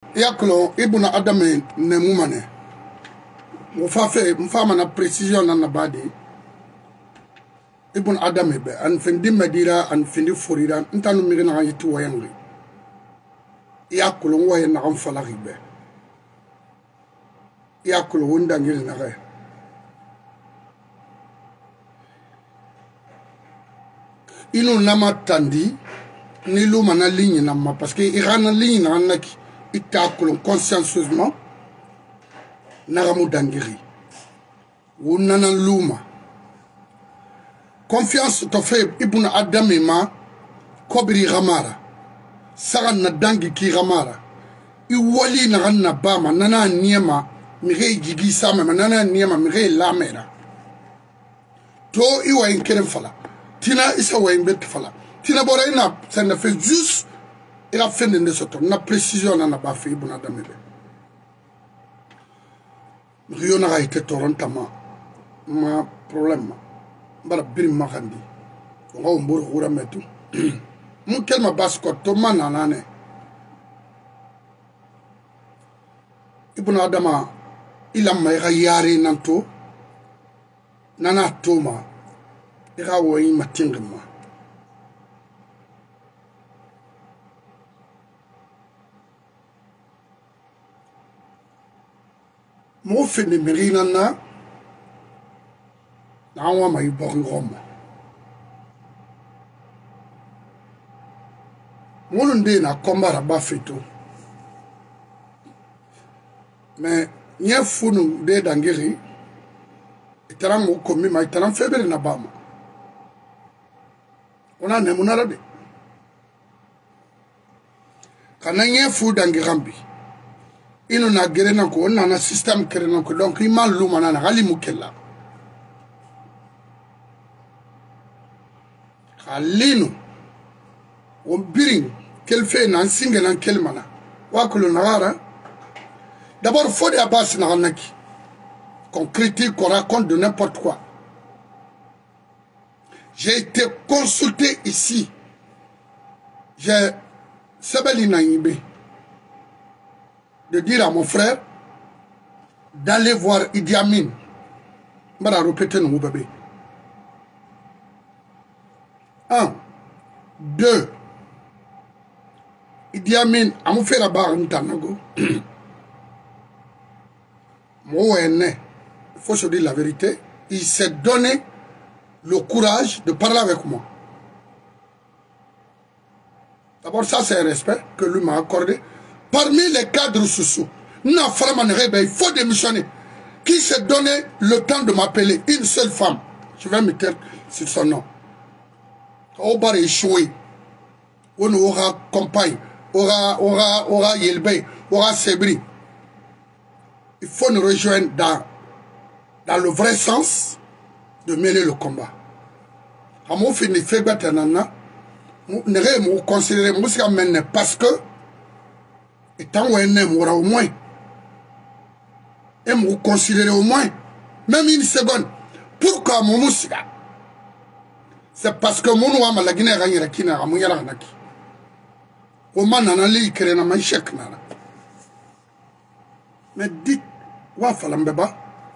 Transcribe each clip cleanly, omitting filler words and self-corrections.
yaklo ibuna adame ne mumane mfa na precision na badi ibun adame be an fendi medira an fendi forira ntanu mi na yitu wayanri yaklo wayan na amfalari be yaklo wonda ngil na re inu nama tandi ni luma na ligne na ma parce que irana ligne na naki itakulu consciencieusement naramu dangiri wunana luma confiance to fe ibn adami ma kobri ramara saga na dangi ki ramara I wali na ganna bama nana niema mire jigi sama nana niema mire lamera to iwa inkeren fala tina isa wa imbet fala tina bora ina ça ne fait juste il a fait de ce tour na précision na ba fait ibn adami be Rio n'a été torrentama ma problème bara birim makandi ngo mbur khura metu mu kelma basko to mananane ibn adama ilamma yari nanto nana toma ira woyi matingma mo fini mirina na wa mai bori Roma molunde na kombara ba feto mais nya funu de dangiri itaram mo komi ma itaram febere na bama ona ne munara de kana nya fu dangirambi ino na gerena ko na système kerena ko donc il mal lumana na gali mukella khalinu o biring quel fait na singa na kelmana wa ko nagara d'abord faut des abbas na naki qu'on critique qu'on raconte de n'importe quoi. J'ai été consulté ici. J'ai Sebelina Ibe de dire à mon frère d'aller voir Idi Amin. Je vais répéter nos bébés. 1, 2. Idi Amin, à mon frère Abar Ntanago. Moi, il faut se dire la vérité. Il s'est donné le courage de parler avec moi. D'abord, ça, c'est un respect que lui m'a accordé. Parmi les cadres sous il faut démissionner. Qui s'est donné le temps de m'appeler? Une seule femme. Je vais me taire sur son nom. On va échouer. On aura compagne. Aura Yelbey. Aura Sebri. Il faut nous rejoindre dans le vrai sens de mêler le combat. À mon fin de fait, nous considérons parce que étant où on est au moins et nous considérer au moins même une seconde. Pourquoi mon moussiga? C'est parce que mon ouama la Guinée gagne la Kina à Mouyala Naki. Au man en ali créé na manchek nana. Mais dites, wa falambeba.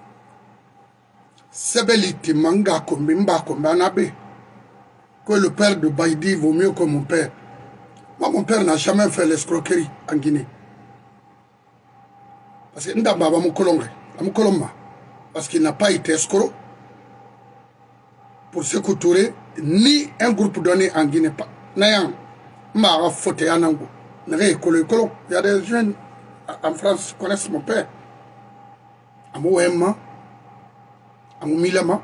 Sebeliti manga kombimba kombanabe. Que le père de Baïdi vaut mieux que mon père. Moi, mon père n'a jamais fait l'escroquerie en Guinée. Parce que Ndamba va me parce qu'il n'a pas été escroc pour se couturer ni un groupe donné en Guinée. N'ayant pas fauté en Ango. Il y a des jeunes en France qui connaissent mon père. À Mouema, à Moumilama.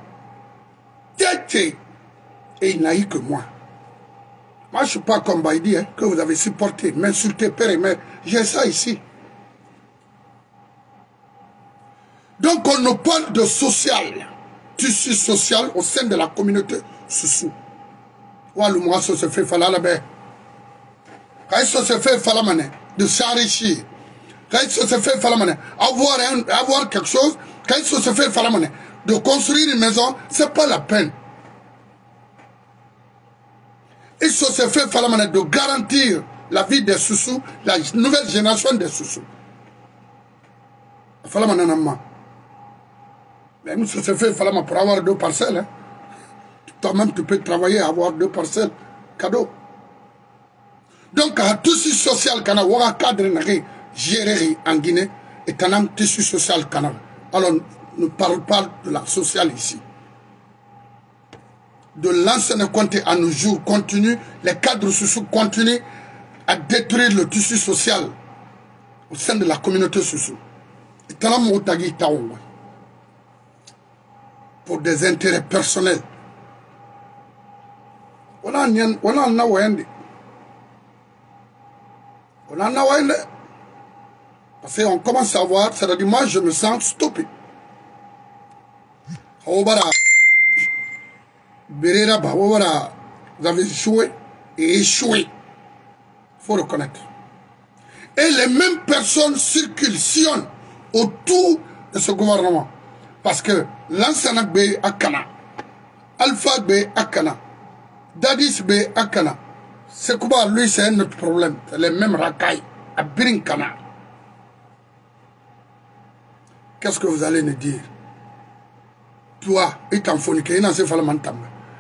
Et il n'a eu que moi. Moi, je ne suis pas comme Baïdi, hein, que vous avez supporté, m'insulté, père et mère. J'ai ça ici. Donc, on nous parle de social, tissu social au sein de la communauté Soussou. Oualou, moi, ça se fait fala là-bas. Quand ça se fait fala mané, de s'enrichir. Quand ça se fait fala mané, avoir quelque chose. Quand ça se fait fala mané, de construire une maison, c'est pas la peine. Il se fait de garantir la vie des Soussous, la nouvelle génération des Soussous. Il fallait m'en mais nous, ça se fait, il fallait pour avoir 2 parcelles. Hein. Toi-même, tu peux travailler, avoir 2 parcelles. Cadeau. Donc, un tissu social, quand on a un cadre géré en Guinée, et un tissu social, alors, ne parle pas de la sociale ici. De l'ancien compte à nos jours continue, les cadres sociaux continuent à détruire le tissu social au sein de la communauté sociale. Pour des intérêts personnels. On en a parce qu'on commence à voir, c'est-à-dire moi je me sens stupide. Vous avez échoué et échoué. Il faut reconnaître. Et les mêmes personnes circulent autour de ce gouvernement. Parce que l'ancien B à Kana, Alpha B à Kana, Dadis B à Kana, c'est quoi lui, c'est un autre problème. C'est les mêmes racailles à Birinkana. Qu'est-ce que vous allez nous dire? Toi, et t'en fous, il n'en sait pas le mentam.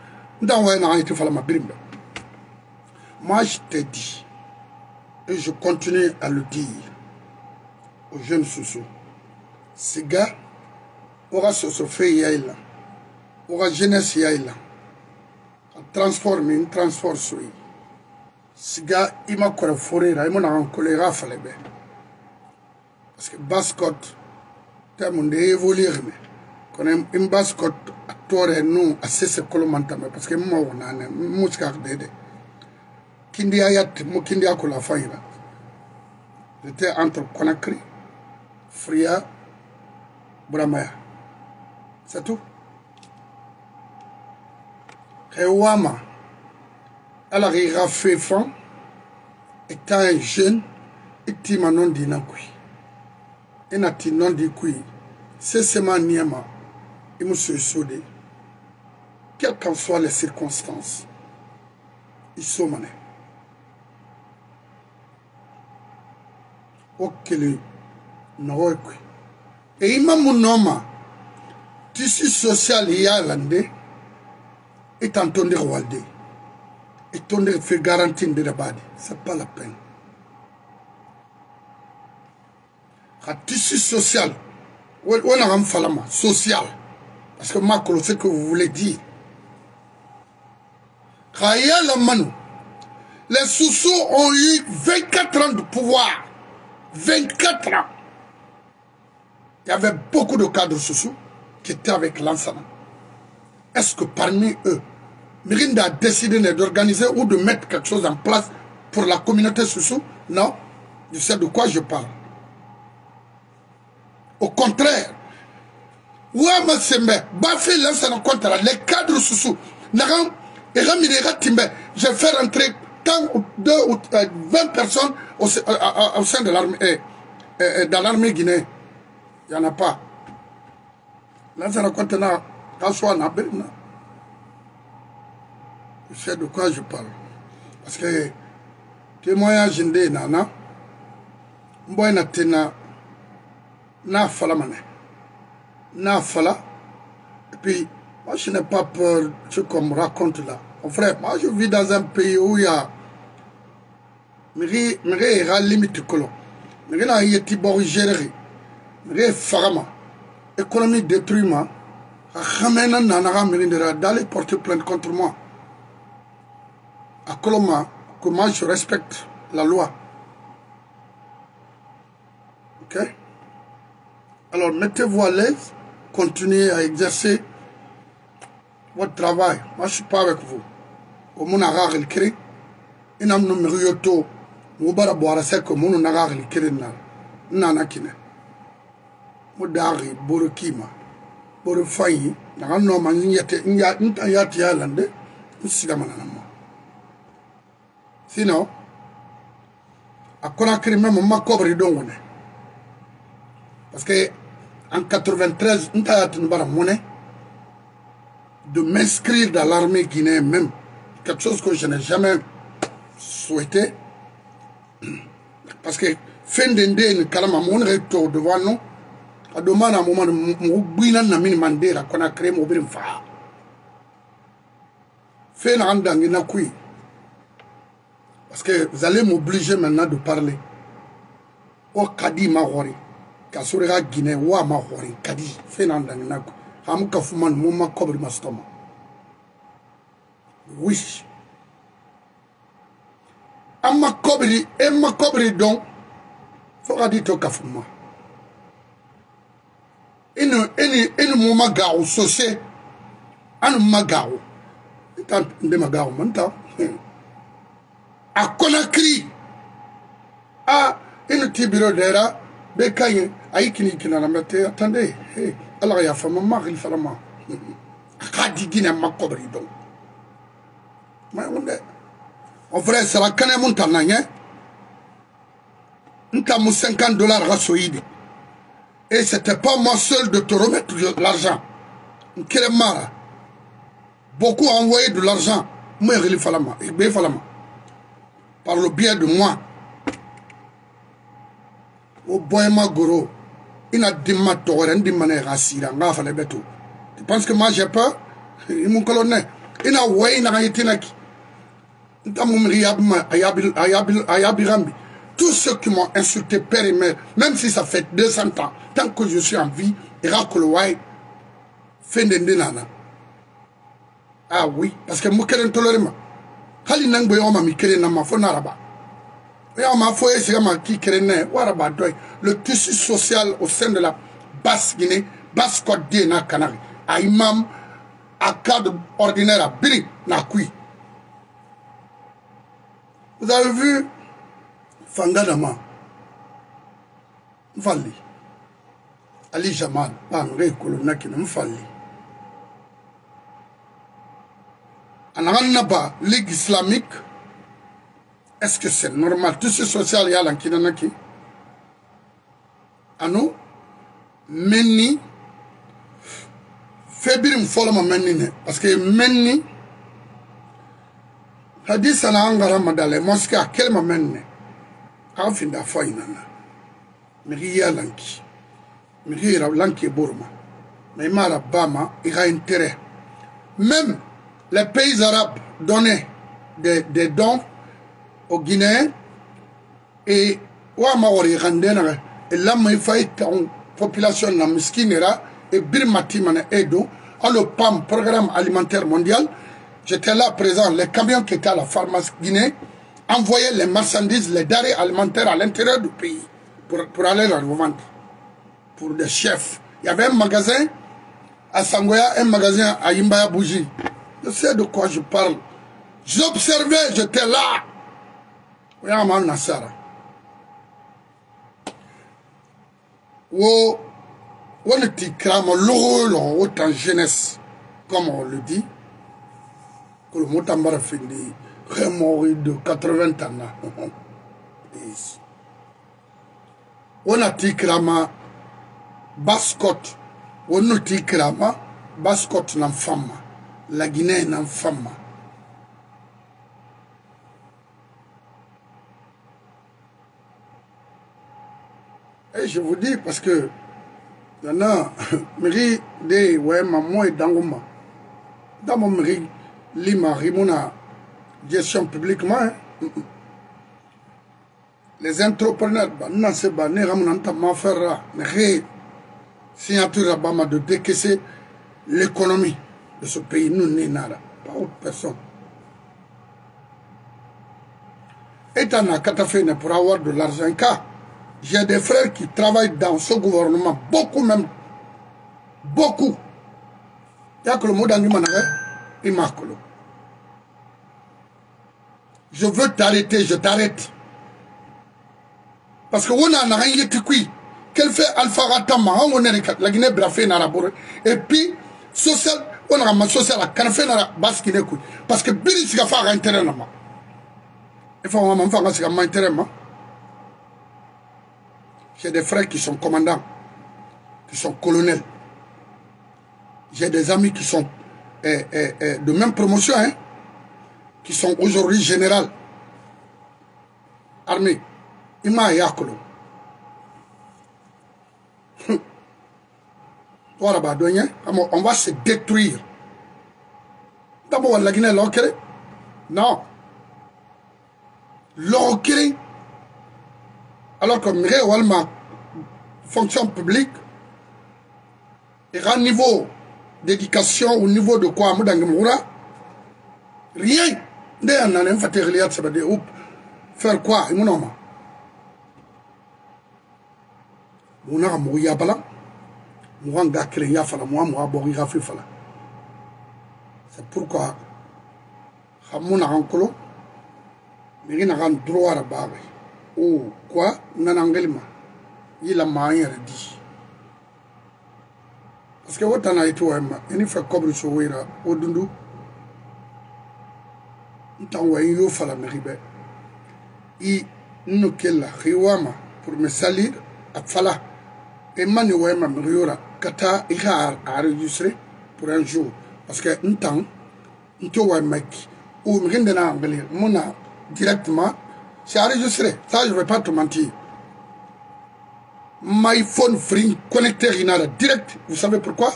Moi, je t'ai dit, et je continue à le dire aux jeunes Soussous, ces gars, aura ce fait yaïla, aura jeunesse yaïla, transforme une transforme sur ces gars, il m'a collé forêt, il m'a en choléra, fallait bien. Parce que Bascotte, t'as mon évolué, quand une Bascotte, à toi et nous, à cesser colomantame, parce que moi, on a un mouskar dédé. Kindi ayat, mo kindi akola faïla. J'étais entre Conakry, Fria, Bramaya. C'est tout. Rewama, elle a fait fond, étant un jeune, et tima non di nankui. Et nati non di kui, c'est seulement niama, et monsieur Sodé. Quelles qu'en soient les circonstances, ils sont manés. Ok, non, et il m'a mon nom, tissu social et irlandais, est en train de rwalder. Et ton de fait garantie de la badi. C'est pas la peine. Le tissu social, on a un falama social. Parce que moi, je sais ce que vous voulez dire. Les Soussous ont eu 24 ans de pouvoir. 24 ans. Il y avait beaucoup de cadres Soussous qui étaient avec l'ensemble. Est-ce que parmi eux, Mirinda a décidé d'organiser ou de mettre quelque chose en place pour la communauté Soussou? Non. Je sais de quoi je parle. Au contraire, Ouama Sembe, Bafé l'ensemble contre les cadres Soussou, j'ai fait rentrer 20 personnes au sein de l'armée, dans l'armée guinéenne. Il n'y en a pas. L'ensemble contre je sais de quoi je parle. Parce que témoignage de Nana, Mboyna Tena, na fala mané. Na fala. Et puis, moi je n'ai pas peur, ce qu'on me raconte là. Mon frère, moi je vis dans un pays où il y a. Miri ira limite colon. Miri na yeti bori gérer. Miri farama. Économie détruite. Ramena nanara miri d'aller porter plainte contre moi. À Coloma, que moi je respecte la loi. Ok? Alors mettez-vous à l'aise, continuez à exercer votre travail. Moi je ne suis pas avec vous. Au monde a rare le cré, il n'a pas de rioto, ou bara boire sec, au monde a rare le cré, nana kine. Moudari, borokima, borofayi, n'a non maniate, il y a une tayati à l'ande, ou si la manama. Sinon, à Conakry même, ma cobre est donc. Parce que en 93, on a monnaie de m'inscrire dans l'armée guinéenne même. Quelque chose que je n'ai jamais souhaité. Parce que fin d'ende kalama mon recto devant nous. A demande à un moment de bouina na mini mandera qu'on a créé mon brin fa. Fait na andang na kui. Parce que vous allez m'obliger maintenant de parler. O kadi ma hori. Kasurega Guinée wa ma hori kadi. Fait na andang na kui. Hamuka fuman moma kobri ma stoma. Oui. Amma kobri, emma kobri donc. Faut dire to kafuma. Inu moma gaou sosé. Anu magaou. Tant de magaou manta. A Conakry. Ah, inu tibiro dera. Bekaye. Aïkini kina la mette. Attendez. Hey. Alors ya fama magil falama. Akadi Guinée ma kobri donc. En vrai, c'est la canne montana, hein? Nous avons $50 rassoïdes. Et c'était pas moi seul de te remettre l'argent. Beaucoup ont envoyé de l'argent. Moi, il fallait par le biais de moi. Au Boyama Goro, il a dit ma torre, il m'a dit rassira, tu penses que moi j'ai peur? Il m'a colonné. Il a envoyé, il a été là. Tous ceux qui m'ont insulté père et mère, même si ça fait 200 ans, tant que je suis en vie, ah oui, parce que moi je suis toléré. Le tissu social au sein de la basse Guinée, basse Côte d'Ivoire, Canari, à imam, à cadre ordinaire, à Biri, Nakui. Vous avez vu Fangadama, Mfali, Ali Jamal, Bangre, Kolonaki, Mfali. Ananaba, Ligue islamique, est-ce que c'est normal? Tout ce social, il y a l'ankinanaki. Ano, Meni, Fébrile Folama Menine, parce que Meni, Hadi sana angara madale mosque à quel moment a fin da fainana miriya lanki miriya lanki burma mais mara bama il a intérêt même les pays arabes donnaient des dons aux Guinéens et wa mawari randena et là mais fait une population na miskinera et birmati mana edo à le PAM programme alimentaire mondial. J'étais là présent, les camions qui étaient à la pharmacie Guinée envoyaient les marchandises, les denrées alimentaires à l'intérieur du pays pour aller les revendre. Pour des chefs. Il y avait un magasin à Sangoya, un magasin à Imbaya Bougie. Je sais de quoi je parle. J'observais, j'étais là. Oui, à Mme Nassara. On était cramé l'eau en jeunesse, comme on le dit. Que le Motambara fini, mort de 80 ans. On a dit krama bascotte, on a dit krama bascotte n'en femme, la Guinée n'en femme. Et je vous dis parce que il y en a, mairie de ouais maman et d'Angoma, dans mon mairie. Lima Rimona gestion publiquement les entrepreneurs non c'est pas ne ramonanta ma faire ne signature Bama de décaisser l'économie de ce pays nous n'est nada pas autre personne étant à Katafene pour avoir de l'argent car j'ai des frères qui travaillent dans ce gouvernement beaucoup même beaucoup il y a que le mot d'Angimana Imakolo. Je veux t'arrêter, je t'arrête. Parce que on a rien qui qu'elle fait Alpha Ratama, on est la Guinée brafé na rabore et puis social on a ma social la canfé na baskine kui parce que bili siga fa intérêt na ma. Il faut on fa siga ma intérêt ma. J'ai des frères qui sont commandants, qui sont colonels. J'ai des amis qui sont de même promotion, hein, qui sont aujourd'hui généraux, armés. Il m'a yakolo. On va se détruire. D'abord, la Guinée, l'Okere. Non. L'Okere. Alors que Mire Walma, fonction publique, et à niveau d'éducation, au niveau de quoi, rien. Faire quoi? C'est pourquoi Hamuna Ankolo, mais il n'a pas droit à Babe. Ou quoi? Nanangelma. Il a maïr dit. Parce que what an I to him, and if a cobble so weird, wouldn't do. Ntanwa yo fala meribe. I no kella riwama pour me salir à fala. Et mani wema meriora kata ira à enregistrer pour un jour. Parce que un temps, nto wa mec ou mrindena anglais, mona directement, c'est enregistré. Ça, je ne vais pas te mentir. My phone free connecté Rinara direct. Vous savez pourquoi?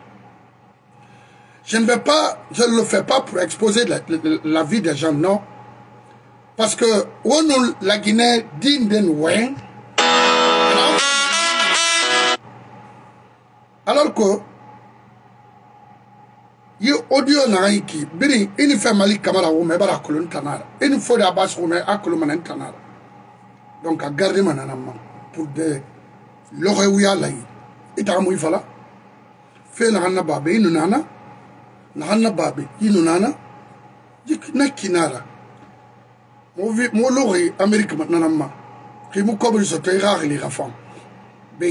Je ne le fais pas pour exposer la vie des gens, non. Parce que, on la Guinée digne d'un ouin. Alors que, il audio naïki, biri, il fait mali kamara ou me bara kolon tanara. Il faut d'abas ou me akoloman tanara. Donc, à garder mananama pour des l'oreouya laï. Et à mouy fala. Fait la hanna babe, inunana. Na hanna babe, inunana. Dik na kinara. Mo l'oré Amérique maintenant. Qui mou comme je te rare les rafans. B.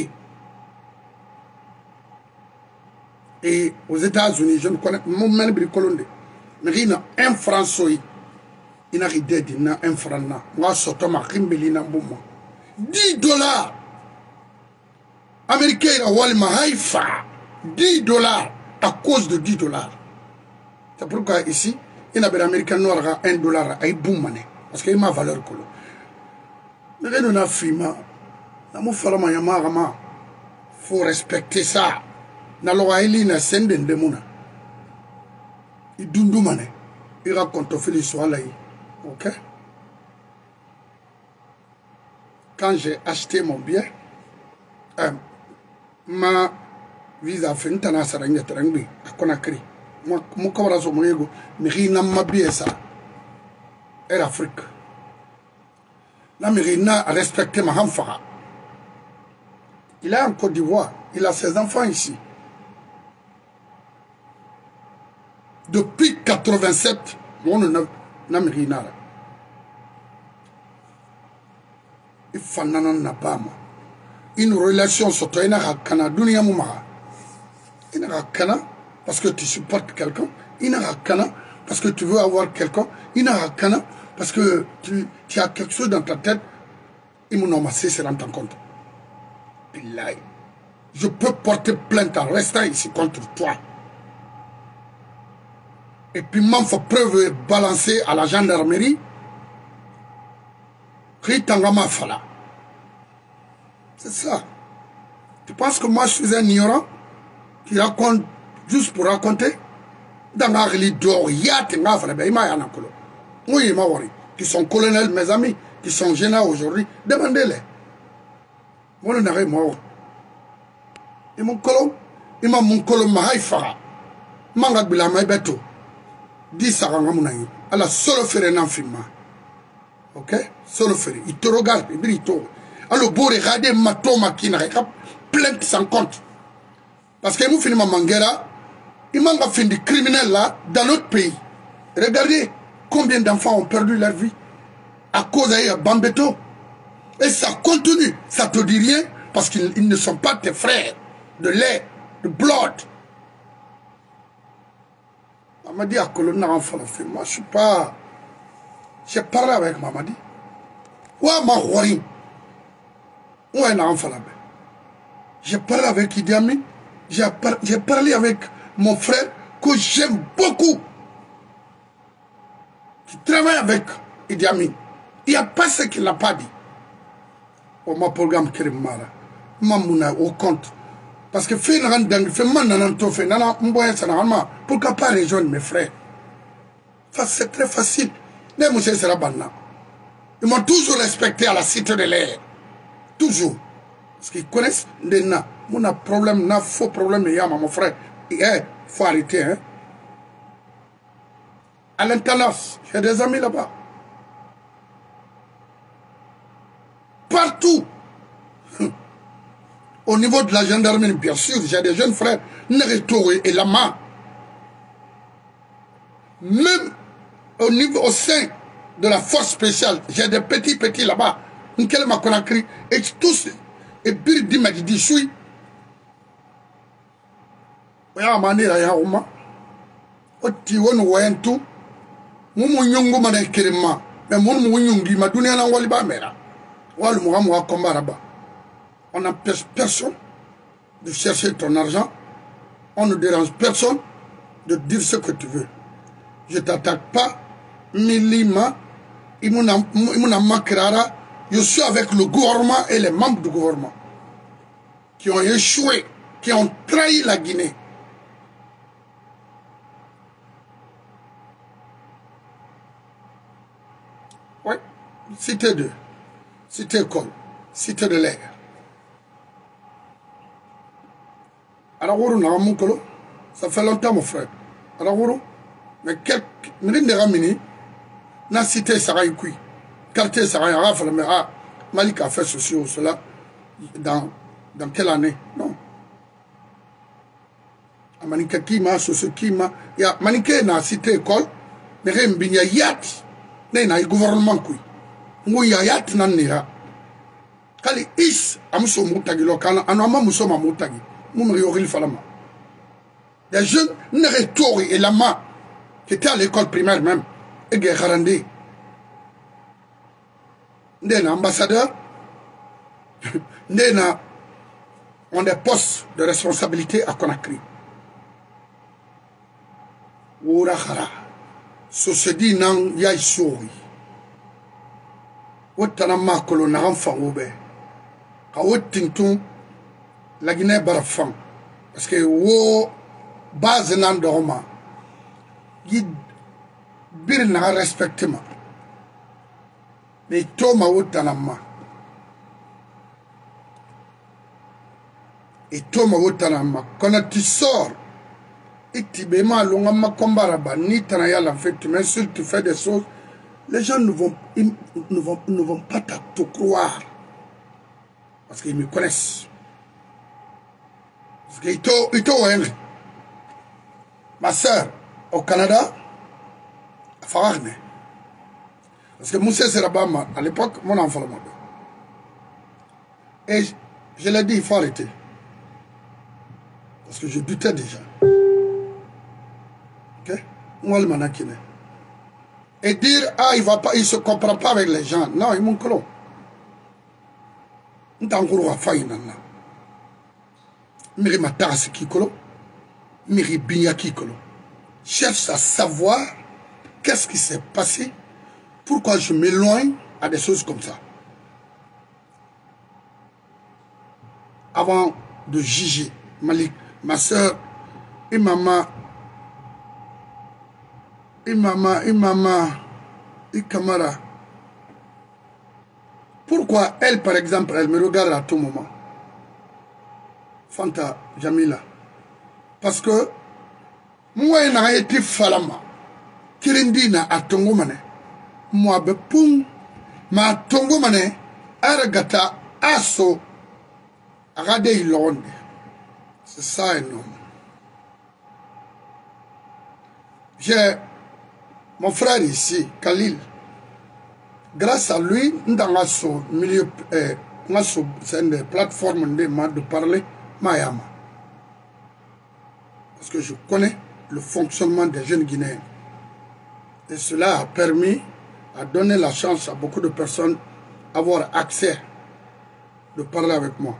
Et aux États-Unis, je ne connais mon même bricolonde. Mais il y a un Français. Il y a un franc. Moi, je suis un 10 $. Américain, il y a Haïfa. 10 $ à cause de 10 $. C'est pourquoi ici, il y a un Américain noir à 1 $. Il boum. Parce qu'il y a ma valeur. Mais il y a un film. Il faut respecter ça. Na loa ili na sende ndemuna idundu mane ira kontofili swala yi. OK, quand j'ai acheté mon bien ma visa fintana saranga tarangbi akona kri mo kawara so mo yego mi na mabie ça Air Afrique na mi na respecter ma hamfara. Il est en Côte d'Ivoire, il a ses enfants ici. Depuis 87, on n'a rien. Il faut pas une relation sur toi. Il n'y a qu'un dunia mouma. Il n'y a qu'un parce que tu supportes quelqu'un. Il n'y a qu'un parce que tu veux avoir quelqu'un. Il n'y a qu'un parce que tu as quelque chose dans ta tête. Il m'a nommé, c'est rendre compte. Je peux porter plainte en restant ici contre toi. Et puis, m'en faut preuve balancer à la gendarmerie. C'est ça. Tu penses que moi, je suis un ignorant qui raconte juste pour raconter? Dans la religion, qui sont colonels, mes amis, qui sont généraux aujourd'hui, demandez-les. Moi, je n'arrive pas. Et mon colon, il m'a mon colon, ma haïfara. Mangad bilama beto. Dis ça, à la solo faire un film. OK? Solo faire. Il te regarde, il dit tout. Alors, beau regarder ma toma qui n'a plainte sans compte. Parce que nous finissons Manguera, il m'a fait des criminels là, dans notre pays. Regardez combien d'enfants ont perdu leur vie à cause de Bambeto. Et ça continue. Ça te dit rien parce qu'ils ne sont pas tes frères de lait, de blood. Mamadi a colonné en français. Moi, je suis pas. J'ai parlé avec Mamadi. Ouah, ma rorim. Ouah, n'a enfant. J'ai parlé avec Idi Amin. J'ai parlé avec mon frère que j'aime beaucoup. Qui travaille avec Idi Amin. Il n'y a pas ce qu'il n'a pas dit. au ma programme Kirimara. Mamouna au compte. Parce que fait pourquoi pas rejoindre mes frères? C'est très facile. Les messieurs sera banna. Ils m'ont toujours respecté à la cité de l'air. Toujours. Parce qu'ils connaissent les na. Mon problème, n'a faux problème, il y a mon frère. Il faut arrêter. Hein. À l'intendance, j'ai des amis là-bas. Partout. Au niveau de la gendarmerie, bien sûr, j'ai des jeunes frères, Nereto et Lama. Même au sein de la force spéciale, j'ai des petits là-bas. Nkele Makonakri, et tous, et puis dit, suis. Ya manira ya uma. Oti wonu wayentu. Mumu nyungu mane kirima. Mais mumu nyungi ma dunia na wali ba mera. Walu muhamu wa kombaraba. On n'empêche personne de chercher ton argent. On ne dérange personne de dire ce que tu veux. Je ne t'attaque pas. Milima, Imuna Makrara, je suis avec le gouvernement et les membres du gouvernement qui ont échoué, qui ont trahi la Guinée. Oui, cité 2, cité école, cité de l'air. Aragourou n'a mon colo, ça fait longtemps mon frère. Aragourou, mais quelques minutes de ramini, n'a cité Saraï Kui, quartier Saraï Rafale, mais Malik a fait ceci ou cela, dans quelle année? Non. Manike Kima, ceci Kima, il y a Manike n'a cité école, mais il y a Yat, il y a gouvernement Kui. Il y a Yat Nanira. Kali is amso mutagi lokana anama muso ma mutagi mumri yoril falama des jeunes Neretori et Lama qui étaient à l'école primaire même et Guerrandi ndena ambassadeur ndena ont des postes de responsabilité à Conakry Oura khara so se dit nan yai sori wotana makolo na enfant obe la Guinée barafan parce que wo base nan dorma gi bir na respectement mais toma wotanama et toma wotanama quand tu sors et tu bema longa makombara ba ni tanaya la fait tu m'insultes tu fais des choses les gens ne vont pas te croire. Parce qu'ils me connaissent. Parce que ma soeur au Canada, à Farahne. Parce que Moussa Serabama, à l'époque, mon enfant le monde. Et je l'ai dit, il faut arrêter. Parce que je doutais déjà. Ok? Moi, le manakine. Et dire, ah, il ne se comprend pas avec les gens. Non, ils m'ont colon. Ntanguru wa fainana miri matasi kikolo miri binya kikolo cherche à savoir qu'est-ce qui s'est passé, pourquoi je m'éloigne à des choses comme ça avant de juger Malik, ma soeur et maman et Kamara. Pourquoi elle, par exemple, elle me regarde à tout moment? Fanta Jamila. Parce que moi, je n'ai été falama. Kirindina a tongo mane. Moi, be pung. Ma tongo mane. Aragata aso. Arade ilonde. C'est ça énorme. J'ai mon frère ici, Khalil. Grâce à lui, dans ce milieu, c'est une plateforme de parler, Mayama. Parce que je connais le fonctionnement des jeunes Guinéens. Et cela a permis, à donner la chance à beaucoup de personnes d'avoir accès, de parler avec moi.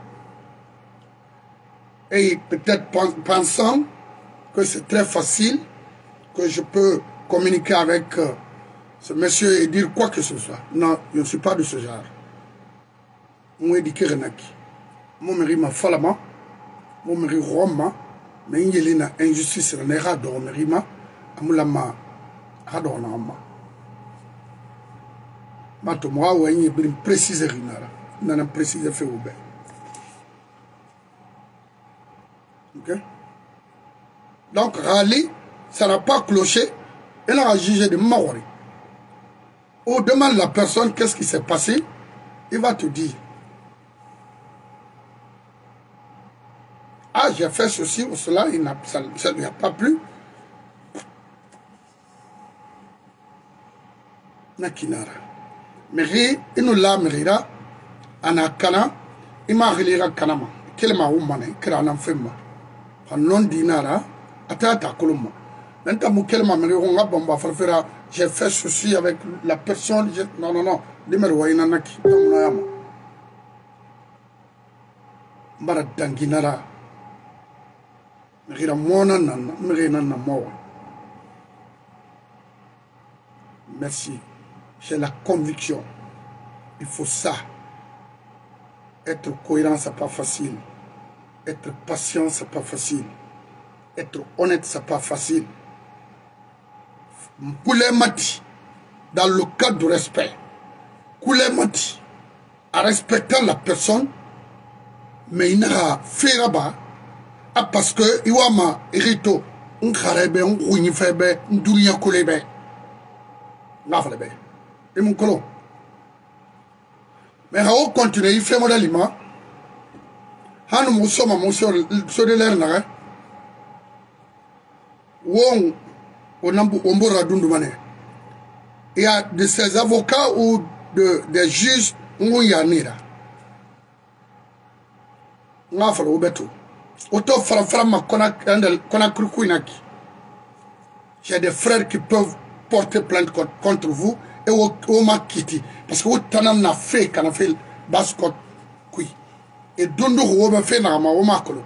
Et peut-être pensant que c'est très facile, que je peux communiquer avec ce monsieur et dire quoi que ce soit. Non, je ne suis pas de ce genre. on est dit que mon mari m'a falama mon mari roma mais il y a une injustice dans les rats de mari ma amulama radonama mato moi ouais il y a une précise rinara n'a précisé fait au bain ok donc rallye ça n'a pas cloché elle a jugé de mort on demande la personne qu'est-ce qui s'est passé il va te dire ah, j'ai fait ceci ou cela, ça ne lui a pas plu. Nakinara. Meri, il nous l'a merira, anakana, il m'a relira kanama. Quel m'a oumane, krana femma. Non dinara, atata koluma. Maintenant, quel m'a merira, bomba, falfera, j'ai fait ceci avec la personne, non, non, non, numéro inanaki, dans mon âme. Maradanginara. Merci. J'ai la conviction. Il faut ça. Être cohérent, c'est pas facile. Être patient, c'est pas facile. Être honnête, c'est pas facile. Koulé Mati, dans le cadre du respect. Koulé Mati, en respectant la personne, mais il n'a fait là-bas. Ah, parce que Iwama, Irito, un carebe, un rounifebe, un dounia kolebe. N'afalebe. Et mon colon. Mais on continue, il fait mon aliment. Han Moussoma, monsieur, sur de l'air, n'a. Wong, on a un Dundumane. Il y a de ces avocats ou des juges, on y a nira. N'afalebe, Beto. Auto Faraframa Konakrukuinaki. J'ai des frères qui peuvent porter plainte contre vous et au Makiti. Parce que vous t'en a fait qu'on a fait Bascot Kui. Et Dundu Roba fait Nama au Makolo.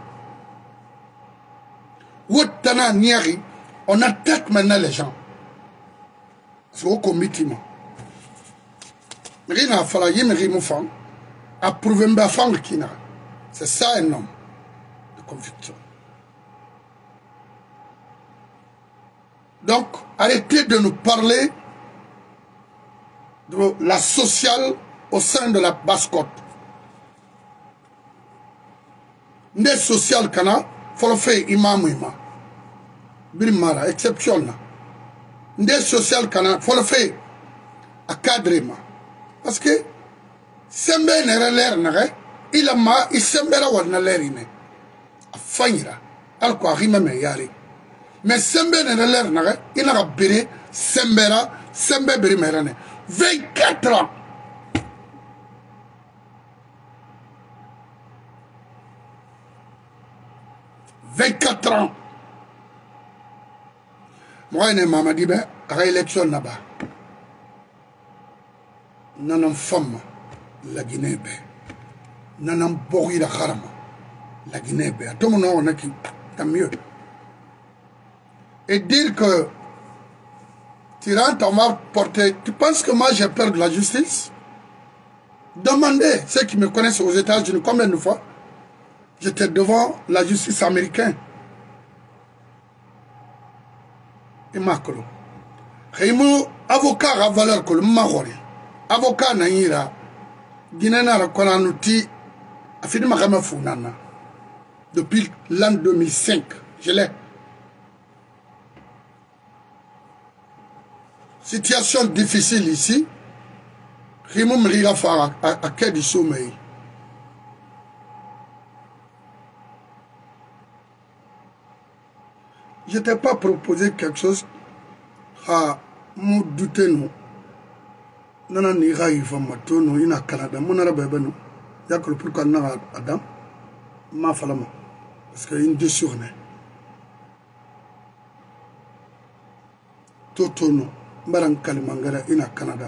Vous t'en a niari, on attaque maintenant les gens. C'est au committement. Rien à faire, il y a une femme. Approuver ma femme qui n'a. C'est ça un homme. Conviction. Donc, arrêtez de nous parler de la sociale au sein de la Basse-Côte. Des sociales kana, faut le faire imam. Birimara, exception. Des sociales kana, faut le faire à cadrement. Parce que, sembe n'est l'air n'a, il a ma, il sembera ou n'a l'air iné. Fanyira alko arima me yari mais sembe ne l'air na il a béré sembera sembe béré merane 24 ans moi ne mama dit ben réélection là-bas nanam femme la Guinée be nanam bori la kharama la Guinée, tout le monde qui tant mieux. Et dire que tu rentres, on va porter. Tu penses que moi j'ai peur de la justice? Demandez ceux qui me connaissent aux États-Unis combien de fois j'étais devant la justice américaine. Et Macron. Rémo, avocat à valeur que le Marori. Avocat Naïra. Guinée n'a pas un outil. A fini ma gamme founana. Depuis l'an 2005, je l'ai. Situation difficile ici. Rimo Mrira Fara à quai du sommeil. Je t'ai pas proposé quelque chose à me douter nous. Nana n'ira y va mato nous ina Canada. Mon arabe nous. Y'a que le plus qu'on a Adam. Ma falama. Parce qu'il y a une détournée. Totono, Mbaran Kalimangara, ina Canada.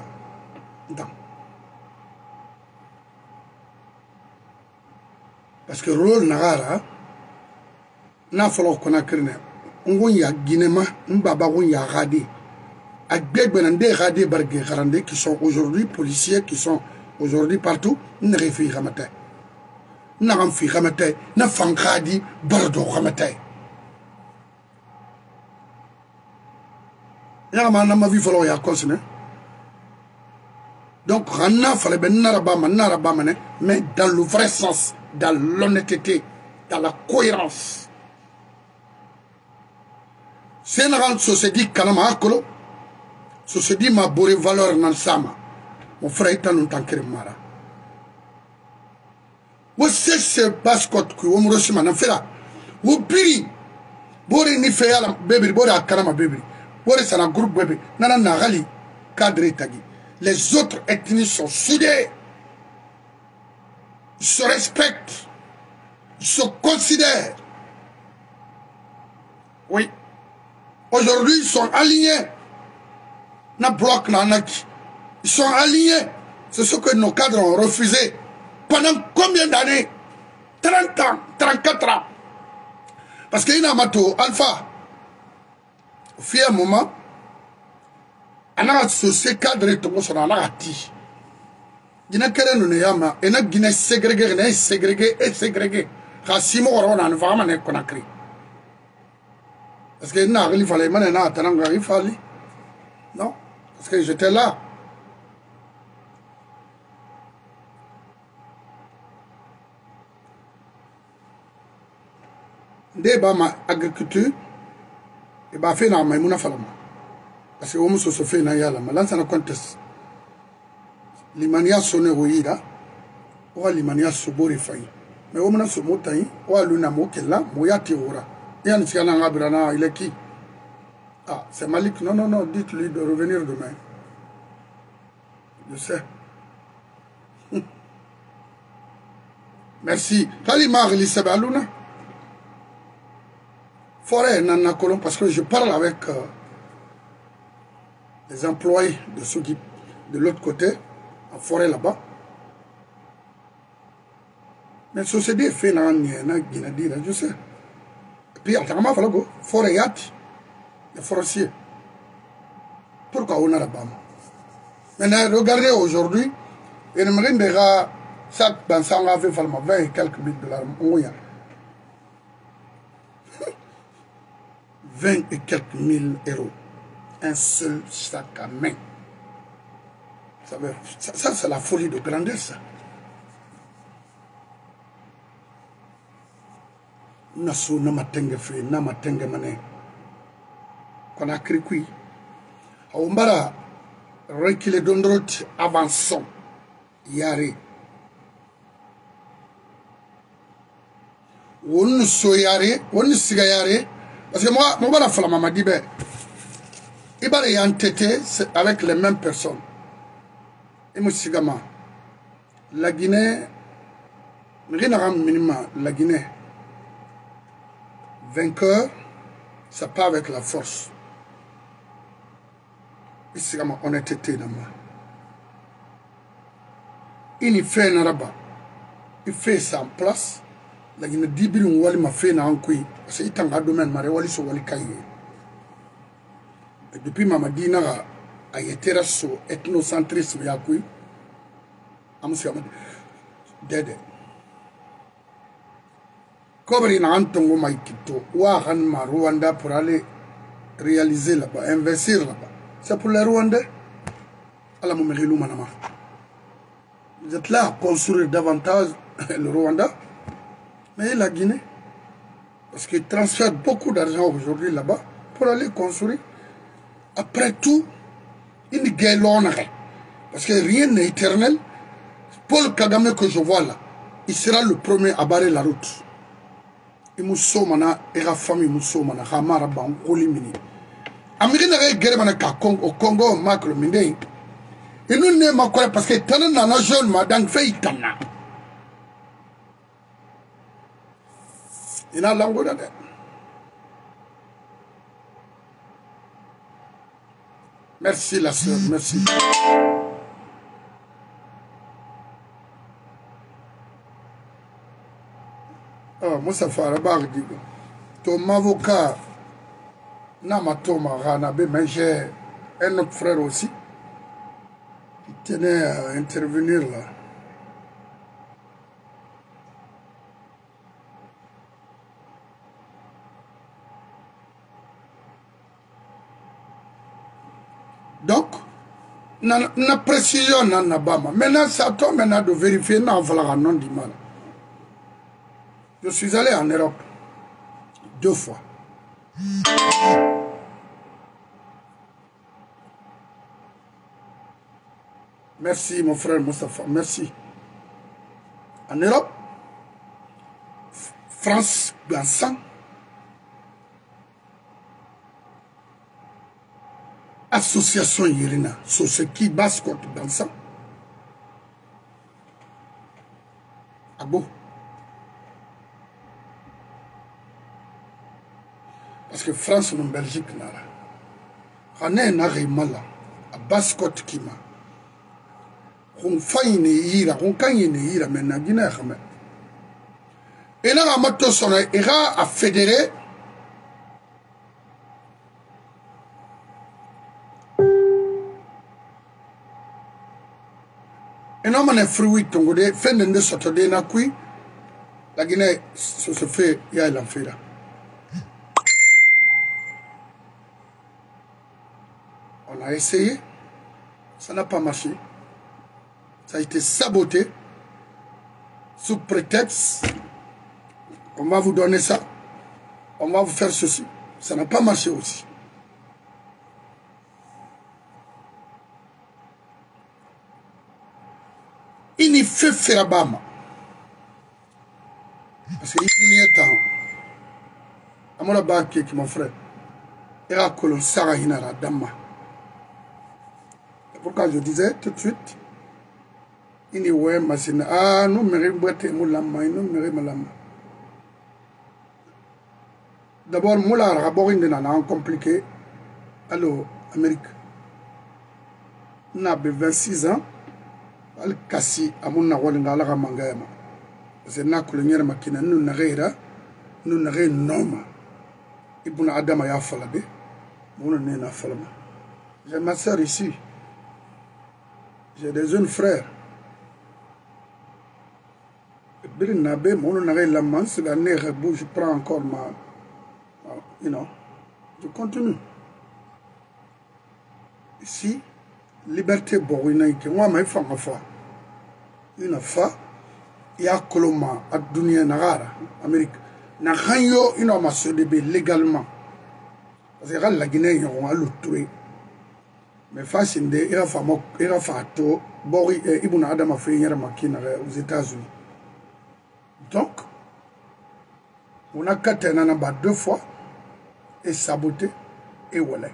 Parce que le rôle Nagara, n'a fallu qu'on a créé. On y a Guinéma, Mbaba, on y a Radé. À Gbegbenande, Radé, Bargué, Garandé, qui sont aujourd'hui policiers, qui sont Aujourd'hui, partout, nous ne réfléchissons pas. Nous ne réfléchissons pas. Nous ne faisons pas de bardo. Donc, mais dans le vrai sens, dans l'honnêteté, dans la cohérence. Si on se dit Kanama Akolo, se dit ma bonne valeur dans le Sama, mon frère est en tant que Mara. Vous savez ce bascot que vous me recevez maintenant, fait là. Vous piri, vous ni fait à la bébé, vous à Kanama bébé, vous êtes dans un groupe bébé, nana nagali, cadre tagi. Les autres ethnies sont soudées, ils se respectent, ils se considèrent. Oui. Aujourd'hui, ils sont alignés. Ils sont alignés. C'est ce que nos cadres ont refusé. Pendant combien d'années? 30 ans, 34 ans. Parce qu'il y a un mato, Alpha. Au fil d'un moment, on a associé cadre et tout le monde a dit. Il y a un ségrégé. Rassimo, on a un vraiment écrit. Parce que il fallait non, parce que j'étais là. Débat ma agriculture et bah fait na maïmouna falama. Parce que on se fait na yala, mais là ça ne conteste. Limania sonne roïda, ou limania sobori fayi. Mais on a ce mot taï, ou luna mokela, moyati ora. Yann Siana Brana, il est qui? Ah, c'est Malik. Non, non, non, dites-lui de revenir demain. Je sais. Merci. Kalima Elisabeth Aluna. Forêt Nana Colomb, parce que je parle avec les employés de ceux qui, de l'autre côté, en forêt là-bas. Mais la société fait na Guinadira, je sais. Et puis, il faut go forêt yati. Les forestiers. Pourquoi on a la BAM? Maintenant, regardez aujourd'hui, il y a déjà chaque bansan a fait 20 et quelques $. 20 et quelques €. Un seul sac à main. Ça c'est la folie de grandeur, ça. Nassou namatenge free, namatenge mané. Qu'on a cru qui on va reculer d'ondrot avançons yare on so yare on siga yare parce que moi mon bala fala mama dibe il va y entêter avec les mêmes personnes et mo sigama la Guinée minima la Guinée vainqueur ça part avec la force. C'est comme honnêteté dans moi. Il fait un rabat. Il fait ça en place. La Guinée dit qu'il m'a fait un coup. Parce qu'il y a un domaine, il y a un cahier. Et depuis ma dit a été sur ethnocentrisme, il y a un coup. Dédé. Comme il y a un tongo maïkito, ou un Rwanda pour aller réaliser là-bas, investir là-bas. C'est pour les Rwandais. Vous êtes là à construire davantage le Rwanda, mais la Guinée. Parce qu'ils transfèrent beaucoup d'argent aujourd'hui là-bas pour aller construire. Après tout, une guerre. Parce que rien n'est éternel. Paul Kagame que je vois là, il sera le premier à barrer la route. Il m'a sommana, et la famille m'a sommana, Hamara Ban, Olimini. Américain n'a guerre au Congo, Macro Mindé. Et nous ne m'en croyons parce que tant dans la jeune madame fait itana. Il a l'angle là. Merci la sœur, merci. Ah, moi ça fait un bar dit. Ton avocat. Mais j'ai un autre frère aussi tenais à intervenir là. Donc, na précision na bama. Maintenant, c'est à toi maintenant de vérifier na voilà non du mal. Je suis allé en Europe 2 fois. Merci mon frère Moustapha, merci. En Europe, France, Gansan, association Irina, Soseki, Baskot, Gansan. Abo. Parce que France, non Belgique, nara. Rane nare mala, a Baskot Kima. On faille ne ira, on gagne ne ira, mais n'a guiné jamais. Et là, la moto sonne, ira à fédérer. Et non, on est fruit, ton goût, fin de Saturday, n'a qui, la Guinée, se fait, il y a l'enfer. On a essayé, ça n'a pas marché. Ça a été saboté sous prétexte on va vous donner ça, on va vous faire ceci. Ça n'a pas marché aussi. Il n'y fait Ferabama. Parce qu'il n'y a temps. À mon abat qui est mon frère. Il y a un Sarah Hinara Dama. C'est pourquoi je disais tout de suite. Il n'y a pas de ah, nous me d'abord, moula rabor indena compliqué. Allo, Amérique. N'a 26 ans. Al kasi amuna walinga la mangayama. C'est na kolonière makina nous n'arrêtera nous n'arrêt noma. Ibuna Adama ya falabe. Mon né na falama. J'ai ma soeur ici. J'ai des jeunes frères. Nabe, mon n'arrêt la main, c'est la nez je prends encore ma. You know, je continue. Ici, liberté bourrinaïque. Moi, je suis une fois, il y a Coloma, à Dunia Nagara, Amérique. Na ranyo, il y a un début légalement. Parce que la Guinée, ils ont le tuer. Mais face à il a fait Bori et Ibn Adam a fait une makina aux États-Unis. Donc, on a quatre ans 2 fois. Et saboté et voilà.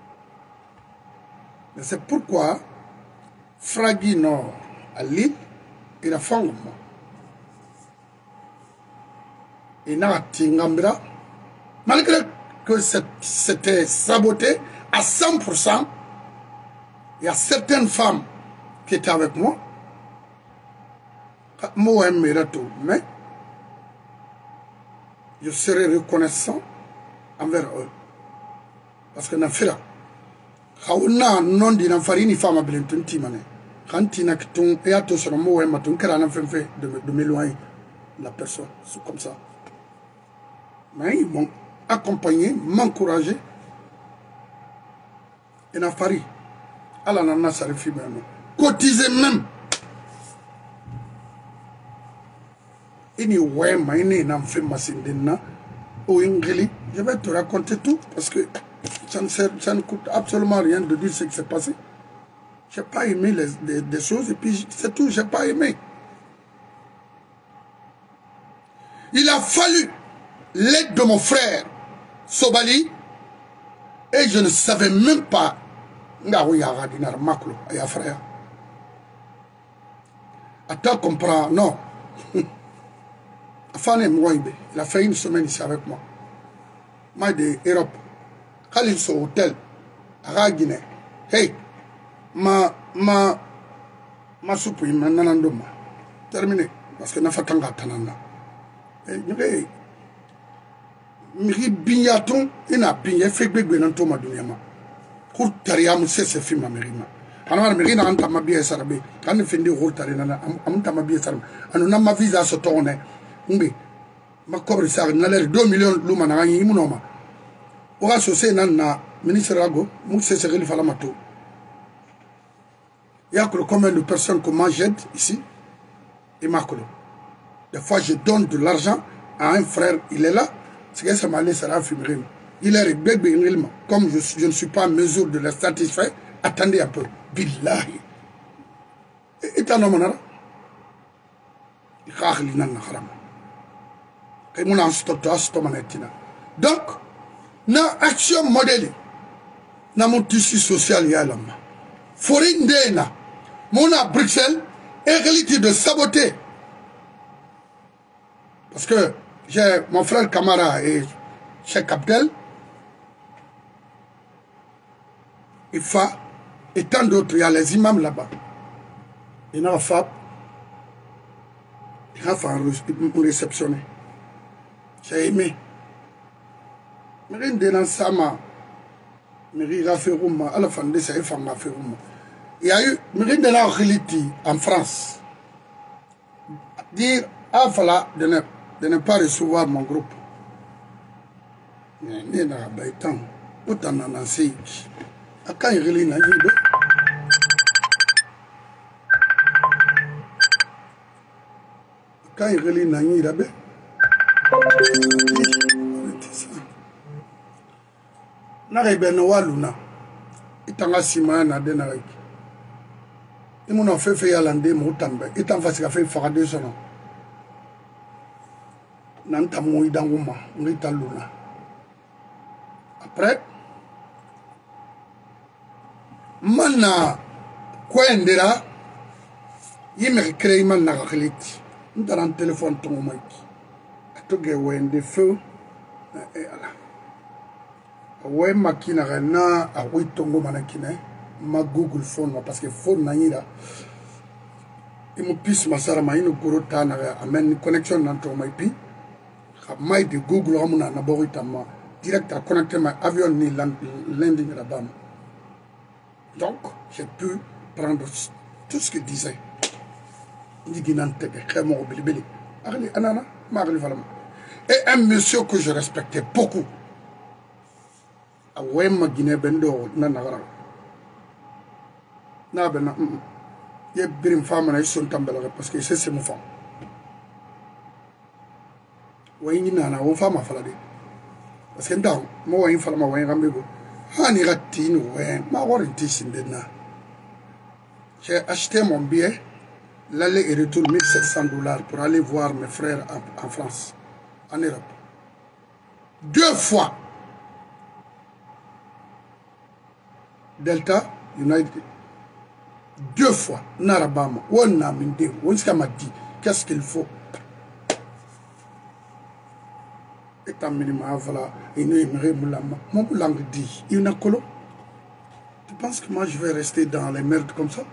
Mais c'est pourquoi Fragui Nord à Lille, il a fait et n'a tingambra malgré que c'était saboté à 100%, il y a certaines femmes qui étaient avec moi. Mais je serai reconnaissant envers eux. Parce que na fira. Kauna non di na farini fama blentun timane. Kanti na kitung et à tout sur le mot et maton kera na fait de m'éloigner la personne. C'est comme ça. Mais ils m'ont accompagné, m'encouragé. Et na fari. Allah n'a pas réussi même. Cotiser même. Ini ouais, mais il n'a fait ma sindina. Au Ingeli, je vais te raconter tout parce que ça ne coûte absolument rien de dire ce qui s'est passé. Je n'ai pas aimé des choses et puis c'est tout, je n'ai pas aimé. Il a fallu l'aide de mon frère Sobali et je ne savais même pas. Attends, comprends, non. Il a fait 1 semaine ici avec moi. Moi de Europe. Quand il est au hôtel, à Guinée, hey, ma soupe, ma nanandoma. Terminé. Parce que n'a pas tant tanana. Et Miri Bignaton, il n'a pas fait bébé dans ton maduniama. Pour Tariam, c'est ce film américain. Panama Merina Antama Bia Sarabe, can defend the whole Tarina, Amtama Bia Saram, and Nama Visa Sotone, Umbi, Macobri Sar, Naler 2 millions Lumana, Imunoma. Oraso se Nana, Ministre Rago, Mousse Seril Falamato. Il y a combien de personnes comment j'aide ici? Et Makolo. Des fois, je donne de l'argent à un frère, il est là, c'est que ça m'a laissé à fumer. Il est réglé, comme je ne suis pas en mesure de le satisfaire, attendez un peu. Billahi. Et t'as nommé là? Donc, na action modèle, na mon tissu social y a là. Forin Dena, mon à Bruxelles, est réalité de saboter. Parce que j'ai mon frère Camara et Cheikh Abdel, Ifa, et tant d'autres, il y a les imams là-bas. Il y a un FAP, il y a un réceptionné. J'ai aimé. Mais il y a un sama, mais il y a fait rouma, à la fin de ça, il y a fait rouma. Il y a eu, mais il y a réalité en France. Dire, ah, voilà, de ne pas recevoir mon groupe. Mais il y a un temps, autant d'en enseigner. Quand il y a un quand il y a un peu, n'arrive pas luna. Il y a un ciment na denarek. Il m'en a fait yalande moutambe. Il t'en fait faire farade son nom. Nanta mouy dans l'ouma, on luna. Après, mana kwendera yime créé man na reliti. Dans un téléphone ton mec. Atoge wende feu et ala. Ouais makina rena a oui tongo manakine ma Google phone parce que phone na yira. Il me pisse ma sara ma ino goro tana amen connexion dans ton maipi. Mai de Google ramuna na boritama direct à connecter ma avion ni landing là-bas. Donc j'ai pu prendre tout ce qu'il disait. Et un monsieur que je respectais beaucoup. Parce que c'est mon femme. Parce que j'ai acheté mon billet. L'aller et retour $1700 pour aller voir mes frères en France, en Europe. 2 fois. Delta United. 2 fois. Narabama. On a mindé. On m'a dit. Qu'est-ce qu'il faut? Et un minimum, voilà. Mon langue dit. Il y a un colo. Tu penses que moi je vais rester dans les merdes comme ça?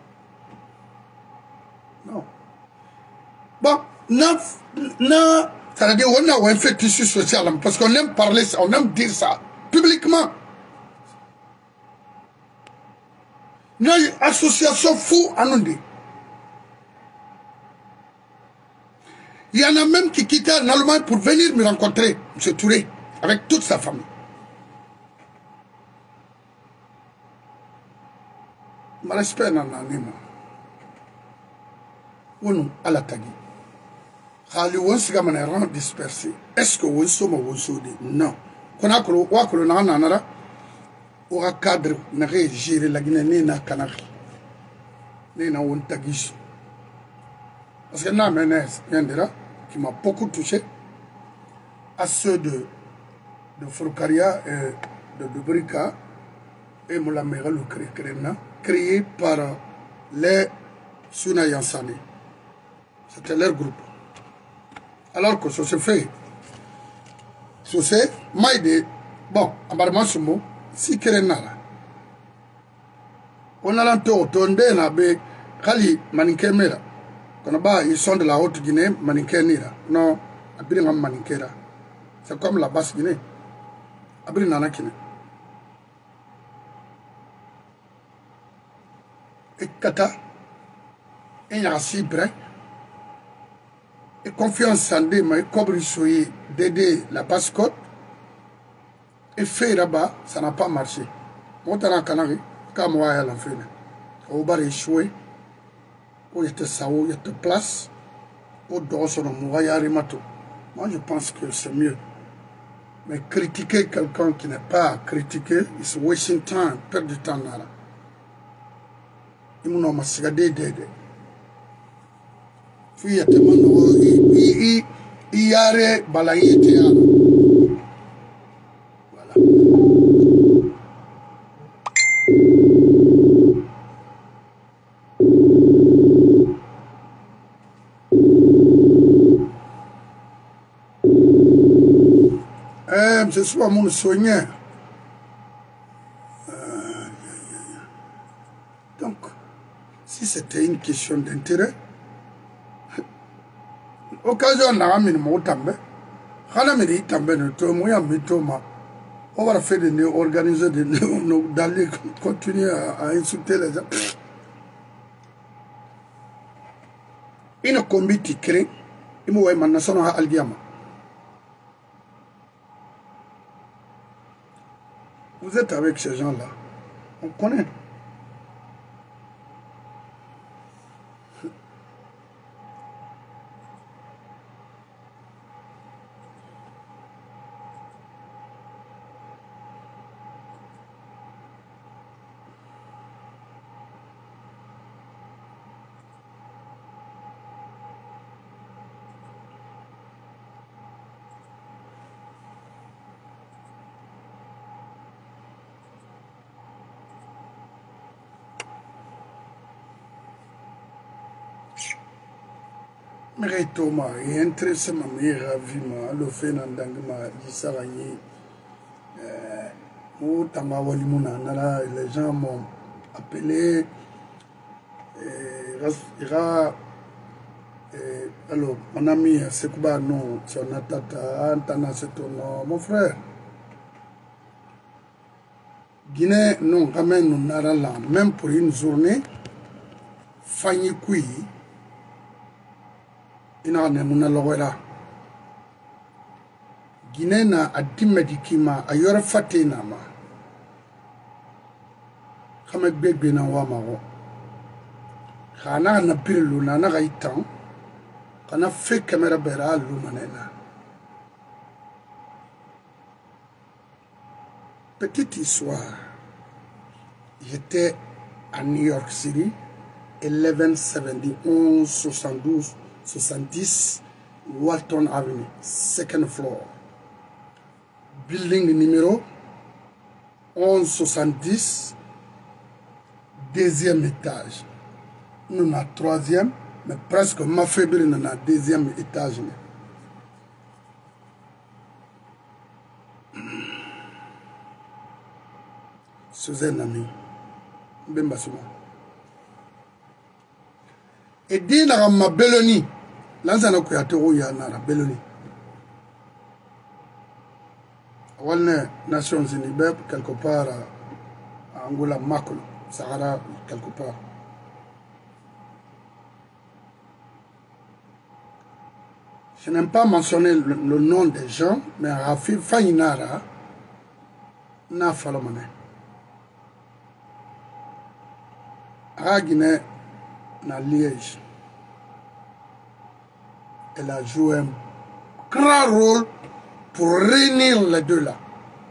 Non. Bon, ça veut dire qu'on a un fait tissu social parce qu'on aime parler ça, on aime dire ça publiquement. Il y a une association fou à nous dire. Il y en a même qui quittaient en Allemagne pour venir me rencontrer, M. Touré, avec toute sa famille. Je respecte mon ami. On a la tagi. Khali wonsiga mana rang dispersé. Est-ce que wonso ma wonso de? Non. Kona ko wa ko na nara o cadre na gérer la Guinée na Canary. Né na won tagi. Parce que na menace yandera qui m'a beaucoup touché à ceux de Foucaria et de Dubrika et Moulamera le créé par les Suna Yansani. C'était leur groupe. Alors que ça se fait. Ça c'est Maïde. Bon, apparemment ce mot, si Kerenara. On a l'entour, na be Kali Maninkemera. Ils sont de la Haute-Guinée, Maninkenira. Non, Abrinam Maninkera. C'est comme la Basse-Guinée. Abrinanakine. et kata, et yasi brek, et confiance en des mais cobri soye d'aider la basse-côte, et fait là-bas, ça n'a pas marché. Montana Canary, comme moi à l'enfant. Au bar échoué, où il était sao, il était place, au dos sur le moyen mato. Moi, je pense que c'est mieux. Mais critiquer quelqu'un qui n'est pas critiqué, it's wasting time, perdre du temps là. Il m'a sigardé d'aider. Puis il y a tellement de il y a balayé théâtre. Voilà. Je suis à mon soigneur. Donc, si c'était une question d'intérêt, occasion n'a pas mis mon tambe. Quand on dit tambe, on va faire des organiser d'aller continuer à insulter les gens. Il ne combat qui crée, il m'a maintenant sonné à Aldiama. Vous êtes avec ces gens-là, on connaît. Mais Thomas, il est intéressé ma meilleure vie, le fait d'angma disarani. Les gens m'ont appelé. Alors, mon ami Sekouba, non, Tata, Antana, c'est ton nom, mon frère. Guinée, non, quand même, nous n'avons même pour une journée, Fanny Koui. Ina ne muna logera Guinée na adime dikima ayora fate na ma kama gbegbe na wa mago khana na pirlu na na gaitan kana fait caméra bera lu manena petite histoire. J'étais à New York City 1171 72 70 Walton Avenue, second floor. Building numéro 1170, deuxième étage. Nous avons troisième, mais presque ma faible nous avons deuxième étage. C'est un ami. Bemba Souma. Et dit na ma beloni lanzana ko ya toro ya na beloni walne Nations Unies quelque part à Angola Makolo Sahara quelque part. Je n'aime pas mentionner le nom des gens, mais Rafi Fainara na falomane à Guinée na Liège. Elle a joué un grand rôle pour réunir les deux là.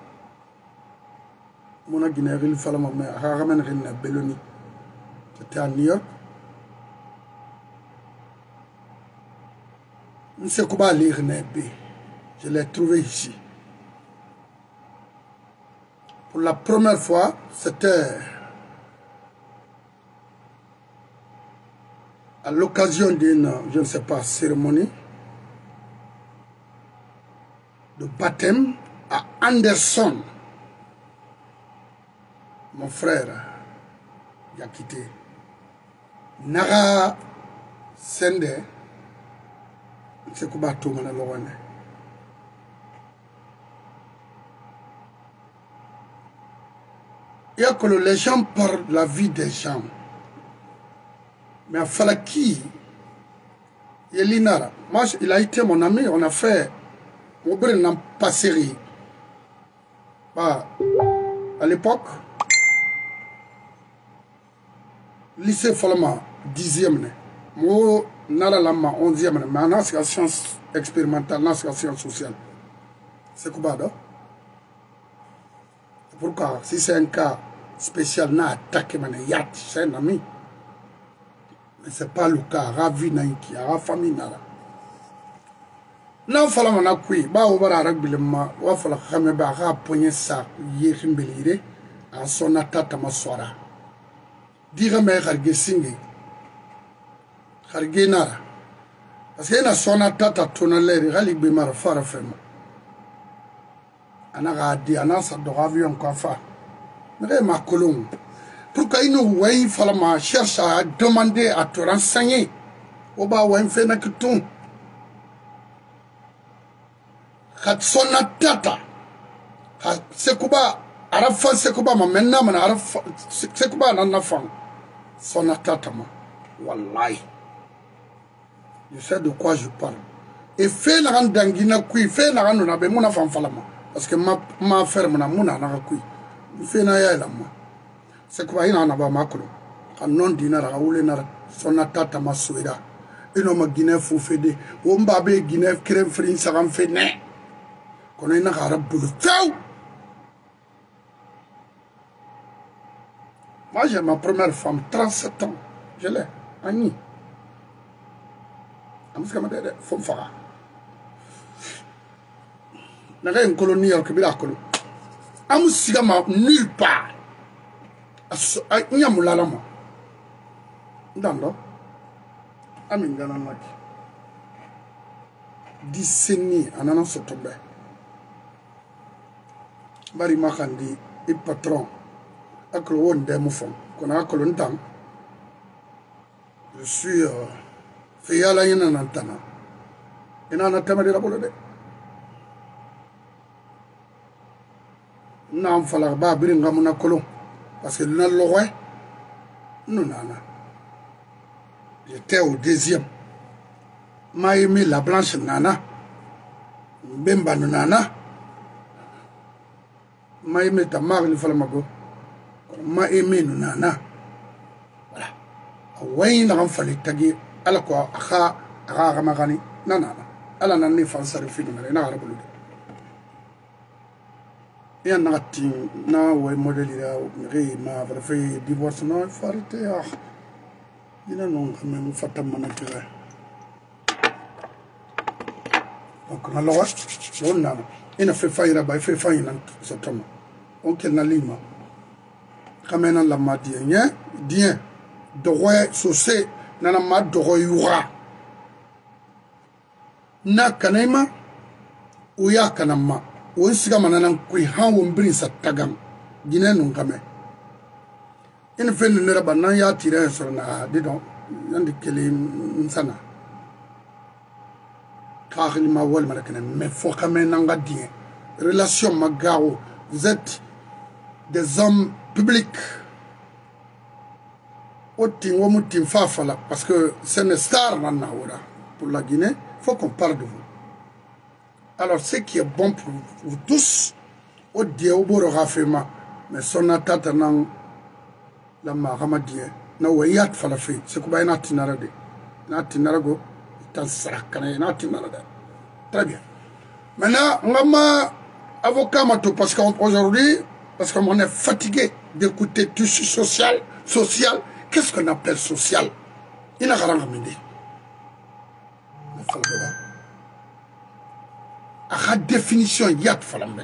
Mon Guinée, il fallait me Belloni. C'était à New York. Je ne sais comment lire je l'ai trouvé ici. Pour la première fois, c'était à l'occasion d'une, je ne sais pas, cérémonie de baptême à Anderson. Mon frère, il a quitté. Nara Sende, c'est quoi tout le monde. Il y a que les gens parlent de la vie des gens. Mais à Falaki, Yelinara, moi, il a été mon ami, on a fait, mon père n'a pas série. Bah, à l'époque, lycée Falama, 10e, moi, Nara Lama, 11e, mais maintenant, c'est la science expérimentale, c'est la science sociale. C'est quoi, donc? Pourquoi, si c'est un cas spécial, n'a attaqué, c'est un ami. Mais ce n'est pas le cas. Ravi Naiki, la famille Nara. Non, fala mana kui, ba obara arabilema, wa fala kame ba ha ponye sa ye khimbelire, a sona tata maswara. Diga me kharge singi. Kharge Nara. Parce que na sona tata tonale gali be mara fara fema. Ana ga di ana sa do avion quoi fa. Mais ma colombe. Pourquoi il nous ouais fala ma cherche à demander à te renseigner. Oba ouais fait na kutum. Khat sona tata. Sekuba arafan sekuba ma menna man araf sekuba na nafan. Sona tata ma. Wallahi. Je sais de quoi je parle. Et fait la randangina kui fait la randona be mona fan falama. Parce que ma ferme na mona na kui. Fait na ya la ma. Sekuba ina na ba makolo. Kan non dinara wule na sona tata ma suida. Ino ma Guinée fou fede. O mbabe Guinée krem frin sagam fe ne. Kono ina garab bulu few. Moi j'ai ma première femme 37 ans. Je l'ai Annie. Amuska madede fom faga. Naga en colonie au kibira kolo. Amusiga ma nulle part. Nyamulala ma. Ndando. Amingana maki. Diseni anana sotombe. Bari makandi et patron. Aklo wonde mufon. Kona aklo ntang. Je suis Fiyala yana nantana. Ina na temari la bolode. Na am fala ba biringa muna kolo. Parce que na lowe. Non nana. J'étais au deuxième. M'a aimé la blanche nana. Bemba nana. M'a aimé ta mari ni fala mago. M'a aimé nana. Voilà. Awayi na am fali tagi. Ala ko aga magani nana ala nanni fansari film na arabulu ya nati na way modeli la ngi ma fa fait divorce no farite ah ina non même fatam manatira donc na lawa don na ina fait faira bay fait faina sotoma on kel na lima kamena la madien dien de roi saucé nana ma dogo yura na kanema uya kanama won siga manana kui han won brin sa tagam gine nun kame in fen ne raba nan ya tire so na didon yandi kele nsana kakhli ma wal malakana mais faut quand même nanga dien relation magaro vous êtes des hommes publics. Parce que c'est une star pour la Guinée, il faut qu'on parle de vous. Alors, ce qui est bon pour vous tous, au Dieu, au Boro Rafema, mais son attaque dans la Mahamadie, na wayat falafi, c'est quoi une atinarade, natinarago, tan sarakane, natinarade. Très bien. Maintenant, on va avocat mato parce qu'aujourd'hui, parce qu'on est fatigué d'écouter tout ce social. Qu'est-ce qu'on appelle social? Il n'a rien à me dire. À la définition, il y a de falambe.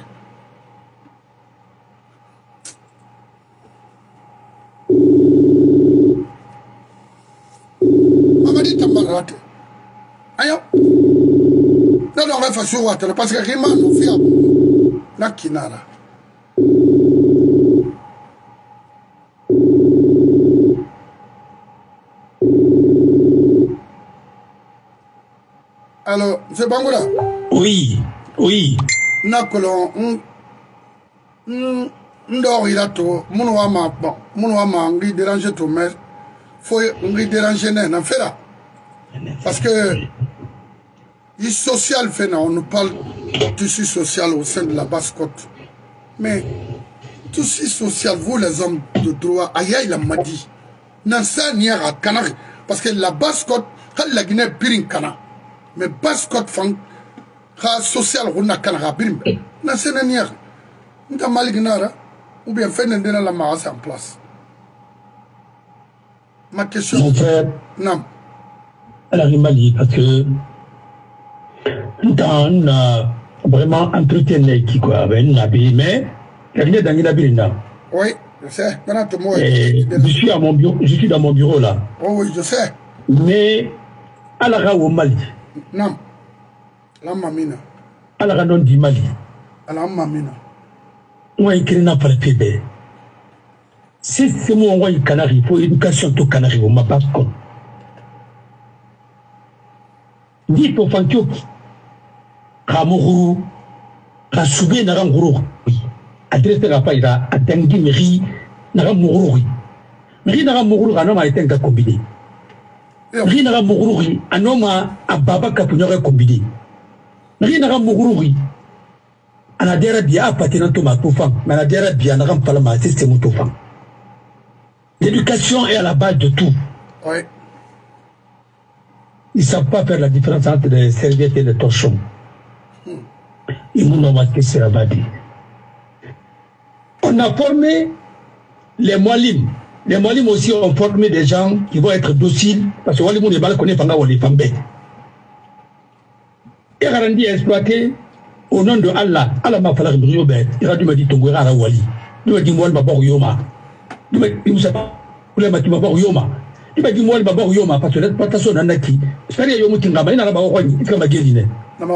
Mamadi Tambarate. Ayo. Non, on va faire sur Water parce que Rima nous fait la Kinara. Alors, c'est Bangola? Oui, oui. Nakolo, ndor ilato, mounouama, bon, mounouama, ngi déranger ton mère, faut déranger n'en fait là. Parce que le social fait, on nous parle de tissu social au sein de la basse-côte. Mais tissu social, vous les hommes de droit, aïe il a dit, n'en sait ni à Canary. Parce que la basse-côte, quand la Guinée pirin Cana, mais basse-côte fang, social, on a Canara birim, n'en sait ni à. Nous avons mal ou bien fait n'en la masse en place. Ma question. Mon frère. Non. Elle arrive mal parce que on a vraiment entretien qui quoi avec Nabi, mais il y a dans la oui, je sais. Je suis à mon bureau, je suis dans mon bureau là. Oh oui, je sais. Mais à la au Mali. Non. La mamina. À la non du Mali. À la mamina. On a écrit n'a pas le PB. Si c'est moi on voit Canary pour éducation tout Canary on m'a pas con. Dit pour Fankyo Kamuru Kasube Naranguru adresse la païra à Tengi Meri Naramuru Meri Naramuru un homme a été un combiné Meri Naramuru un homme a Baba Capugnore combiné Meri Naramuru an adhère bien à Patinanto Matofan mais an adhère bien à Rampalama système Motofan. L'éducation est à la base de tout. Oui. Ils ne savent pas faire la différence entre les serviettes et les torchons. Ils m'ont remarqué sur la base. On a formé les Moualim. Les Moualim aussi ont formé des gens qui vont être dociles parce que les Moualim ne connaissent pas les femmes. Et Randi a exploité au nom de Allah. Allah m'a fallu que il a dû me dire ton à la Wali. Il m'a dit moi, ma bord Yoma. Il ne sait pas. Il m'a dit ma bord Yoma. Il m'a dit moi, ma bord Yoma parce que l'exploitation d'un acquis. C'est pas Yomo Tingama. Il n'a pas de il n'a pas de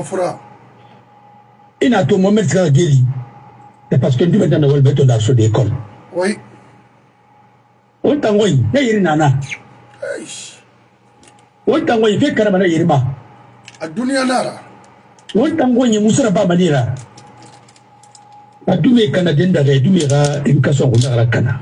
il n'a pas de moment c'est parce que nous mettons dans le béton d'arceau d'école. Oui. On t'a envoyé. Il y a nana. On t'a envoyé. Fait carrément Yerima. A Dunia Nara. On t'a envoyé Moussa Bamanira. A tous mes Canadiens d'Arédumira, éducation à la Cana.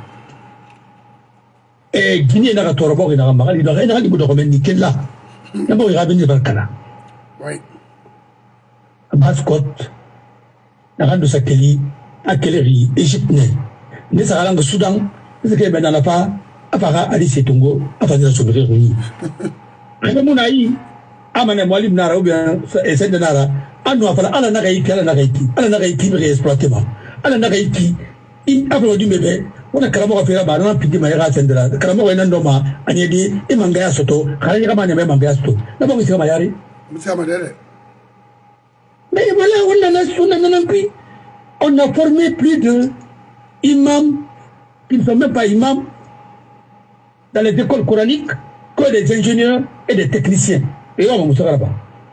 Et Guinée n'a pas de robot, il n'a pas de romain nickel là. D'abord, il a venu vers le Cana. Oui. Basse-Côte. La reine de Sakeli, Akeleri, Égypte, ne sera langue Soudan, ce qui est dans la part, Afara, Alice Tongo, Afara Sobré Rui. Remonaï, Amane Mwalim Nara, ou bien, et c'est de Nara, Anouafala, Ala Naraïki, Ala Naraïki, réexploitement, Ala Naraïki, après du bébé, on a carrément fait la barre, on a piqué Maïra Sendra, carrément un andoma, Agnedi, et Mangaya Soto, Karayaman et Mangaya Soto. D'abord, M. Mayari. M. Amadere. Mais voilà, on a formé plus de imams qui ne sont même pas imams dans les écoles coraniques que des ingénieurs et des techniciens. Et on va là-bas.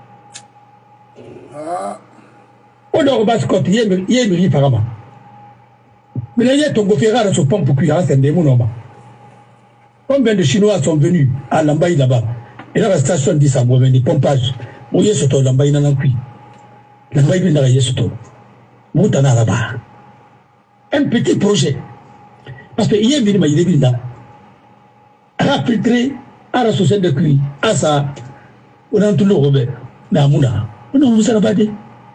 On a au Basse-Côte, il y a une rive apparemment. Mais là, il y a ton goféra à ce pont pour cuire, c'est un démon normal. Combien de Chinois sont venus à Lambaye là-bas? Et là, la station dit ça, moi, des pompages. Moi, il y a ce tour Lambaye dans le cuit. La Bible n'a rien surtout. Moutana là-bas. Un petit projet. Parce que hier, il y a une filtré à la société de cuit, à ça, on a tout le Robert, mais Mouna, on a vous dit.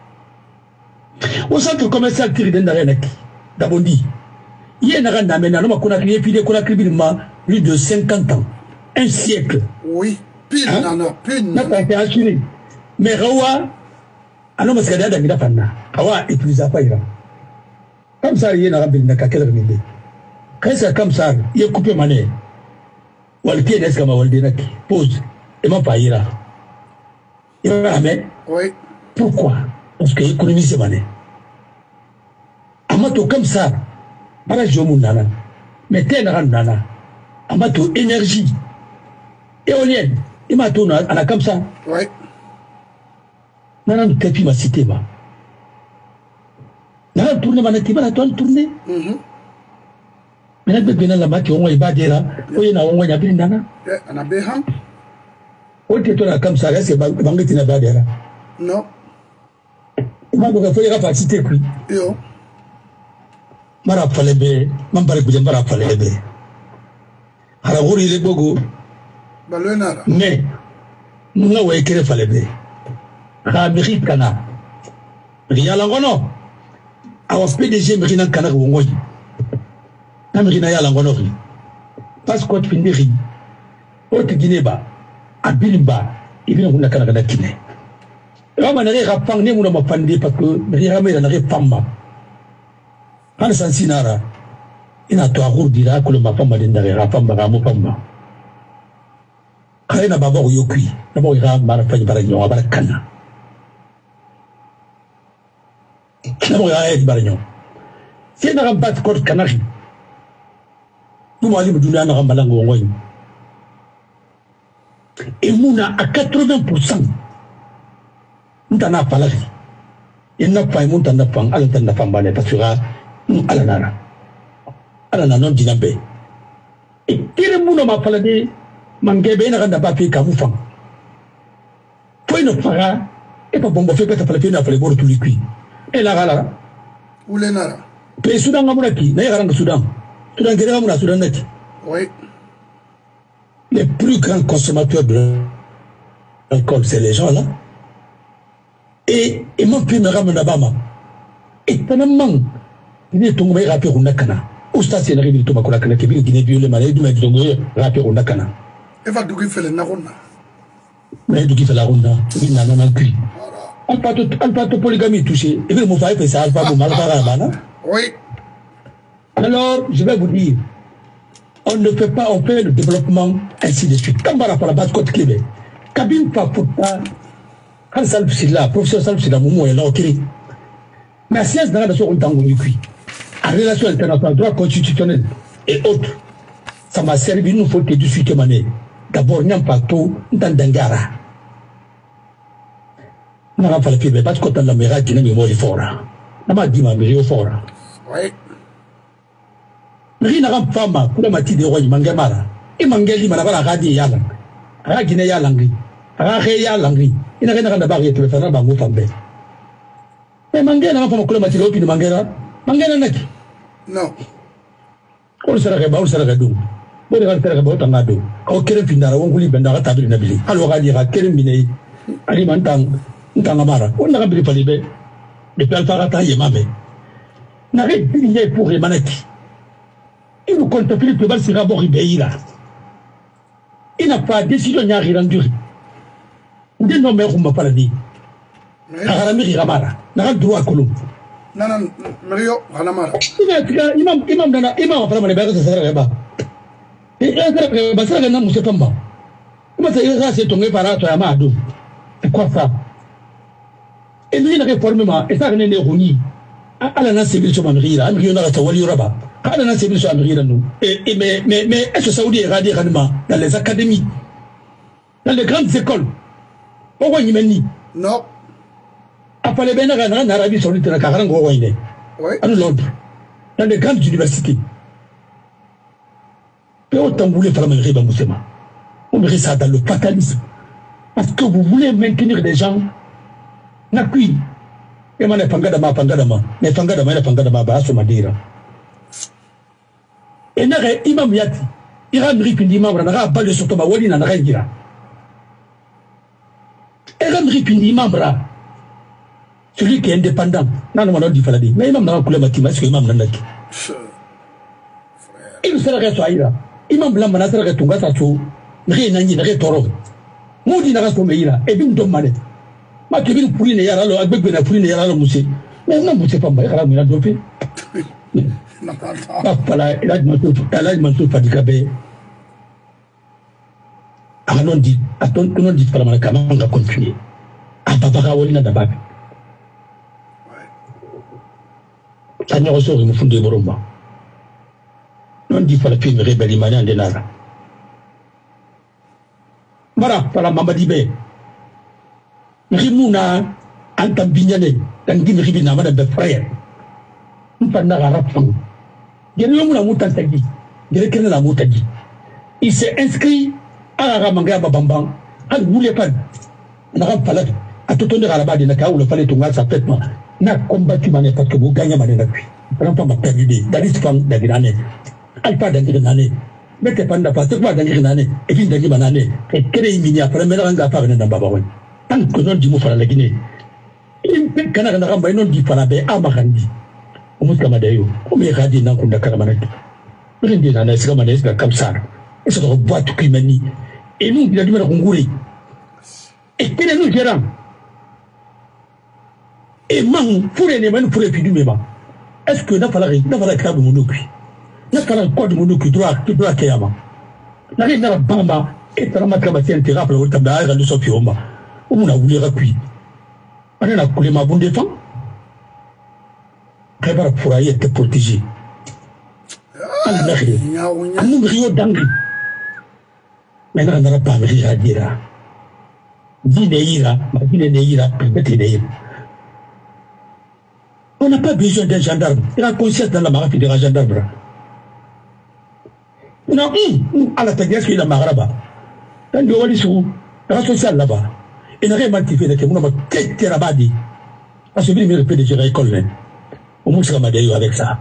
Au centre commercial qui est dans la d'Abondi, il y a un randa maintenant, qu'on a créé plus de 50 ans, un siècle. Oui, pile, non, pile. N'a pas été assuré. Mais Rawa, alors, parce que Adam, il a pas na. Awa, il plus a pas ira. Comme ça, il y a un rabbi n'a qu'à quelle remède. Quand c'est comme ça, il a coupé mané. Ou le pied n'est-ce qu'à ma waldenaki. Pause. Et m'a pas ira. Il va mais. Oui. Pourquoi? Parce qu'il économise ses mané. Amato comme ça. Para jomu nana. Mais t'es un nana. Amato énergie. Éolienne. Il m'a tourné à la comme ça. Oui. Nana nous t'es ma cité ba. Nana tourne ma nati ba la tourne. Mais là bien la mati on va badera. Oye na on va yabiri nana. Ana beham. O te to na comme ça c'est bangeti na badera. Non. Ma ko fa ya cité kui. Yo. Mara falebe, mambare kuje mara falebe. Haraguri le bogo. Balonara. Mais, nous avons écrit le fallait. Amérique Kana. Rien l'angono. Our PDG Mérina Kana Wongoy. Amérina Yalangono. Parce que tu finis. Haute Guinée-Ba. Abilimba. Il vient de Canada Kiné. Et on m'a dit rapang ne mouna ma pandi parce que Mérina n'a pas femme. Quand Sansinara. Il a tout à dire que le ma femme a dit rapamba à mon femme. Quand il a d'abord yokui. D'abord il a marapani baragnon à Barakana. D'abord il a dit baragnon. Si il n'a pas de code canari. Nous m'allons donner un rambalango. Et Mouna à 80%. Nous n'en avons pas la vie. Il n'a pas eu mon temps d'apprendre. Alors, il n'a pas de parce que nous allons là. Alors, nous allons dire. Et qui est mon homme à parler? Mangebe n'a pas fait qu'à vous faire. Point de para. Et pas bon, fait peut-être faire la pour tous les cuits. Et là, là. Où les nara? Pays Soudan, Gamouraki, Naïran Soudan. Soudan, Guéramouna, Soudan net. Oui. Les plus grands consommateurs de l'alcool, c'est les gens là. Et mon pays me ramène à Bama. Et tellement, il est tombé rapide au Nakana. Où ça c'est arrivé de Tomakola qui est Guinée violée, mais il est tombé rapide au Nakana. Et va d'où il fait le Narona? Mais d'où il fait la ronda? Il n'a pas cuit. Alpato polygamie touché. Et puis mon frère fait ça, Alpato Malvarabana. Oui. Alors, je vais vous dire, on ne fait pas, on fait le développement ainsi de suite. Comme par rapport à la base Côte Québec. Kabine Papouta, quand Salf Silla, professeur Salf Silla, Moumou est là, ok. Mais la science n'a pas de son temps où en relation internationale, droit constitutionnel et autres, ça m'a servi, nous faut que du suite mané. D'abord, n'y a pas tout, dans Dangara. N'a pas fallu faire, parce que quand la méra qui n'a pas de fort. N'a pas dit ma mère fort. Oui. Rien n'a pas femme, pour la matinée de roi, Mangamara. Et Mangeli m'a la radi yalang. A Guinée yalangri. A Réa langri. Il n'a rien à barrière pour le faire un bango fambé. Mais Mangela n'a pas mon club de Mangela. Mangela n'a qui? Non. On se regarde, on se regarde. On se regarde, on ado. Au Kérim Pindara, on voulait bender à table nabili. Alors, on dira Kérim Biné, alimentant, Ntangamara. On a rempli par les baies. Depuis Alpharata, Yemame. N'arrête de pour les manaki. Il nous contemple que Bal sera boribé là. Il n'a pas décidé de rien rendu. Il n'a pas dit. Aramiri Ramara. N'a pas droit à Colomb. Non, non, Mario, Ranamara. Imam a fait les berges de Saraba. Et il a passé la gamme, M. Pamba. Comment ça s'est tombé par là, à Amado? C'est quoi ça? Et lui, il a réformé, et ça, il est réuni. À la civile sur Mamri, là, il y en a un Wali Raba. À la civile sur Mamri, là, nous. Mais est-ce que Saoudi est radicalement dans les académies, dans les grandes écoles? Pourquoi il m'a dit? Non. Après les Bénara, en Arabie Saoudite, la Karango Wayne. Oui. À Londres. Dans les grandes universités. Et autant vous voulez faire la Riba Moussema. On met ça dans le fatalisme. Parce que vous voulez maintenir des gens. Nakui. Et moi, Pangadama. Mais Pangadama, Basso Madira. Et Nare, Imam Yati. Iran Ripindi Mamra, Nara, Balde Sotoma, Walina, Narangira. Iran Ripindi Mamra. Celui qui est indépendant. Non, non, non, dit Faladi. Mais Imam n'a pas coulé Matima, est-ce que Imam n'a pas dit? Il serait Soaïra. Imam Blanc, Manasara, Tunga, Tacho, rien n'a ni Toro. Moudi n'a pas Someira, et Bim Domane. Ma Kevin Pouline et Yaralo, a Bébé Pouline et Yaralo Moussé. Mais non, vous ne savez pas, il a dopé. Voilà, il a demandé Fadikabé. Ah non, dit, attends, non, dit par Malakama, on va continuer. Ah, Papa Walina d'Abab. Ça ne ressort, il me fonde de Boromba. Non, dit par la fille, me rébellie, manière de Nara. Voilà, par la Mambadibé. Rimuna, Antam Bignane, Tandim Ribina, Madame de Frère. Nous parlons à Rapang. Guérimou Moutantagi, Guérimou la Moutagi. Il s'est inscrit à la Ramanga Babambang, à Goulepan. On a rappelé à tout honneur à la base de Naka où le fallait tomber sa tête. N'a combattu Mané parce que vous gagnez Mané Nakui. On n'a pas perdu des Dalis Fang d'Agirane, Alpha d'Agirane, Mete panda pas, c'est quoi dans l'année, et puis dans l'année, et quel est l'immédiat, après, mais là, on va pas venir dans Babaouin. Tant que non, dis-moi, la Guinée. Il peut canard n'a pas non dit Falabe, Amarandi. Au moins, Kamadayo, au meilleur radis dans le Karamanaki. Il dit dans la Samanes, comme ça. Et ça doit boire tout Kimani. Et nous, il a dit à Congouli. Et quel est nous gérant? Et man, pour les mains, pour les filles du même. Est-ce que n'a pas la carte de Monoki? N'a pas la code de Monoki, droit Kayama. N'a rien à Bamba, et à la Macabati, un thérapie, au tabac, à l'Usofioma. On a voulu rappuyer. On a coulé ma bonne défense. Prébar pour aller te protéger. On nous rio d'angle. Maintenant, on n'a pas ri à dire. Dineira, ma dineira, peut-être. On n'a pas besoin d'un gendarme. Il a conscience dans la marque de la gendarme. On a à la tête de la maraba. Dans le Wallisou, la sociale là-bas. Il n'a rien motivé de mon nom, qu'est-ce Rabadi. À ce milieu de gérer l'école. On m'a dit avec ça.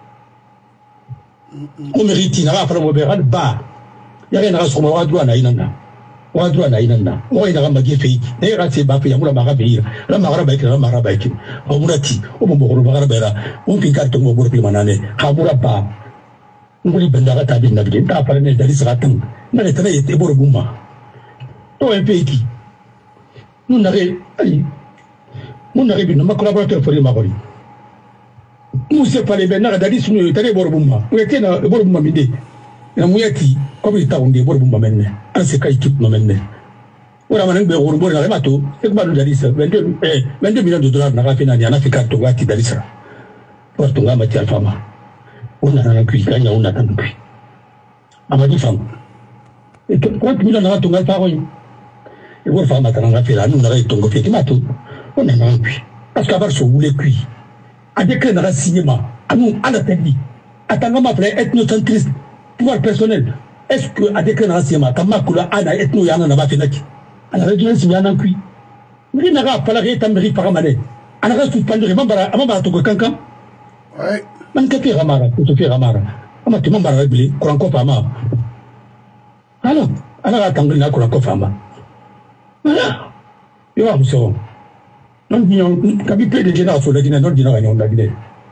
On mérite, il n'a pas de bas. Il n'y a rien à se voir à droite à Inanda. On a droit à Inanda. On a un magé fait. D'ailleurs, c'est Bafé, la Marabaï, la Marabaï, la Marabaï. On m'a dit, on m'a dit, on fait carte au Bourg Manane, Hamouraba. On voulait Bendara Tabin Nabin, Taparane d'Alis Ratan. N'a été Bourgouma. On est un pays qui. Nous n'arrivons pas à collaborateur pour les Maroris. Nous ne sommes pas les Bernard d'Alis, nous sommes les Bourgouma. Nous étions dans le Bourgouma Midi. La Mouyati, comme il est en Bourgouma maintenant, en ce cas, équipe maintenant. On a un Bourgouma dans le bateau, c'est comme nous d'Alis, 22 millions de dollars dans la finale, il y en a fait 4 tours d'Alis. Pour ton gars, Mathieu Alfama. On a un cuit, on a un cuit. Amadou Fam. Et 30 millions dans la tonga par an. Et vous femme à fait là, nous n'avons pas ton fait matou. On a un cuit. Parce qu'à part ce vous les cuits. À décret dans le cinéma, à nous, à la télé. Attends, ma frère, ethnocentriste, pouvoir personnel. Est-ce que à décret dans le cinéma, quand ma couleur, à la ethno, y en a pas fait là. À la région, il y en a un cuit. Mais il n'a pas la réalité, mais il par amané. À la reste, tu parles de Ramara, tu cancan. Ouais. Man ka fi ramara ko to fi ramara ama to mambara bile kuran ko fama alors ala ga tangul na kuran ko fama voilà yo am so non dion ka bi pe de jena so da dina non dina ga nyonda dine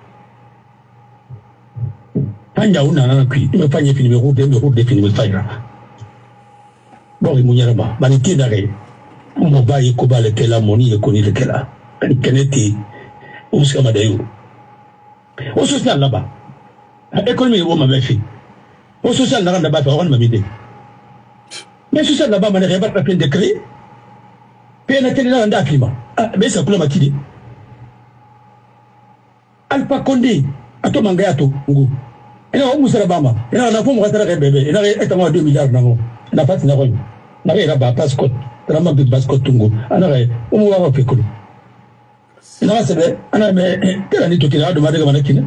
tanya una na kwi me fanye fini me route fini me fayra bon mo nyara ba bani ti dare mo ba yi ko ba le kela moni le koni le kela kan keneti o muska madayo. Au social là-bas, l'économie est où ma fille. Au social là-bas, on va m'aider. Mais au social là-bas, on ne pas plein de créer. Puis on a télé dans le climat. Mais ça coule ma télé. Alpha Condé, à ton mangato, Ngo. Et là, on mousse la bama. Et là, on a fait mon retard bébé. Et là, on a 2 milliards d'euros. On a pas de n'importe. On a là-bas, passport. On a ma big passport Tungo. On a on va faire quoi. Non, c'est vrai. On a mais quelle année tu as demandé comment tu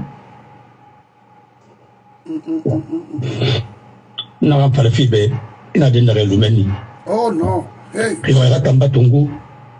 n'a pas le fibre. Il a donné le menu. Oh non. Hey. Il va Tamba Tongo.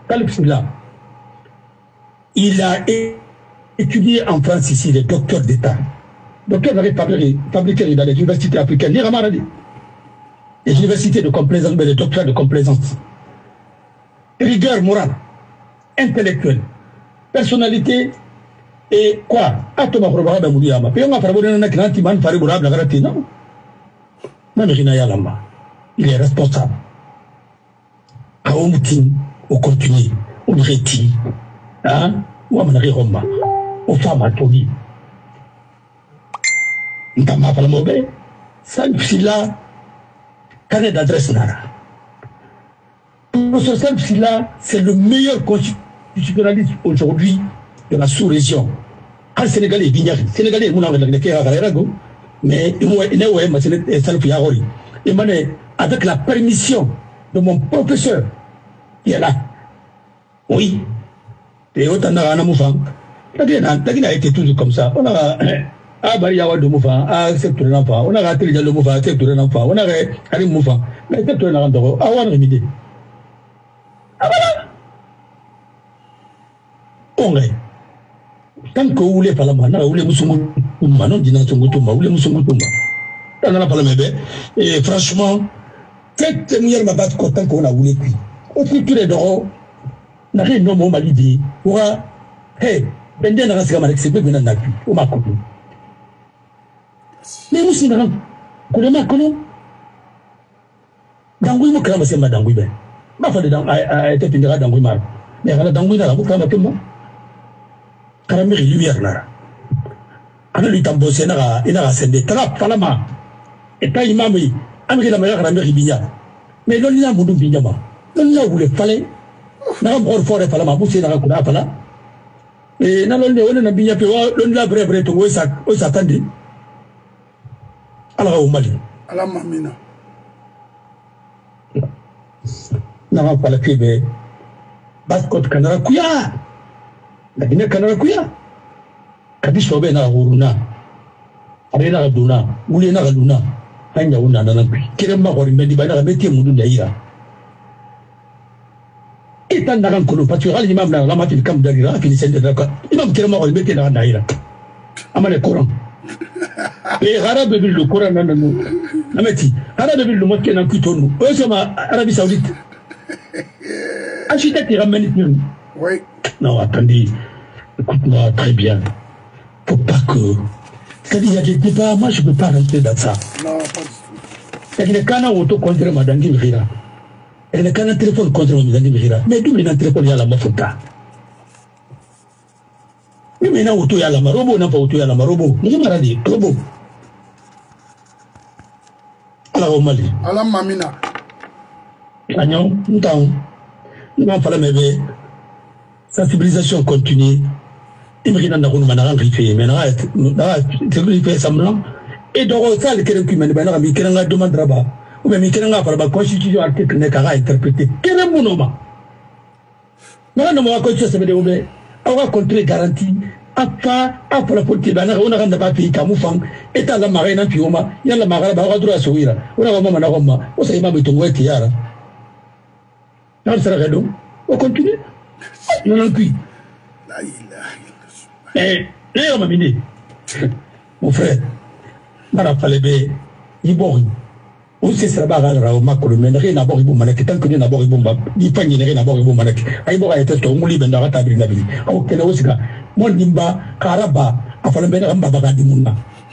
Il a étudié en France ici, les docteurs d'État. Docteur avait fabriqué dans les universités africaines. Les universités de complaisance, mais les docteurs de complaisance. Rigueur morale, intellectuelle. Personnalité et quoi? Atoma probable à Mouliama. Puis on a parlé d'un clanti man favorable à Gratina. Même Rinaya Lamba. Il est responsable. À Omutin, au continu, au Breti, hein, ou à Manari Roma, aux femmes à Tony. Ntama Palamobe, Salpsila, carnet d'adresse Nara. Pour ce Salpsila, c'est le meilleur constitutionnaliste aujourd'hui de la sous-région. Un Sénégalais, Sénégalais, mais avec la permission de mon professeur qui est là. Oui. Et autant a été toujours comme ça. On a Bariawa de Moufa, accepté l'enfant. On a raté le Moufa, accepté l'enfant. On a raté Moufa, accepté l'enfant. Ah, on a remis. Ah, voilà. On est. Tant que vous voulez pas la main, vous voulez Moussoumou, non, dîner son goutouma, vous voulez Moussoumou. dans la parole et franchement cette meilleure ma batte content qu'on a voulu puis au truc les doro n'a rien non mon malidi pour hey bende na rasika malek c'est bien na puis au makoto mais aussi dans ko ma kono dangui mo kama sema dangui ben ma fa de dang a été pindira dangui mar mais kana dangui na ko kama tumba kana mi lumière na ana lui tambosé na ina sende trap falama et pas imami amiri la meilleure kana mi binya mais l'on a mundu binya ma l'on a voulu fallait na ko fort falama bu c'est na ko na fala et na l'on on na binya pe l'on la vrai to o sa tandi ala o mali ala mamina na fala kebe baskot kanara kuya lakini kanara kuya kadi sobe na huruna arena duna muli na duna hanya una na nampi kirema ko rimedi bana ga meti mundu ndaira itan daga kono patu hali imam na la mati kam dalira fini sende daka imam kirema ko meti na ndaira amane coran e harabe bil coran na no ameti harabe bil mo kenan kitonu o sama Arabie Saoudite architecte ramène. Oui. Non, attendez. Écoute-moi très bien. Faut pas que. C'est-à-dire, il y a des débats. Moi, je ne peux pas rentrer dans ça. Non, pas du tout. C'est-à-dire, quand on a auto contre Madame Dimira, et quand on a un téléphone contre Madame Dimira, mais d'où il y a un téléphone, il y a la mafuta. Mais maintenant, auto, il y a la marobo, n'a pas auto, il y a la marobo. Nous sommes radis, robo. Alors, au Mali. Alors, Mamina. Agnon, nous avons fait la sensibilisation continue. Il me dit que nous avons fait mais semblant. Et donc, ça, le qui m'a dit que nous avons demandé là-bas. Ou bien, nous avons fait la constitution article n'est qu'à interpréter. Quel est mon nom? Nous avons constitution, ça veut dire qu'on va contrôler garantie. Après la politique, on a pas pays Camoufang, et à la marine, puis on a la marine, on a droit à sourire. On a vraiment un homme, on s'est même ton wet hier. Non, c'est vrai, donc. On continue. Non, non, puis. Eh, on m'a mis. Mon frère, Mara Falebe, Ibori. On sait ça, Barra, au Macro, mais rien à bord, Iboumanek, tant que nous n'avons pas Ibomba, ni pas ni rien à bord, Iboumanek. Aïbora était au Mouli Bendarata Brinabili. Au Kenaosika, mon Nimba, Karaba, à Falben Ramba Bagadimuna.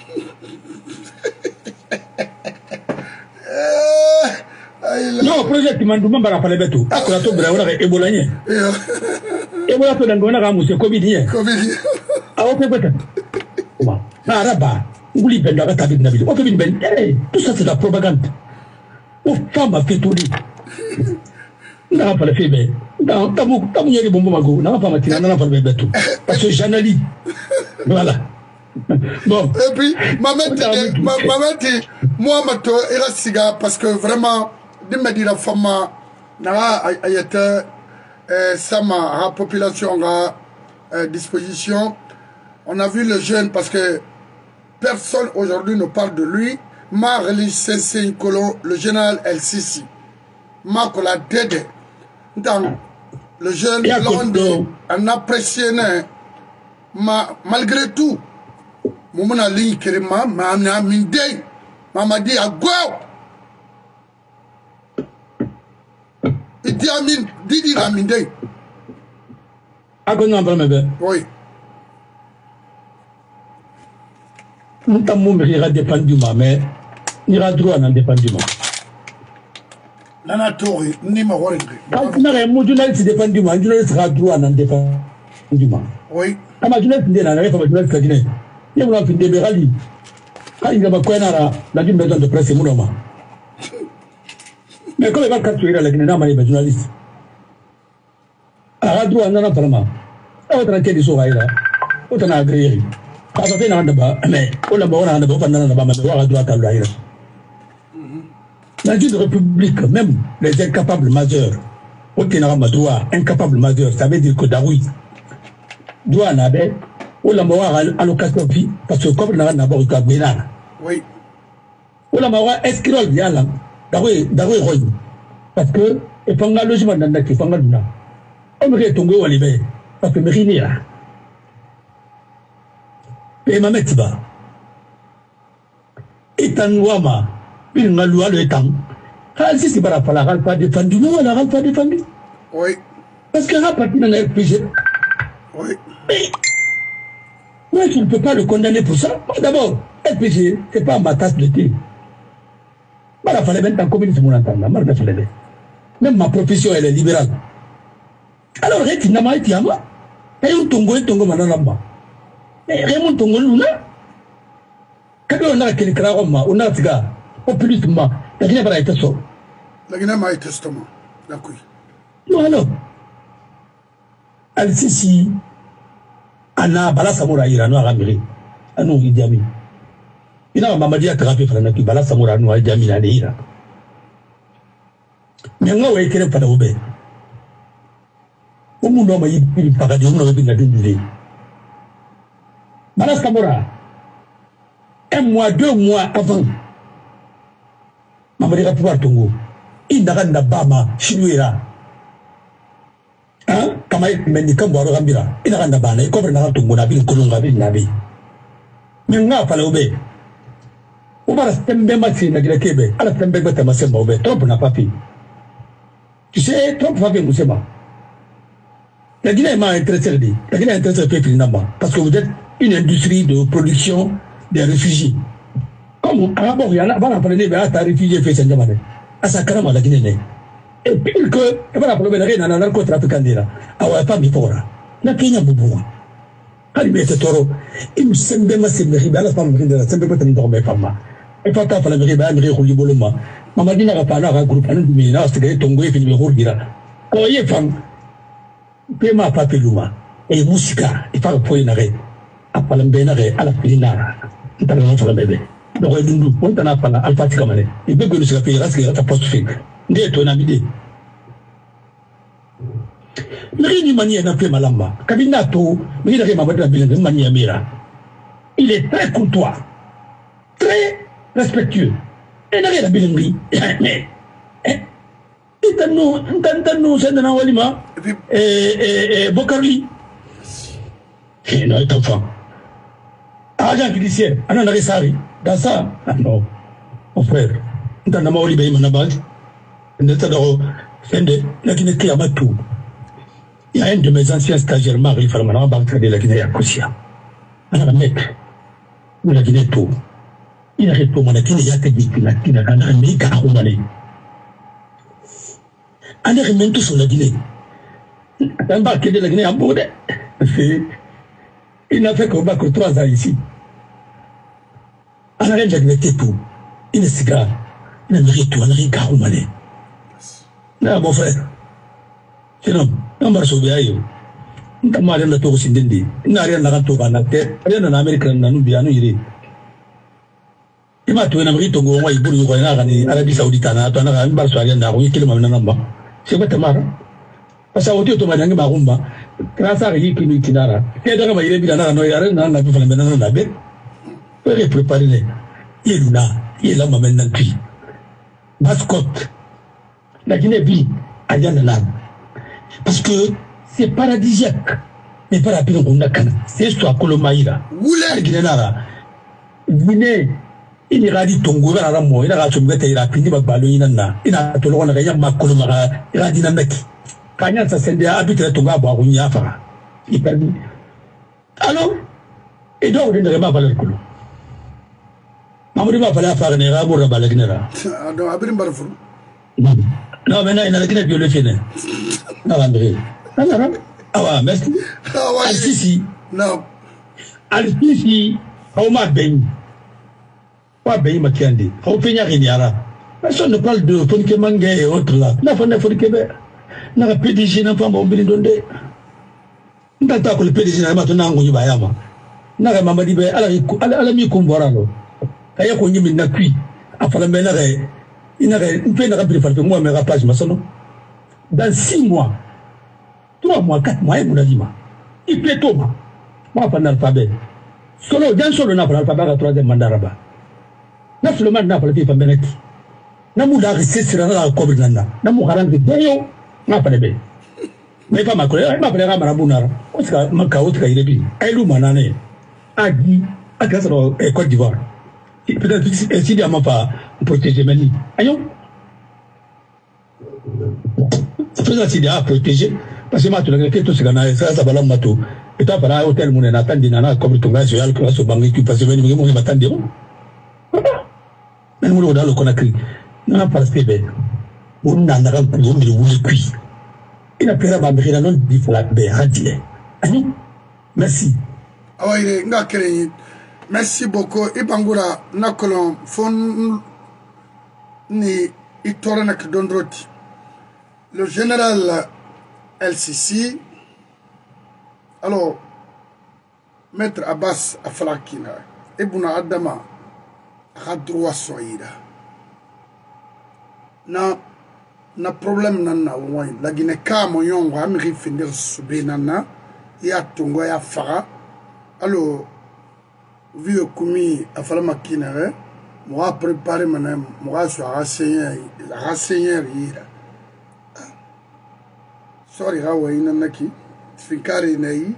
Non, projet qui m'a demandé par rapport à l'Ebetou. À quoi tu brûles et Bologna. Et voilà que l'Angona a moussé Covid. Ah, ok, peut-être. Araba, oublie Ben Darat avec Nabil. Ok, Ben, tout ça c'est la propagande. Aux femmes a fait tout dit. N'a pas le fait, mais dans Tamou Yari Bombomago, n'a pas matin, n'a pas le Betou. Parce que j'analyse. Voilà. Bon. Et puis, maman dit, moi, Mato, il reste siga parce que vraiment, de me dire la femme, n'a ayete, sama, la population à disposition. On a vu le jeune parce que personne aujourd'hui ne parle de lui. Ma religion, c'est le général El Sisi. Ma kola dede. Dans le jeune, on apprécie, malgré tout. Moumona ligne kirima, ma minde, mama dit à go. Il dit à mine, dit la minde. À quoi non, oui. Nous t'avons défendu du mais il y a droit à défendu. Nana Tori, ni ma worry. Quand on a un journaliste défendu, un journaliste sera droit à défendu. Oui. Un journaliste n'est pas un journaliste. Il y a un film de Berali. Quand il y a la maison de presse, c'est mon homme. Mais comme il va capturer la Guinée, il journaliste. À la droite, on a un parlement. On va tranquille, ils sont là. On a agréé. Quand on fait un débat, mais on a besoin de faire un débat, mais on a droit à l'air. Dans une république, même les incapables majeurs, on a droit incapable majeur, ça veut dire que Daoui doit en avoir. On a besoin à l'occasion parce que comme on a d'abord eu Kabila. Oui. On a besoin escroc bien là. Daoui Roy. Parce que il faut un logement dans le faut un logement. On me retombe au Libé parce que me rinir là. Et ma mettre bas. Etanouama, il m'a loué le temps. Si c'est pas la râle pas défendu, non, la râle pas défendu. Oui. Parce qu'elle a parti dans RPG. Oui. Mais, moi, je ne peux pas le condamner pour ça. D'abord, RPG, c'est pas ma tasse de thé. Voilà, fallait mettre en communiste, mon entendant. Même ma profession, elle est libérale. Alors, il n'a pas été à moi. Et un tongo, mananamba. Et Raymond Tongo, Luna. Quand on a quelqu'un qui on a tigard, au plus de moi, la Guinée va être so. La Guinée m'a été testament. D'accord. Non, alors. Al-Sisi, Anna, Bala Samoura, il a noir à Miri. Ah non, il dit à mi. Il a Mamadi à Trapi, Franaki, Bala Samoura, noir, il a mis la Neira. Mais moi, il n'y a pas d'obé. Au monde, il n'y a pas de Bala Samoura, 1 mois, 2 mois avant, Mamadi va pouvoir Tongo. Il n'a pas Bama, Chinuera. Hein? Comme il m'a dit, comme Boiro Gambira, il n'a pas de Bana, il couvre n'a pas Tongo, Nabi, Kolongabi, Nabi. Mais on n'a pas l'obé. On va rester même si la Guinée, à la fin de ma semaine, Trump n'a pas fait. Tu sais, Trump va venir, Moussema. La Guinée m'a intéressé, la Guinée a intéressé finalement, parce que vous êtes une industrie de production des réfugiés. Comme d'abord, il y a là, on parler de réfugiés fait Saint-Germain. À sa carrément la Guinée. Et puis que, il va parler de rien dans le narcotrafiquant là. Ah ouais, pas mi pora. La Kenya boubou. Quand il met ce taureau, il me semble bien c'est me riba, la femme me riba, c'est pas tellement dormir pas mal. Et pas tant la riba, me riba boloma. Maman dit n'a pas là un groupe, un mais là c'est que Tongo et puis me roulira. Quand il est femme, paiement pas peluma. Et musica, il faut pour une arrêt. Après l'embénaré à la filinara. Il t'a l'enfant la bébé. Donc, on t'en a pas là, alpha Tikamane. Il peut que le payer, parce qu'il a ta poste fait. N'est ton ami. Rien manière n'a fait malamba. Kabinato, mais il a rien à de manière mira. Il est très courtois, très respectueux. Et n'a rien à bilingue. Mais, nous, c'est dans Walima. Et Bokarli. Et non, enfant. Agent judiciaire, on a resari. Dans ça, non. Mon frère, dans la Maoli Bay Manabag, il y a un de mes anciens stagiaires, Marie Farmana, banque de la Guinée à Kosia. On a un mec, où la Guinée tout. Il a répondu à la Guinée, il y a technique, la Guinée, on a mis Karoumane. On a remis tout sur la Guinée. Un barque de la Guinée à Bouddha. Il n'a fait qu'au bac 3 ans ici. On a rien de tout. Il est cigare. Il a mis tout. On a rien Karoumane. Non, mon frère. Sinon, on va sauver à eux. On n'a rien à tout Sindindi. Il n'a rien à tout à la tête. Rien en Amérique, on a nous bien nous. Il m'a tout un Amérique, on va y bouger en Arabie Saoudite. On a un bar sur rien à rouiller qui le m'a amené. C'est pas tamara. Parce que tu m'as dit Marumba, grâce à Ricky Nitinara. Et donc, il est bien à Noyara, n'a pas fait le ménage à la bête. Il est préparé. Il est là, il est là, ma maintenant. Mascotte. La Guinée vit à Yanana. Parce que c'est paradisiaque. Mais pas rapide, on a canne. C'est ce que Kolomaïra. La Guinée Nara. Guinée. Il y a dit Tongo, il y a mo, il y a dit Tongo, il y a dit Balo, il y a dit Tolon, il y a Makolomara, il y a dit Namaki. Quand il y a ça, c'est habitué Tonga à boire, il y a Fara. Il permet. Alors, et donc, il n'y a pas de valeur. Mamoudi va falloir faire un erreur pour la balagnera. Donc, après, il va faire. Non, mais il y a une guinée violée. Non, André. Ah, ouais, merci. Al-Sisi. Non. Al-Sisi, on m'a béni. Pas béni, ma tiende. On fait rien. Personne ne parle de Fonike Mange et autres là. La fin de Fonike Bé. N'a pas PDG, n'a pas bon bilindondé. N'a pas que le PDG n'a pas ton angle du Bayama. N'a pas Mamadi Bé, à la mi-comborano. Il y a qu'on y m'a cuit. À faire le ménage. Il n'a pas de faire moi, mais rapage, ma son. Dans 6 mois, 3 mois, 4 mois, il m'a dit, il plaît tout, moi, pas l'alphabet. Solo, d'un solo n'a pas l'alphabet à 3e mandat là-bas. N'a pas le mandat n'a pas le fait Benaki. N'a pas resté sur la cobre nana. N'a pas rendu d'ailleurs, n'a pas le bé. Mais pas ma collègue, m'a appelé à Marabounara. On se ma caoutchouc, il est bien. Elle ou manane a dit à Gassaro et Côte d'Ivoire. peut-être si diamant pas protéger Mani. Aïe. Peut-être si diamant protéger parce que maintenant que tout ce qu'on a ça va l'ambato. Et toi par là hôtel mon n'attend dinana comme ton gars sur le classe au banque qui passe Mani mon m'attendre. Mais nous dans le Conakry. Non parce que ben on n'a pas de boule cuit. Il a peur à m'abrir non dit pour la bé radie. Aïe. Merci. Ah oui, merci beaucoup. Ibangura nakolon fon ni itoranak dondroti. Le général LCC, alors maître Abbas Aflakina, Ibuna Adama, a droit soïda. Na problème nana ouai, la Guinée Kamo yon wa amiri finir soube nana, ya tongo ya fara, alors vieux Koumi Aflamakina, moi préparé maintenant, moi je suis renseigné. Sorry, how in Naki, Finkari Nei.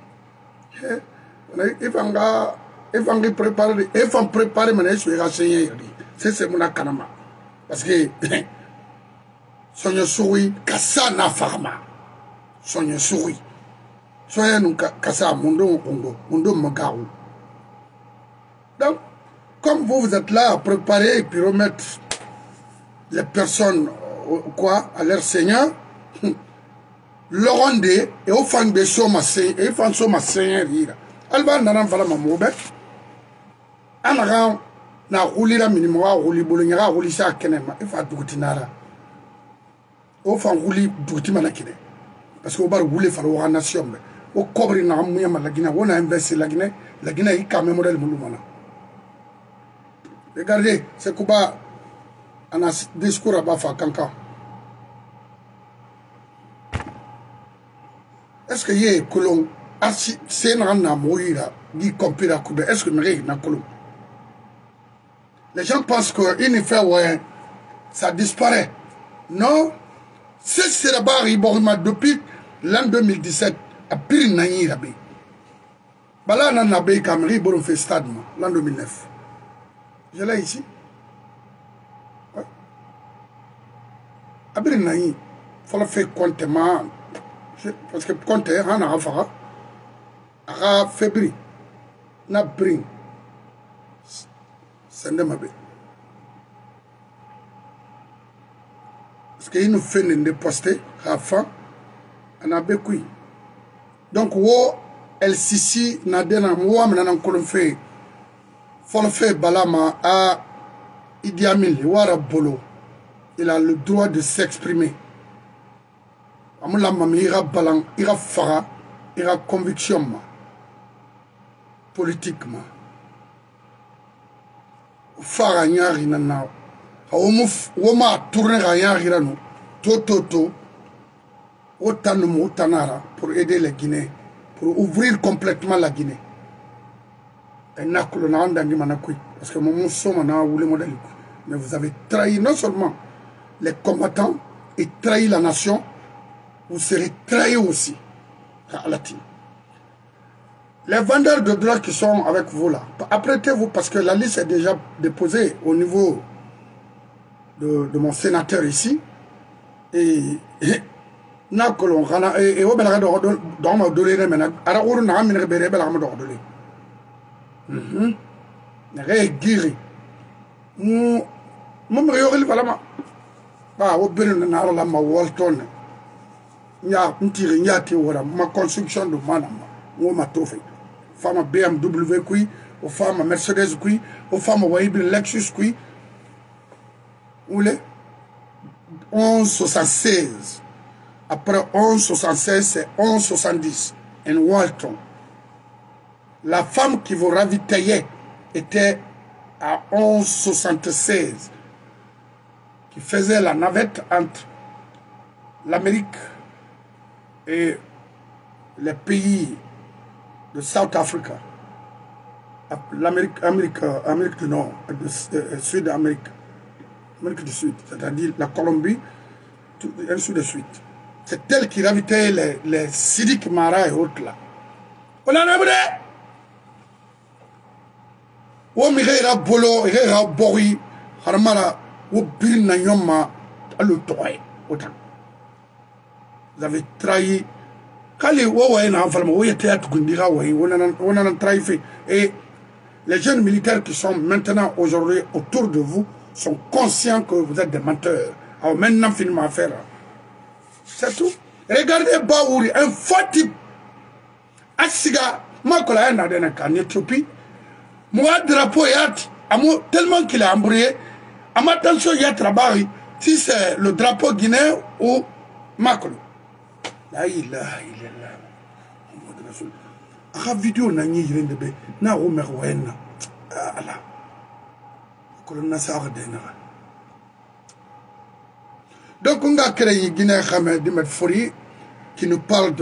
If I'm préparé, je suis renseigné. C'est mon akanama. Parce que Sonia Souri, Kassa na Farma. Sonia Souri. Sonia nous Kassa, Mundo Congo, Mundo Magaou. Donc, comme vous êtes là à préparer et puis remettre les personnes à leur Seigneur, le Rwandais et au fond de Soma Seigneur, Alba n'a pas la mamoube. Anaran n'a roulé la minimum, roulé Bologna, roulé ça Kenema, il faut doutinara. Au fond, roulé doutimanakine. Parce qu'on va rouler faire la nation. Au cobre, il n'a pas la Guinée, on a investi la Guinée est quand même modèle Mouloumana. Regardez, c'est Kuba en a discours à Bafa Kanka. Est-ce que y a colon c'est un mourir dit compire à Koubé? Est-ce que Méré n'a colon? Les gens pensent qu'il fait ouais, ça disparaît. Non, c'est la barre depuis l'an 2017 à Pire Nani Rabé. Bala n'a pas Kamri Boron fait stade l'an 2009. Je l'ai ici. À Pire Nani, il faut faire comptement. Parce que quand tu es en Afara, à février, n'a pris, c'est de ma vie. Parce qu'il nous fait une poster, à fin, on a beaucoup. Donc, LCC n'a pas moi, mais on a fait, faut le faire, balama, à Idi Amin, Bolo. Il a le droit de s'exprimer. Il y a fara, il y a conviction politiquement. Fara nyari nana. Woma tourner nyari rano. Toto. Autant tanara pour aider les Guinéens, pour ouvrir complètement la Guinée. Et n'a que l'on a entendu manakui. Parce que mon somme n'a voulu modèle. Mais vous avez trahi non seulement les combattants et trahi la nation. Vous serez trahis aussi. Les vendeurs de drogue qui sont avec vous là, apprêtez-vous parce que la liste est déjà déposée au niveau de mon sénateur ici. Et n'a que l'on rana et au belga dans ma dolé maintenant. Alors on a mis le bébé belga dans dolé. Guiri. Mon meilleur valama. Ah au belga n'a pas la ma Walton. Nya ntiri nyati wora ma construction de manama ngoma tofe fama BMW kui o fama Mercedes kui o fama Waibil Lexus kui oule 1176 après 1176 c'est 1170 en Walton. La femme qui vous ravitaillait était à 1176 qui faisait la navette entre l'Amérique et les pays de South Africa, l'Amérique du Nord, Sud-Amérique, Amérique du Sud, c'est-à-dire la Colombie, et ainsi de suite. C'est elle qui ravitaillait les Sidik Mara et autres là. On en a brûlé. O Miguel Bolo, Ira Bori, Harmara, ou Birna Yoma, Alutoy, autant. Vous avez trahi. Quand les Wawaïna, vous êtes à Gundira, on a trahi. Et les jeunes militaires qui sont maintenant aujourd'hui autour de vous sont conscients que vous êtes des menteurs. Alors maintenant, film à faire. C'est tout. Regardez Baouri, un faux type. Asiga, moi, quand il y a en Éthiopie, moi, drapeau yat, tellement qu'il a embrouillé, à ma attention, yat rabari, si c'est le drapeau guinéen ou Makolo. Là, il est là. La vidéo n'a ni rien de bé, n'a au merwen. Allah. Colonel Nassar Dena. Donc, on a créé Guinée Hamed Fori qui nous parle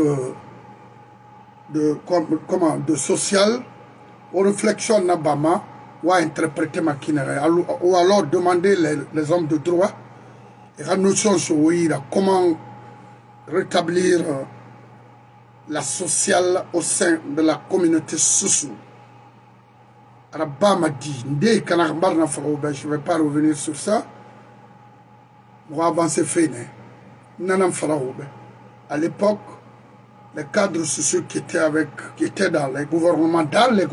de social, aux réflexions Nabama, ou à interpréter ma kinère, ou alors demander les hommes de droit, et la notion sur comment rétablir la sociale au sein de la communauté Soussou. Rabba m'a dit, je ne vais pas revenir sur ça. On va avancer fait. À l'époque, les cadres sociaux qui étaient dans les gouvernements,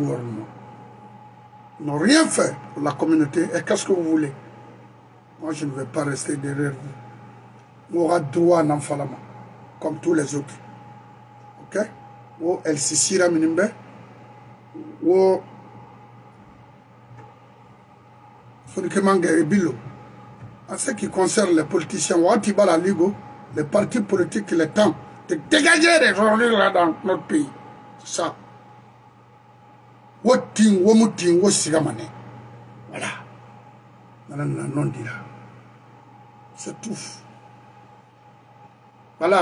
n'ont rien fait pour la communauté. Et qu'est-ce que vous voulez? Moi, je ne vais pas rester derrière vous. On aura droit à l'enfalama, comme tous les autres. Ok? Ou El Sisira Minimbe, ou en ce qui concerne les politiciens, les partis politiques, il est temps de dégager les gens là dans notre pays. C'est ça. Voilà. C'est tout. Voilà.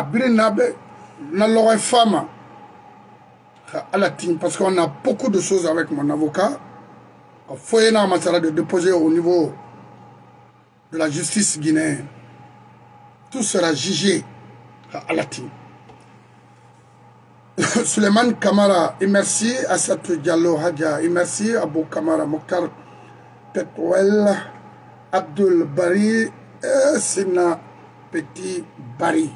Parce qu'on a beaucoup de choses avec mon avocat. Il faut de déposer au niveau de la justice guinéenne. Tout sera jugé à la team. Suleiman Kamara, et merci à cette Diallo Hadja, et merci à Abou Kamara, Mokhtar Petouel, Abdul Bari, Sina Petit Bari.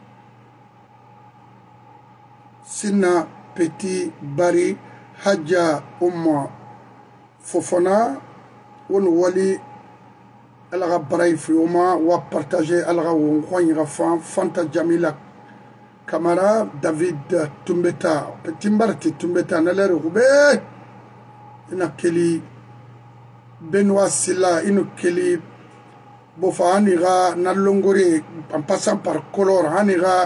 Sina Petit Bari, Hadja Oumma Fofona, on wali alga baray fioma wa partager alga wonkhwa Fanta Jamila Kamara David Tumbeta Petit Mbarti Tumbeta Naler Roubé ina keli Benoît Silla ina keli Bofa Anira Nalongori en passant par Color Anira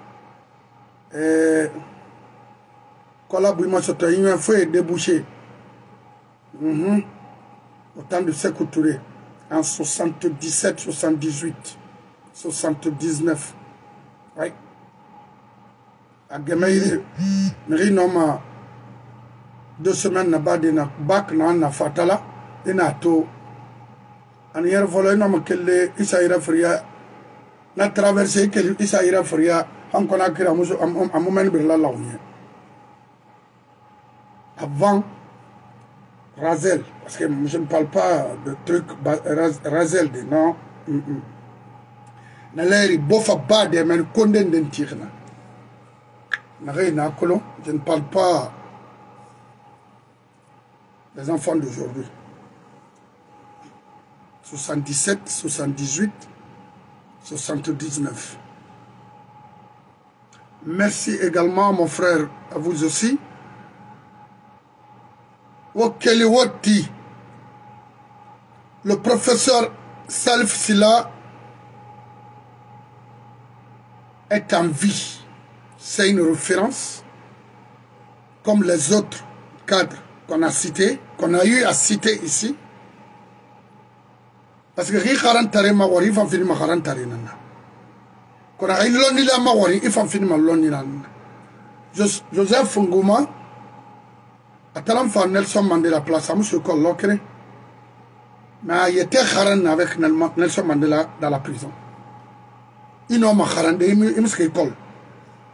Kola Bouima Soto il faut déboucher. Au temps de Sékou Touré, en 77, 78, 79. Oui. À Gemeïre, Noma, 2 semaines na badina, Bak na Fatala, et Nato. En hier volé, non, qu'elle Isaïra Fria, n'a traversé qu'elle Isaïra Fria, en connaît un moment de la laune. Avant, Razel, parce que je ne parle pas de trucs Razel, non. Naleri bofa ba de men konden den tirna. Je ne parle pas des enfants d'aujourd'hui. 77, 78, 79. Merci également mon frère, à vous aussi. Le professeur Salif Silla est en vie. C'est une référence, comme les autres cadres qu'on a cités, qu'on a eu à citer ici. Parce que Rikharan Tare Mawari, il faut finir Maharan Tare Nana. Qu'on a eu l'onila Mawari, il faut finir l'onila. Joseph Ngouma, à Talamfa Nelson Mandela place, à M. Kolokre, mais il était Haran avec Nelson Mandela dans la prison. Il n'a pas Haran, il m'a dit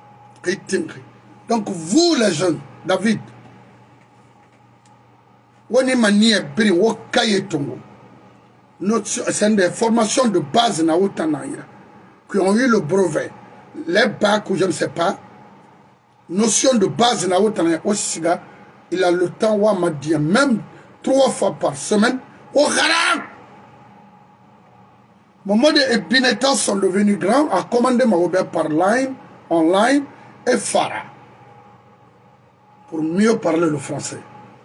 donc vous les jeunes, David, Woni manie bri wo kayetongo. C'est des formations de base na Otanaïra qui ont eu le brevet. Les bacs ou je ne sais pas. Notion de base na Otanaïra Osiga, il a le temps ou m'a dit même 3 fois par semaine au Ghana. Moment de Binetans sont devenus grands, a commandé ma Robert par line, online et Farah pour mieux parler le français.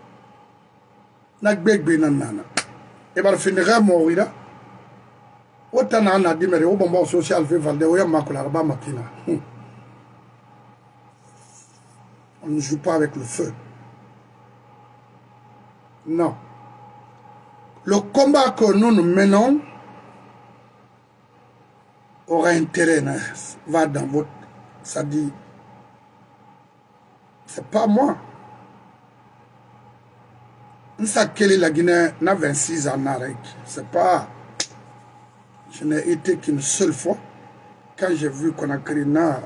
Nagbek Benanana. Et bien, finira mourir. Autant on a dit, mais au bonbon social, fait valder, ou y'a makolarba makina. On ne joue pas avec le feu. Non. Le combat que nous nous menons aura intérêt, va dans votre... Ça dit, c'est pas moi. Ça, quelle est la Guinée, n'a 26 ans, c'est pas... Je n'ai été qu'une seule fois, quand j'ai vu qu'on a créé na...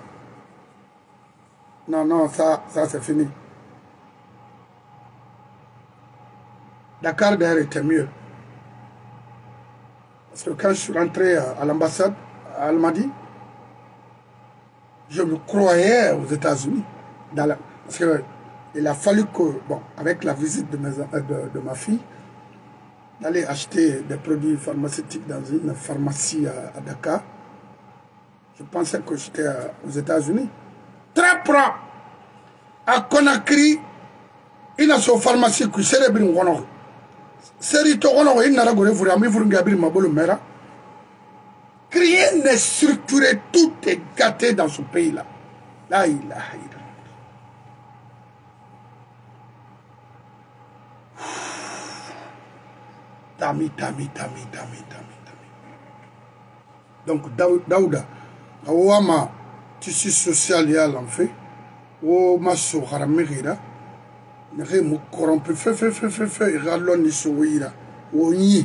Non, ça c'est fini. Dakar d'ailleurs était mieux. Parce que quand je suis rentré à l'ambassade, à Almadi, je me croyais aux États-Unis. Parce qu'il a fallu que, bon, avec la visite de ma fille, d'aller acheter des produits pharmaceutiques dans une pharmacie à Dakar. Je pensais que j'étais aux États-Unis. Très près, à Conakry, il y a une pharmacie qui célèbre une honor. C'est rien n'est structuré, tout est gâté dans ce pays-là. Là, il a. Tami. Donc, Daouda, Awama, tissu social, il y a l'enfait, ou ma soeur, Mirira, ne me corrompu, fait, rallon, ni souira, ou ni.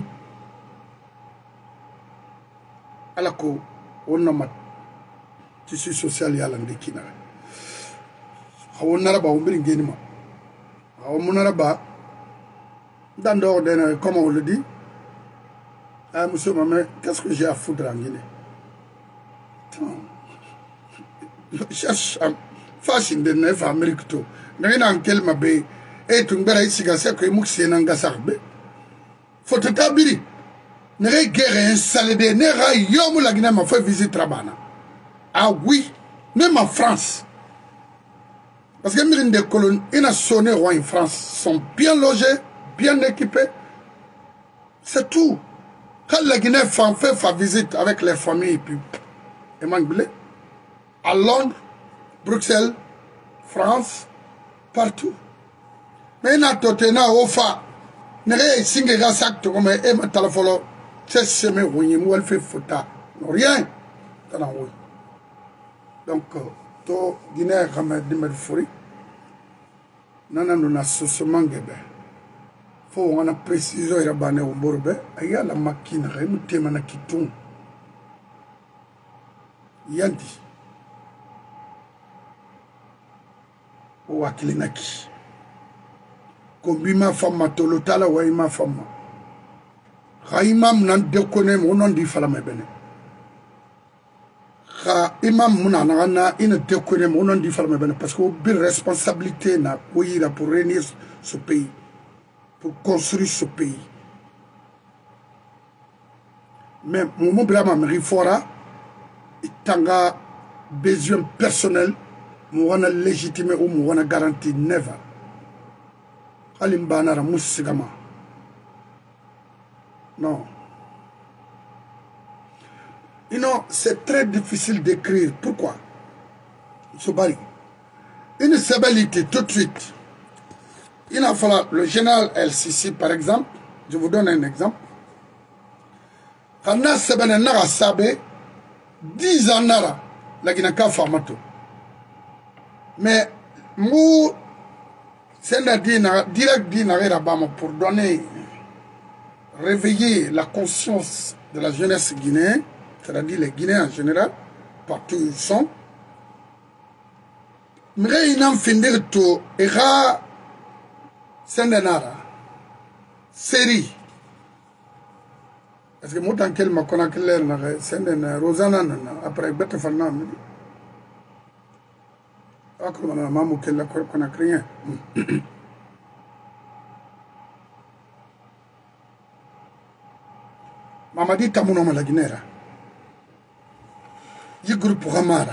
Alako, on a ma tissu social, il y a l'andekina. Aonaraba, on bring genima. Aomonaraba. Dans l'ordre, comme on le dit, ah, monsieur, maman, qu'est-ce que j'ai à foutre en Guinée? Je cherche à faire une neuf Amérique. Je n'ai pas quel mabé. Et tu me dis ici que c'est que je n'ai pas fait. Faut te tabiri. Ne pas guerre installée. Ne pas yom la Guinée m'a fait visiter Trabana. Ah oui, même en France. Parce que les colons, ils ont sonné roi en France, sont bien logés, bien équipés. C'est tout. Quand la Guinée fait sa visite avec les familles, puis, à Londres, Bruxelles, France, partout. Mais il y a tout au fa. Il y a des gens qui ont été en train rien. Donc, tout Guinée a dit furi. Nana nous n'a sousement gébé. Faut on a précisé il y a bané au borbe. Il y a la machine remontée mana kitung. Yanti. O akilinaki. Kombima femme tolotala wa ima femme. Raimam nan dekone mo non di fala mebene. Imam Mounana, il ne te connaît mon nom d'Ifalme parce que une responsabilité na pour réunir ce pays, pour construire ce pays. Mais mon blâme me fora, il tanga besoin personnel, mon légitimé ou mon garantie never. Alimbana ra musigama. Non. You know, c'est très difficile d'écrire. Pourquoi? Sobari. Une stabilité tout de suite. Il a fallu le général El-Sisi, par exemple. Je vous donne un exemple. Quand on a sabé 10 ans la Guinée Farmato. Mais moi, c'est direct pour donner, réveiller la conscience de la jeunesse guinéenne. C'est-à-dire les Guinéens en général, partout où ils sont. Mais ils n'ont fini tout. Et là, c'est un nara. série. Parce que moi, tant qu'elle m'a connecté, c'est une Rosanna, après Bête Fanam. Ah, comme on a maman qu'elle a connecté rien. Maman dit Tamouna la Guinée. Il y a groupe Ramara.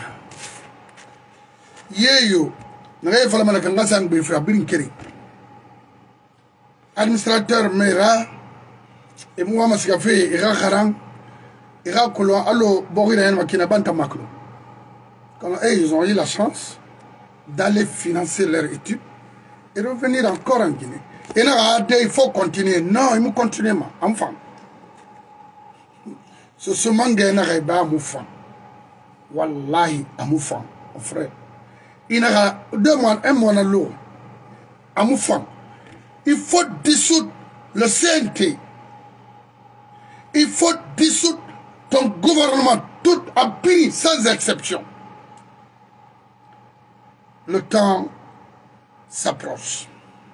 Yeyo, n'avez pas la malakanga sang bifra brinkeri. Administrateur Mera, et moi, ma café, ira Haran, ira Kolo, allo, Borina Makina Banta Maklo. Quand ils ont eu la chance d'aller financer leur étude et revenir encore en Guinée. Et là, il faut continuer. Non, il faut continuer, enfant. Ce manga n'a pas à moufan. Wallahi, à moufan, mon frère. Il n'a 2 mois, 1 mois à l'eau. À moufan. Il faut dissoudre le CNT. Il faut dissoudre ton gouvernement, tout à pays, sans exception. Le temps s'approche.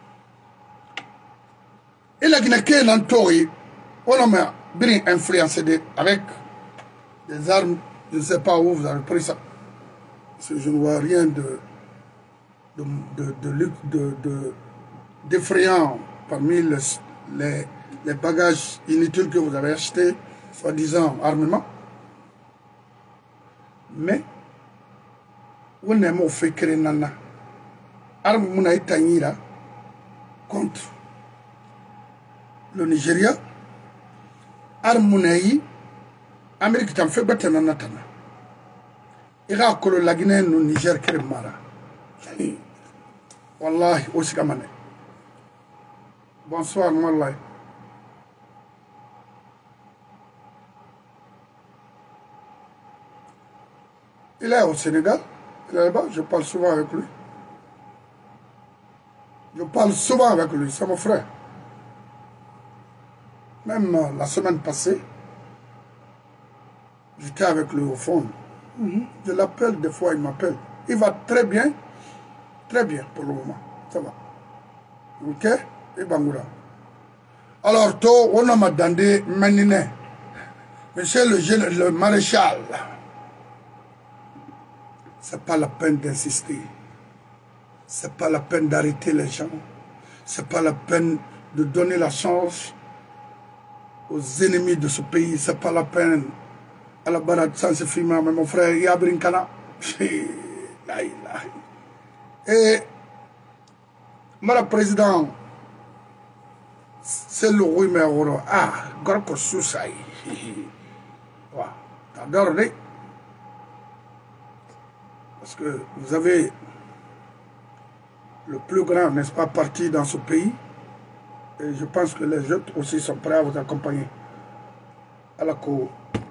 Et la Guinée, on a bien influencé avec des armes, je ne sais pas où vous avez pris ça. Parce que je ne vois rien d'effrayant parmi les bagages inutiles que vous avez achetés, soi-disant armement. Mais, on a fait créer nana. Arme muna itanyira contre le Nigeria. Arme muna yi Amérique t'en fait battre nana tana. Ira kolo la Guinée no Niger kere mara. Wallahi osikamane. Bonsoir wallahi. Il est au Sénégal. Il est là-bas, je parle souvent avec lui. Je parle souvent avec lui, c'est mon frère. Même la semaine passée, j'étais avec lui au fond. Je l'appelle, des fois il m'appelle. Il va très bien pour le moment. Ça va. Ok? Et Bangoura. Alors, toi, on m'a demandé, monsieur le maréchal, c'est pas la peine d'insister. C'est pas la peine d'arrêter les gens. C'est pas la peine de donner la chance aux ennemis de ce pays. C'est pas la peine. À la barade sans se filmer, mais mon frère Yabrinkana. Et mon président, c'est le roi Mero. Ah, Gorko Soussaï. T'adores, parce que vous avez le plus grand, n'est-ce pas, parti dans ce pays. Et je pense que les autres aussi sont prêts à vous accompagner. À la cour.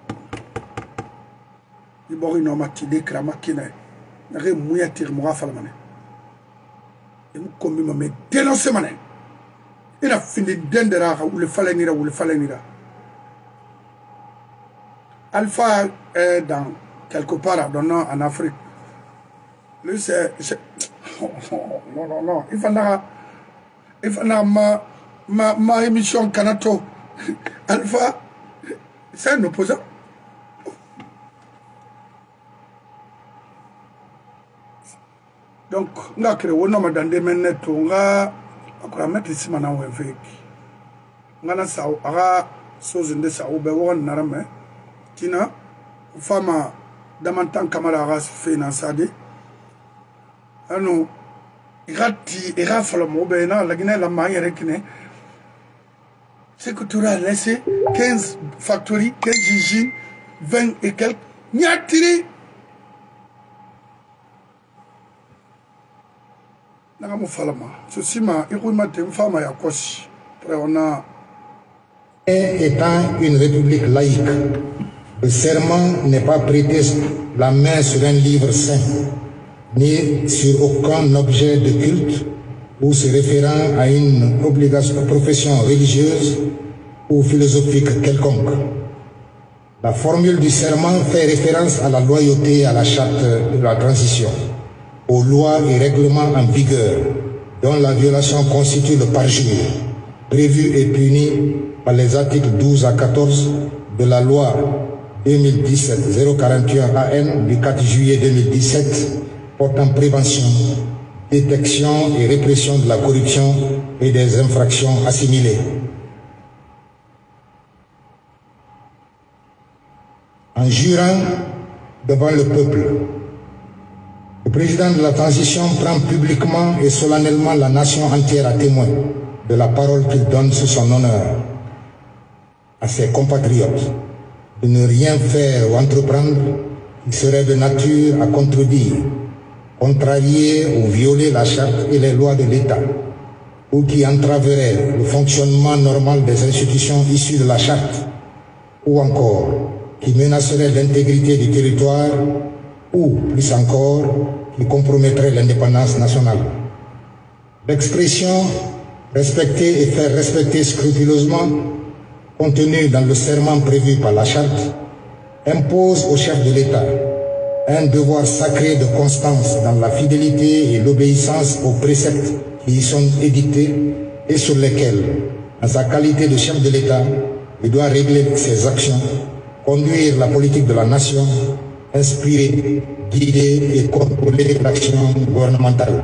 Il y a une matine kramakine. Il y a une mouillette moura falmane. Et vous commis me dénoncer mané. Il a fini d'endera ou le falenira ou le falenira. Alpha est dans quelque part en Afrique. Lui c'est non. Il fallait ma émission Kanato. Alpha, c'est un opposant. Donc, on a créé un homme dans des menettes, on a mettre ici maintenant un véhicule. On a ça, on a chose de ça, on a un tina, femme d'amantan camarade financé. Alors, il a fallu que la Guinée la maille reconnue. C'est que tu as laissé 15 factories, 15 usines, 20 et quelques. N'y a tiré. Ceci m'a écouté une femme à Kosi. Étant une république laïque, le serment n'est pas prêter la main sur un livre saint, ni sur aucun objet de culte ou se référant à une profession religieuse ou philosophique quelconque. La formule du serment fait référence à la loyauté à la charte de la transition, aux lois et règlements en vigueur, dont la violation constitue le parjure. prévus et punis par les articles 12 à 14 de la loi 2017-041 AN du 4 juillet 2017 portant prévention, détection et répression de la corruption et des infractions assimilées. En jurant devant le peuple, le président de la transition prend publiquement et solennellement la nation entière à témoin de la parole qu'il donne sous son honneur à ses compatriotes de ne rien faire ou entreprendre qui serait de nature à contredire, contrarier ou violer la charte et les lois de l'État, ou qui entraverait le fonctionnement normal des institutions issues de la charte, ou encore qui menacerait l'intégrité du territoire, ou plus encore, qui compromettrait l'indépendance nationale. L'expression « respecter et faire respecter scrupuleusement » contenue dans le serment prévu par la charte impose au chef de l'État un devoir sacré de constance dans la fidélité et l'obéissance aux préceptes qui y sont édictés et sur lesquels, en sa qualité de chef de l'État, il doit régler ses actions, conduire la politique de la nation, inspirer, guider et contrôler l'action gouvernementale.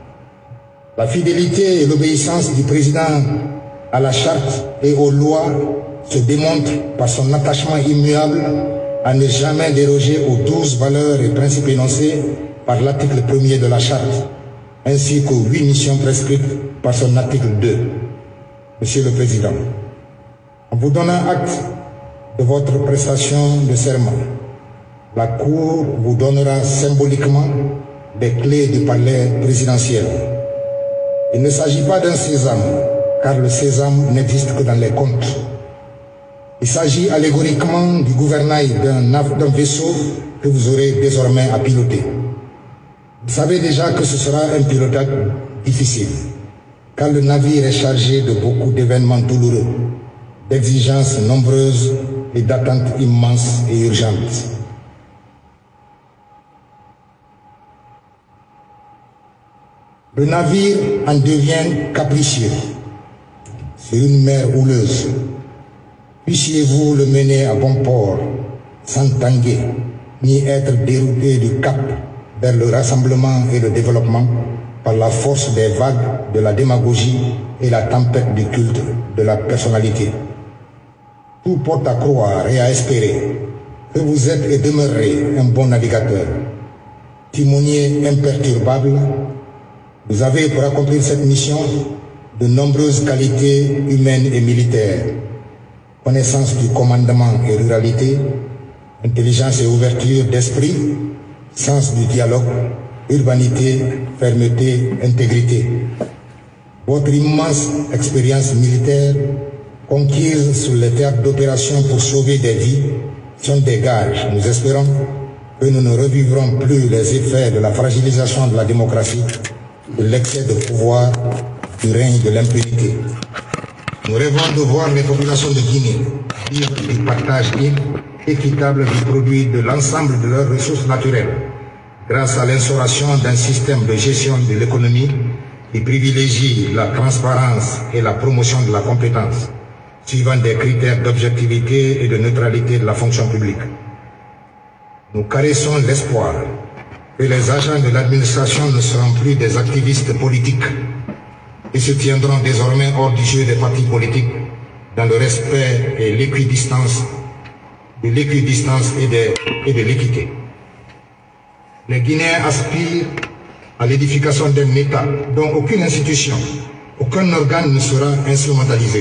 La fidélité et l'obéissance du président à la charte et aux lois se démontrent par son attachement immuable à ne jamais déroger aux 12 valeurs et principes énoncés par l'article 1er de la charte, ainsi qu'aux 8 missions prescrites par son article 2. Monsieur le Président, en vous donnant acte de votre prestation de serment, la Cour vous donnera symboliquement les clés du palais présidentiel. Il ne s'agit pas d'un sésame, car le sésame n'existe que dans les contes. Il s'agit allégoriquement du gouvernail d'un vaisseau que vous aurez désormais à piloter. Vous savez déjà que ce sera un pilotage difficile, car le navire est chargé de beaucoup d'événements douloureux, d'exigences nombreuses et d'attentes immenses et urgentes. Le navire en devient capricieux sur une mer houleuse. Puissiez-vous le mener à bon port, sans tanguer, ni être dérouté du cap vers le rassemblement et le développement par la force des vagues de la démagogie et la tempête du culte de la personnalité. Tout porte à croire et à espérer que vous êtes et demeurerez un bon navigateur, timonier imperturbable. Vous avez pour accomplir cette mission de nombreuses qualités humaines et militaires, connaissance du commandement et ruralité, intelligence et ouverture d'esprit, sens du dialogue, urbanité, fermeté, intégrité. Votre immense expérience militaire, conquise sur les théâtres d'opération pour sauver des vies, sont des gages. Nous espérons que nous ne revivrons plus les effets de la fragilisation de la démocratie, de l'excès de pouvoir, du règne de l'impunité. Nous rêvons de voir les populations de Guinée vivre du partage équitable du produit de l'ensemble de leurs ressources naturelles, grâce à l'instauration d'un système de gestion de l'économie qui privilégie la transparence et la promotion de la compétence, suivant des critères d'objectivité et de neutralité de la fonction publique. Nous caressons l'espoir que les agents de l'administration ne seront plus des activistes politiques et se tiendront désormais hors du jeu des partis politiques dans le respect et l'équidistance et de l'équité. Les Guinéens aspirent à l'édification d'un État dont aucune institution, aucun organe ne sera instrumentalisé.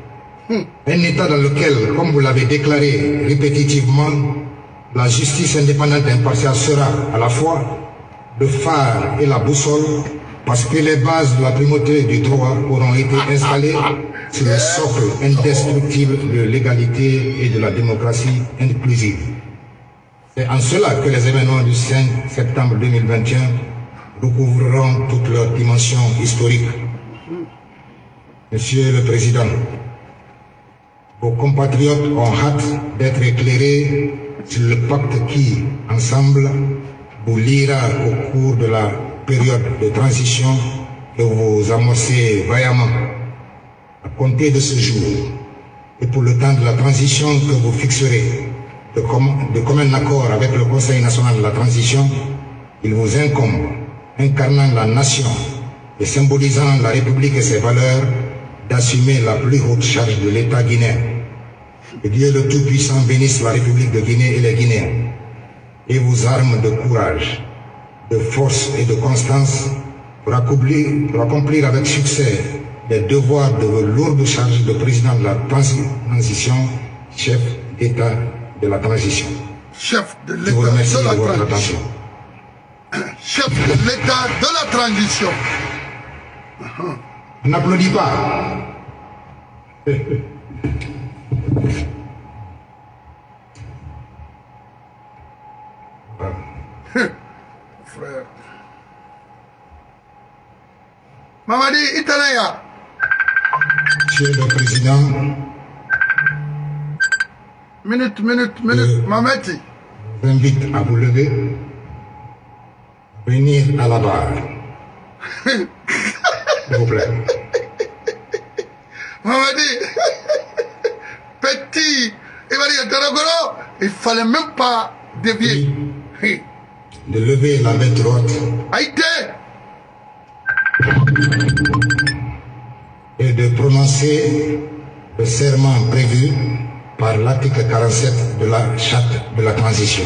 Un État dans lequel, comme vous l'avez déclaré répétitivement, la justice indépendante et impartiale sera à la fois le phare et la boussole, parce que les bases de la primauté du droit auront été installées sur le socle indestructible de l'égalité et de la démocratie inclusive. C'est en cela que les événements du 5 septembre 2021 recouvreront toute leur dimension historique. Monsieur le Président, vos compatriotes ont hâte d'être éclairés sur le pacte qui, ensemble, vous liera au cours de la période de transition que vous amorcez vaillamment. À compter de ce jour, et pour le temps de la transition que vous fixerez de commun accord avec le Conseil national de la transition, il vous incombe, incarnant la nation et symbolisant la République et ses valeurs, d'assumer la plus haute charge de l'État guinéen. Que Dieu le Tout-Puissant bénisse la République de Guinée et les Guinéens, et vous arme de courage, de force et de constance pour accomplir avec succès les devoirs de vos lourdes charges de président de la transition, chef d'État de la transition. Chef de l'État Je vous remercie de la de votre transition. attention. Chef de l'État de la transition. N'applaudis pas. Frère. Mamadi Italaya. Monsieur le Président, Minute, Mamadi. je vous invite à vous lever, venir à la barre. S'il vous plaît. Mamadi, petit, il fallait même pas dévier. De lever la main droite Aïté, et de prononcer le serment prévu par l'article 47 de la Charte de la transition.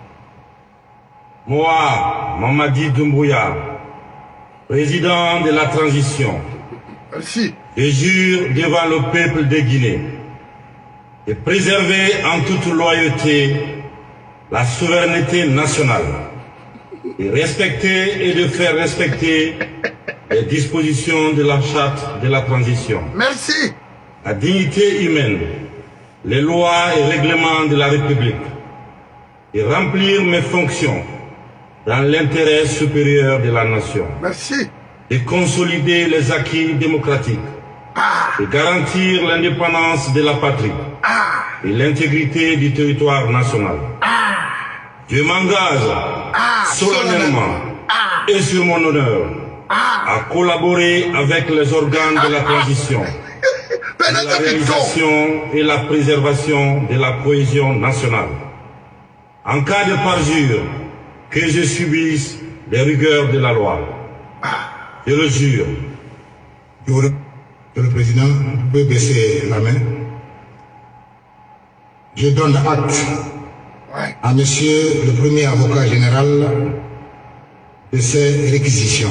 Moi, Mamadi Doumbouya, président de la transition, merci. je jure devant le peuple de Guinée de préserver en toute loyauté la souveraineté nationale, de respecter et de faire respecter les dispositions de la Charte de la transition, Merci. la dignité humaine, les lois et règlements de la République, et remplir mes fonctions dans l'intérêt supérieur de la nation, Merci. de consolider les acquis démocratiques, de garantir l'indépendance de la patrie et l'intégrité du territoire national. Je m'engage solennellement et sur mon honneur à collaborer avec les organes de la transition pour la réalisation et la préservation de la cohésion nationale. En cas de parjure, que je subisse les rigueurs de la loi. Je le jure. Monsieur le Président, vous pouvez baisser la main. Je donne acte à Monsieur le Premier Avocat Général de ces réquisitions.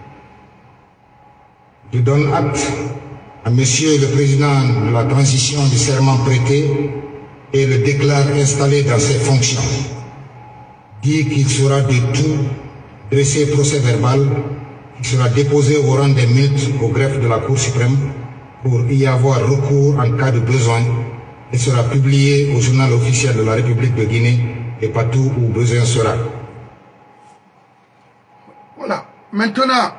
Je donne acte à Monsieur le Président de la transition du serment prêté et le déclare installé dans ses fonctions. Dit qu'il sera de tout dressé procès verbal qui sera déposé au rang des minutes au greffe de la Cour suprême pour y avoir recours en cas de besoin et sera publié au journal officiel de la République de Guinée et partout où besoin sera. Voilà. Maintenant,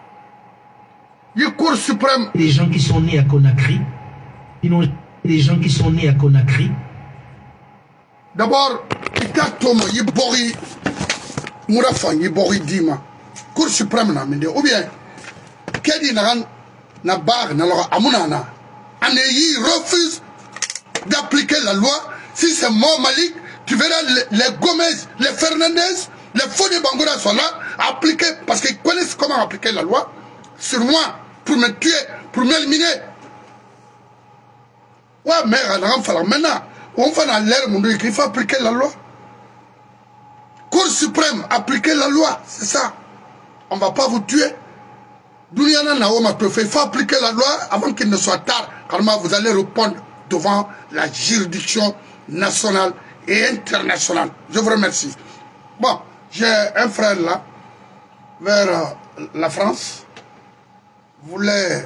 le Cour suprême. Les gens qui sont nés à Conakry, les gens qui sont nés à Conakry. D'abord, Itatomo, Yibori, Mourafan, Yibori Dima. Cour suprême, ou bien, Kedi Naran, Nabar, Nalora, Amunana. Anéhi refuse d'appliquer la loi. Si c'est moi, Malik, tu verras les Gomez, les Fernandez, les faux de Bangoura sont là, appliquer, parce qu'ils connaissent comment appliquer la loi sur moi, pour me tuer, pour m'éliminer. Ouais, mais maintenant, on fait dans l'air, il faut appliquer la loi. Cour suprême, appliquer la loi, c'est ça. On ne va pas vous tuer. Il faut appliquer la loi avant qu'il ne soit tard, car vous allez répondre devant la juridiction nationale et internationale. Je vous remercie. Bon, j'ai un frère là, vers la France, voulait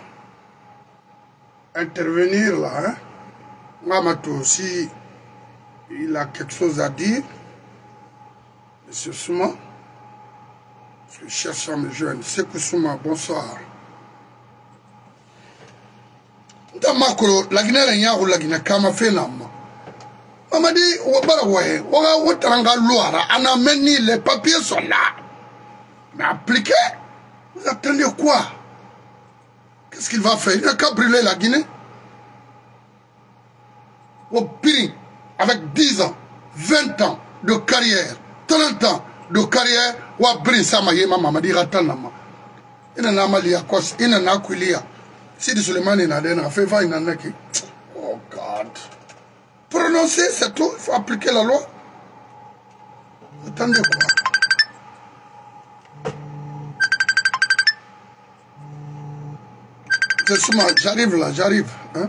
intervenir là. Hein? Ngamato, si il a quelque chose à dire, Monsieur Souma, je cherche à me joindre. Sekou Souma, bonsoir. Damakolo, la Guinée Nyaro, la Guinée Kama Fenama. Mamadi, Wabarawaye, Wataranga Loara, Anameni, les papiers sont là. Mais appliqués, vous attendez quoi? Qu'est-ce qu'il va faire? Il n'a qu'à brûler la Guinée. Au pire, avec 10 ans, 20 ans de carrière, 30 ans de carrière, ou à brûler ça, Mamadi Ratanama. Il n'a pas lié à quoi? Il n'a pas lié. Si de Suleiman il a fait, il n'a pas. Oh God. Prononcer, c'est tout. Il faut appliquer la loi. Attendez quoi? J'arrive là, j'arrive. Hein?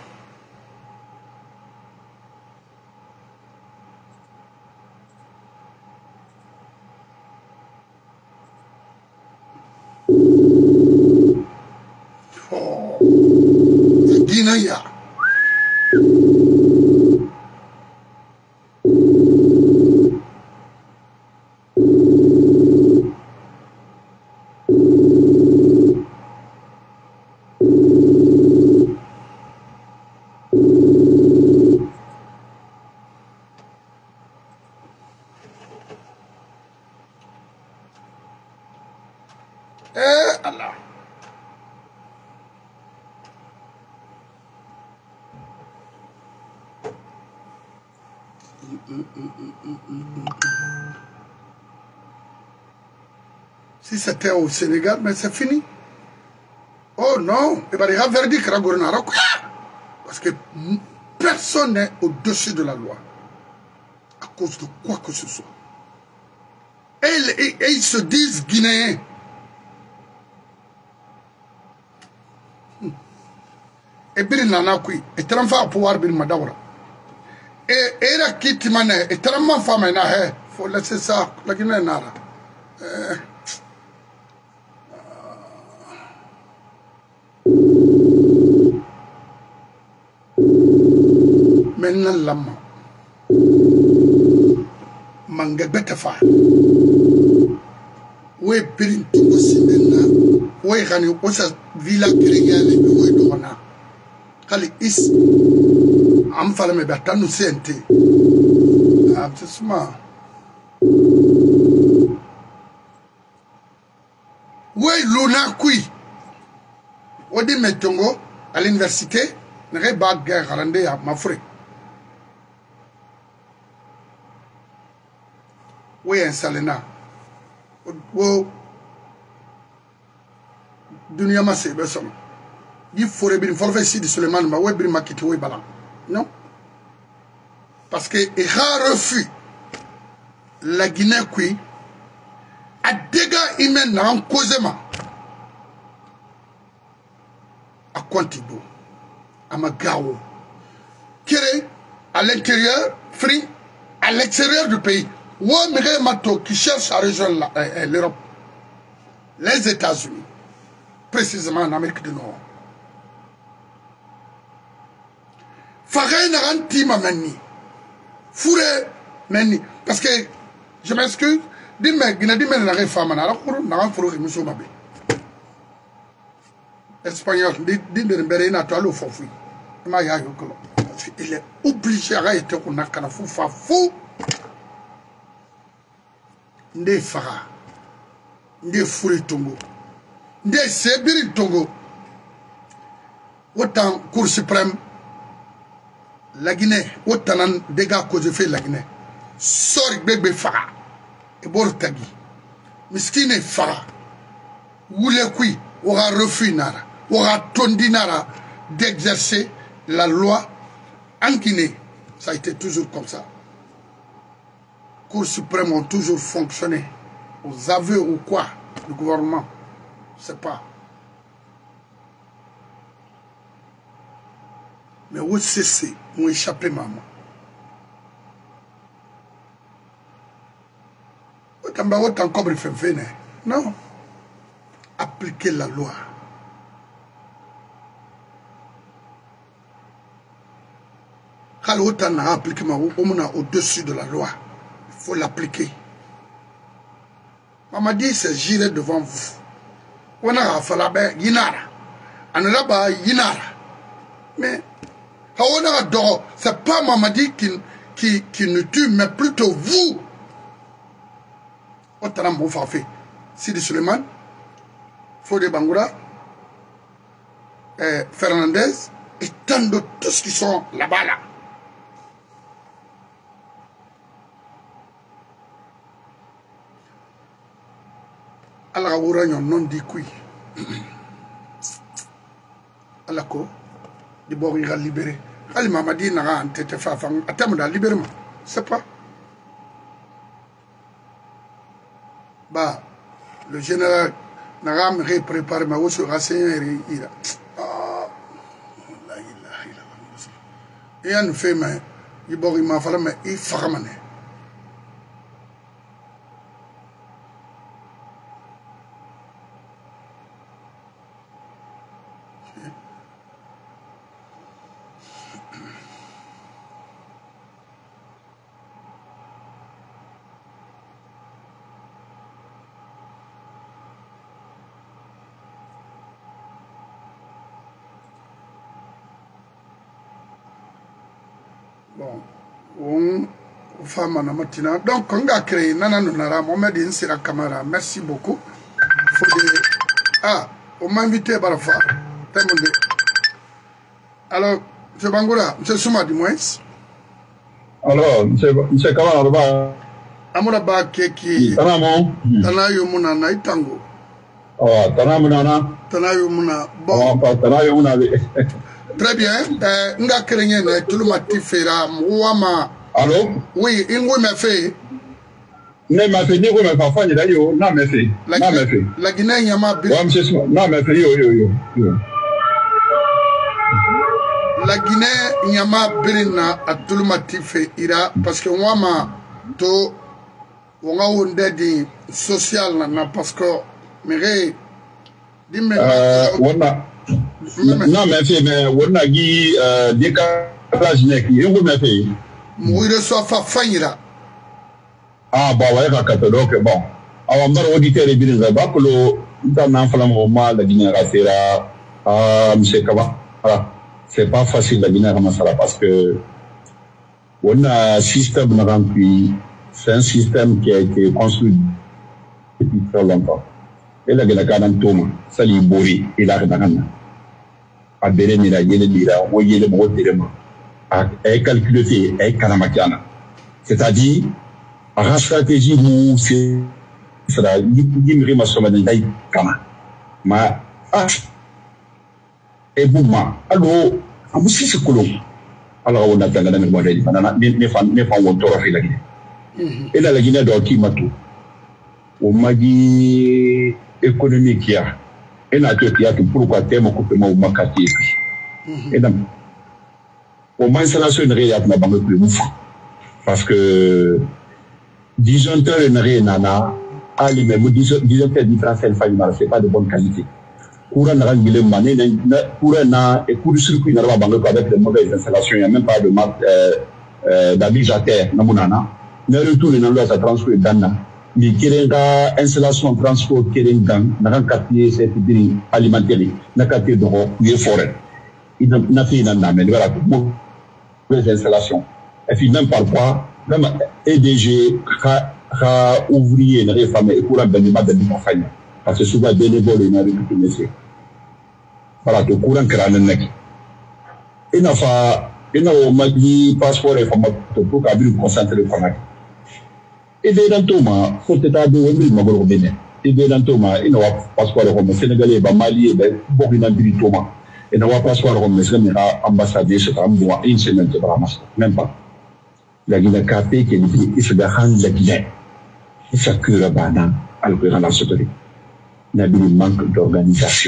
Oh. Guinée. Allah. Si c'était au Sénégal, mais c'est fini. Oh non, il va y avoir verdict. Parce que personne n'est au-dessus de la loi. À cause de quoi que ce soit. Et ils se disent Guinéens. Et bien, nana kui, et transfert pouvoir bin madawra. Et la quitte mané, et transfert femme na he, faut laisser ça, la Guinée nara. Maintenant lama, manga betafa. Ouais, birin tungo simena, ouais gani, osa villa créole, ouais dona. Kali is am fala me batanu sente absolument oui luna kui odi metongo à l'université ne ba garande ya mafre oui insalena wo dunia ma se besono. Il faut bien faire ici de Suleiman, mais ouais, bien makiti ouais balan. Non, parce que il a refusé la Guinée qui a dégâts humains en causement à Quantibo, à Magao, qui est à l'intérieur, free, à l'extérieur du pays. Ouais, mais Mato qui cherche à rejoindre l'Europe, les États-Unis, précisément en Amérique du Nord. Faray Naranti Mamani. Fouré Mani. Parce que, je m'excuse, dis-moi, il y a des gens qui font des espagnol, il est obligé à être un fou. Ndé Fara, Ndé Fouré Tongo, Ndé Sebiri Tongo, autant Cour suprême. La Guinée, autant de dégâts que je fais la Guinée. Sort bébé Fara. Et Bortagi. Miskine Fara. Oulekui aura refusé Nara. Aura tondi Nara d'exercer la loi en Guinée. Ça a été toujours comme ça. Cour suprême ont toujours fonctionné. Aux aveux ou quoi, le gouvernement. Je ne sais pas. Mais où c'est m'ont échappé maman. Autant comme il fait non. Appliquer la loi. Quand autant a appliqué au-dessus de la loi, il faut l'appliquer. Maman dit c'est j'irai devant vous. On a fait Yinara. On a là Yinara. Mais c'est pas Mamadi qui nous tue, mais plutôt vous. Otaram Boufafé, Sidi Suleiman, Fodé Bangoura, Fernandez et tant d'autres, tous qui sont là-bas là. Allah wura nyon non di kui. Allah ko di bo ira libéré. Ali mamadi na an tete fa fa atam da libérer moi. C'est pas. Bah le général n'a me préparé ma wosu renseigner ira. Ah la ilaha illallah. Et an fait mais di bo ma fala mais il faramane. Bon, on femme en matina. Donc, on a créé Nana Nunara, Mohamed Insira Kamara. Merci beaucoup. Ah, on m'a invité par la fois. Alors, M. Bangoura, M. Souma du moins. Alors, M. Kamara, Amoraba Keki. Tanamo. Tanayo Muna Naitango. Oh, Tanamuna. Tanayo Muna. Bon. Tanayo Muna. Très bien. Nga Kerenye, tout le matin fera. Mouama. Allô? Oui, il m'a fait. Ne m'a fait ni vous me parfois, il a eu, non, mais fait. Non, mais fait. La Guinée, il y a ma bille. Non, mais fait, yo. La Guinée, il y a ma bille à tout le matin fait ira parce que moi, ma to, on a un dédi social là, parce que, mais, dis-moi. Non, mais fait, mais on a dit, décalage n'est qui, vous me fait. Mourir soit faillira. Ah, bah, ouais, donc, bon. Alors, on va auditer les billes là-bas, que l'on a un flamme au mal, la Guinée Rassera, M. Kaba. Voilà. C'est pas facile la Guinée Rassera parce que, on a un système rempli, c'est un système qui a été construit depuis très longtemps. Et la Guinée Rassera, ça lui bourri, il a rien. A Bérémy, il a dit, on y est le mot de est calculé, est Kanamakiana. C'est-à-dire, la stratégie où c'est cela, il me remet sur ma détail, ma et bouma. Alors, à vous c'est ce que l'on. Alors, on a fait la même modèle, ne pas on t'aura fait la Guinée. Et là, la Guinée doit qui m'a tout. On m'a dit économique, et la Turquie, pourquoi thème occupement au Makati. Et donc, au moins, c'est la seule réalité qui m'a plus ouf. Parce que, disjoncteur et nana, disjoncteur différentiel c'est pas de bonne qualité. Courant n'a pas de mané, courant n'a et cours de circuit n'a pas avec de mauvaises installations, il n'y a même pas de marque d'habillage à terre, namunana. Ne retourne dans l'autre transport d'Anna. Mais kérenga installation transport kérenga n'a pas capté cette idée alimentaire, n'a capté de forêt. Il n'a fait une mais voilà, les installations. Et puis même parfois, même EDG, ouvrier, les femmes, et courant bénévoles de l'Ukraine. Parce que souvent, bénévoles, ils n'ont rien que monsieur. Voilà, le courant qui est en nek. Il n'a pas, dit passeport et format pour qu'à concentrer le format. Et bien, dans tout le faut être de Wembley, ma gros bénin. Et bien, dans tout le monde, il n'a pas passeport comme Sénégalais, Mali, Burkina Faso. Et n'a pas passeport comme ambassadeur, c'est un mois, une semaine, c'est pas même pas. La Guinée capée qui dit il se dérange la Guinée. Il s'accure à Bana, alors que dans la société, il y a un manque d'organisation.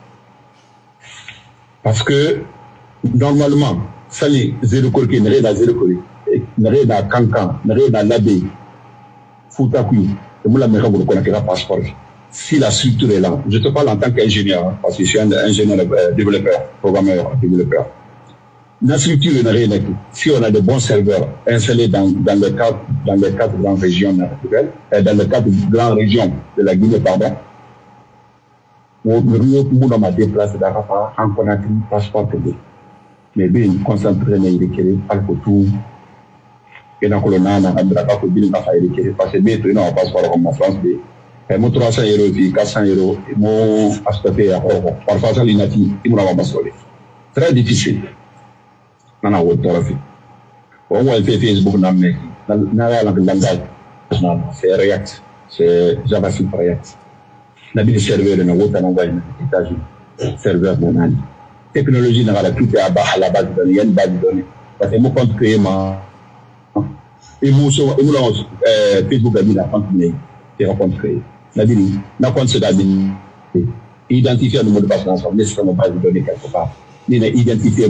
Parce que, normalement, ça n'est zéro corps, n'est rien à zéro corps, n'est rien à Cancan, n'est rien à l'abbé, Foutakoui, et moi la meilleure vous connaissez un passeport. Si la structure est là, je te parle en tant qu'ingénieur, parce que je suis un ingénieur développeur, programmeur, développeur. La structure n'est rien du tout. Si on a de bons serveurs installés dans les quatre grandes régions naturelles, dans les quatre grandes régions de la Guinée, pardon, où nous avons déplacé d'Arapa en Conakry, passeport public. Mais bien, concentrer les requérés, Alcotou, et dans le Colonna, on a pas de bien, parce que bien, tu n'as pas passeport comme en France, Mo 300 euros puis 400 euros mo acheté à parfois ça l'inati il m'a pas solé très difficile nana wo torafi on voit Facebook na me na ya la langage c'est React c'est JavaScript React na bi serveur na wota na wayna États-Unis serveur na nani technologie na la tout est à la base de données une base de données parce que mo compte créer ma et mo so et mo Facebook a mis la compte créer et compte créer Nadine, n'a pas identifier le mot de passe ensemble, nécessairement pas de donner quelque part. Il y a identifié,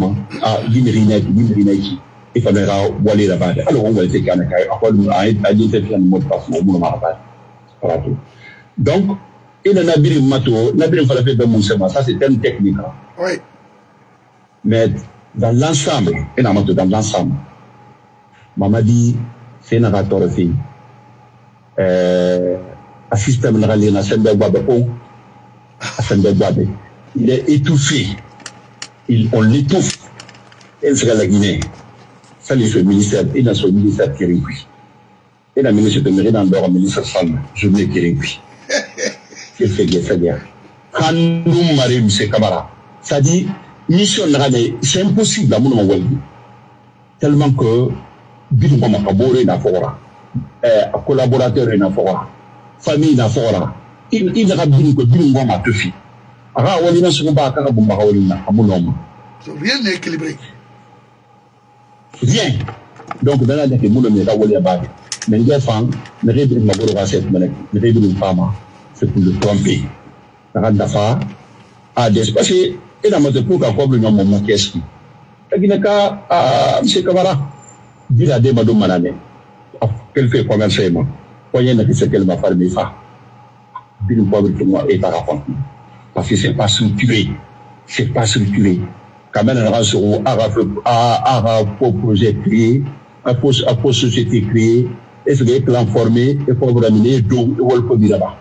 il faudra aller là-bas. Alors, on va essayer à identifier le mot de passe, voilà tout. Donc, il y a un mato, il faut faire de mon semence, ça c'est un technique. Oui. Mais dans l'ensemble, il y a un mato dans l'ensemble. Maman dit, c'est un narrateur fille. Un système il est étouffé. On l'étouffe. Elle sera la Guinée. Ça, il est ministère, il a son ministère qui est et la ministre de Mérine Andorre, le ministre Salm, je voulais qu'il est c'est fait bien, c'est bien. Quand nous marions, M. Kamara, ça dit, mission c'est impossible à mon moment. Tellement que, Bilou Makabore n'a fora, collaborateur n'a fora. Famille n'a fora. Il n'a pas dit que Bilou m'a te fit. Alors, on a souvent pas à Bumba à mon homme. Rien n'est équilibré. Rien. Donc, dans la tête, mon homme est à Woliabag. Mais les femmes, ne réduisent ma bourre à cette manette, ne réduisent pas, c'est pour le tromper. La rade d'affaires a dépassé, et la moto pour qu'à quoi le nom de mon caisse. La Guinée-Ka, M. Kamara, dit la démado manane. Quel fait commercialement? Voyez, n'a que ce qu'elle m'a fait, mais ça. Bilou pauvre pour moi est à raconter. Parce que c'est pas structuré. C'est pas structuré. Quand même, on a un projet créé, un poste société créé, et ce qui est plan formé, et pour vous ramener, donc, il faut le produire là-bas.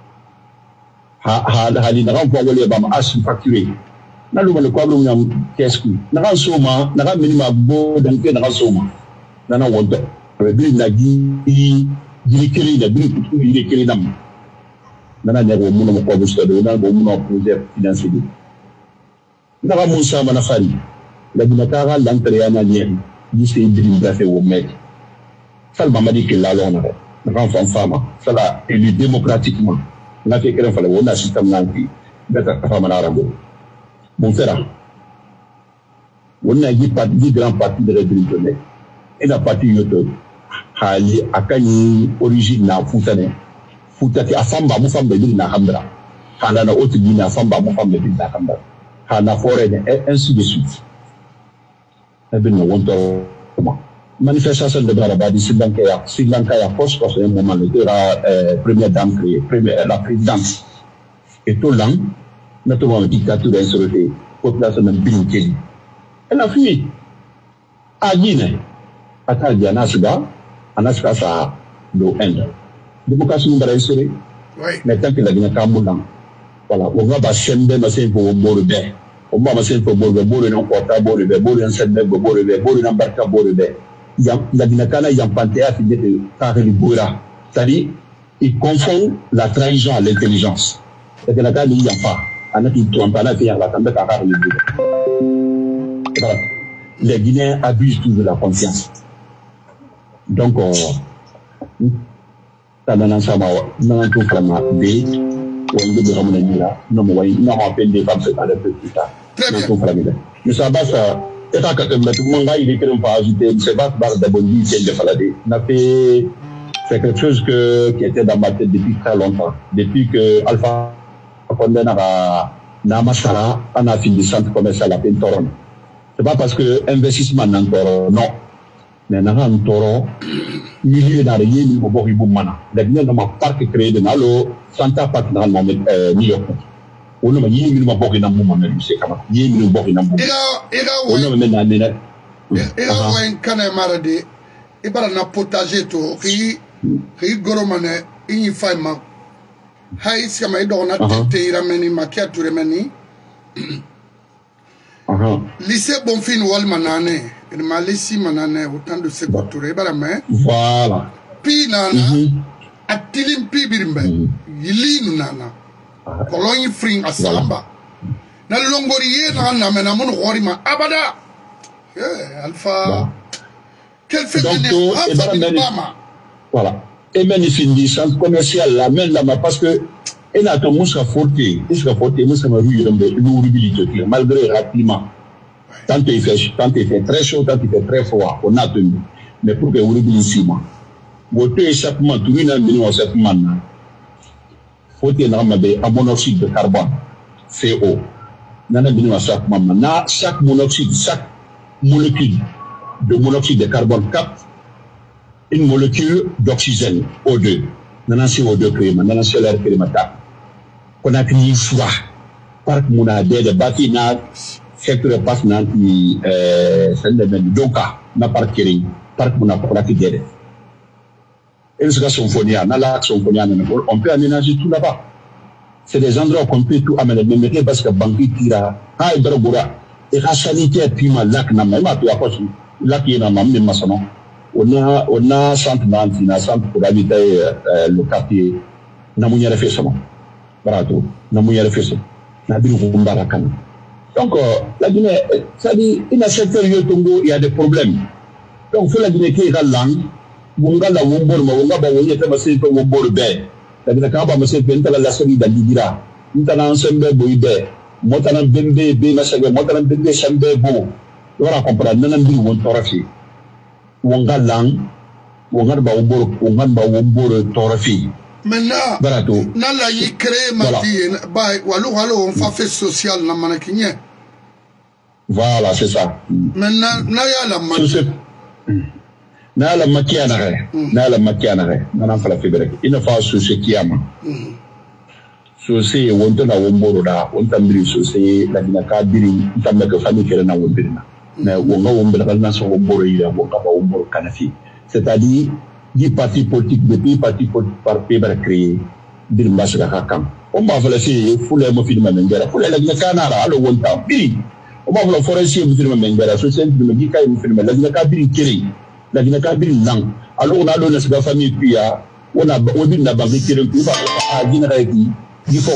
Il a facturé. N'a le quoi, on a qu'est-ce que, n'a pas soma, n'a pas minimum beau, d'un peu, n'a pas soma. N'a pas wonder. Le bill n'a dit, il est créé, il est créé d'âme. N'a pas de mon nom, n'a pas mon projet financier. N'a pas mon sang, n'a pas la binatara, l'entrée en allié, c'est une dream d'affaires au maître. Ça m'a dit que là, on a un femme, ça l'a élu démocratiquement. On a fait qu'il fallait on a un système langue, d'être un femme en arabe. Bon, c'est là. On a dit grand parti de républicains. Et la partie yoto, Hali, Akani, origine na Foutane. Foutati, à Samba, Moussam de Ville na Hamdra. Hana haute Guinée, à Samba, Moussam de Ville na Hamdra. Hana forêt, et ainsi de suite. Eh bien, on a comment? Manifestation de Barabadi, Sri Lanka, a poste, parce qu'à un moment, la première dame créée, la présidence. Et tout l'an, naturellement, la dictature a insurgé, population de Bilou Kelly. Elle a fui. À Guinée, à Tadi, à Nasga, ça, l'eau Inde. Démocratie, nous avons insurgé. Mais tant que la Guinée a moulant, voilà, on va s'aimer, mais c'est pour Borbe. On va s'aimer pour Borbe, non, Porta, Borbe, Borbe, Sende, Borbe, Borbe, Nambarka, Borbe. La Guinée-Kana, il y a un panthéa qui dit de Kareli Boura. C'est-à-dire, il confond la trahison à l'intelligence. La Guinée-Kana, il n'y a pas. Les Guinéens abusent toujours de la confiance. Donc, des femmes se parlent un peu plus tard. Mais ça va, ça. Il est quand pas ajouté, c'est pas d'abonner, c'est quelque chose qui était dans ma tête depuis très longtemps. Depuis que Alpha Condé n'a Namasara, on a fini le centre commercial à Pentoron. C'est pas parce que investissement dans Toro, non. Mais dans un Toro, milieu n'a rien, il faut beaucoup de mana. La Guinée n'a pas parc créé de Nalo, Santa Park dans le New York. On a mis une beaucoup de monde, c'est comment? Il y a une beaucoup de monde. On a mis un canard maradé, et par un potager, qui goromane, il y a faim. Hay si ma idona te rameni makia tu remeni lycée Bonfim wal manane il ma lycée manane autant de secours barame voilà puis nana atilim pibirimbe yilinu nana kolonyi fring asamba na longori ye na mena mon horima abada alpha quel fait de voilà et même il centre commercial là même là parce que et là ton moussa forté moussa ma rue de malgré rapidement tant il fait très chaud tant il fait très froid on a tenu mais pour que vous ici moi votre échappement tout une minute échappement faut qu'il y ait un monoxyde de carbone CO nana minute échappement na chaque monoxyde chaque molécule de monoxyde de carbone capte une molécule d'oxygène O2 nana CO2 créé nana l'air créé mata qu'on a créé froid par mon adé de bâti na secteur passe na qui c'est le même donc na par créé par mon appareil qui dédé et ce que Symphonia na la Symphonia on peut aménager tout là-bas c'est des endroits qu'on peut tout aménager mais parce que banque tira ay barabura et la sanitaire puis ma lac na même à quoi lac y na même maçon on a centre nanti na centre pour habiter le quartier na munya refesama barato na munya refesama na biru kumbara kan donc la Guinée ça dit in a secteur yotongo il y a des problèmes donc faut la Guinée qui est langue wonga la wombor ma wonga ba wonye tama se to wombor be la Guinée ka ba ma se penta la sori da didira ntana ensemble boybe motana bembe be na sege motana bembe sembe bo wala comprendre nana biru won torafi wonga lang wonga ba wombor torafi maintenant barato na la yi créé mati ba walu on fa fait social na manakinye voilà c'est ça maintenant na ya la na la makiana re na fala fibre ina fa so se kiyama so se wonto na womboro da wonta mbiri so se la dina ka biri ntambe ko fami kere na wombirina mais wonga wombira na so womboro ira wonga ba womboro kanafi c'est-à-dire des partis politiques depuis partis politiques par fibre créé bir mbasga hakam on ba fala se fule mo filma mengera fule la dina kanara alo wonta biri on ba fala forestier mo filma mengera so se mo gi kay mo filma la dina ka biri kere la Guinée kabiri nang alors on a donné sa famille puis on a obi na banque qui rentre pas à Guinée qui il faut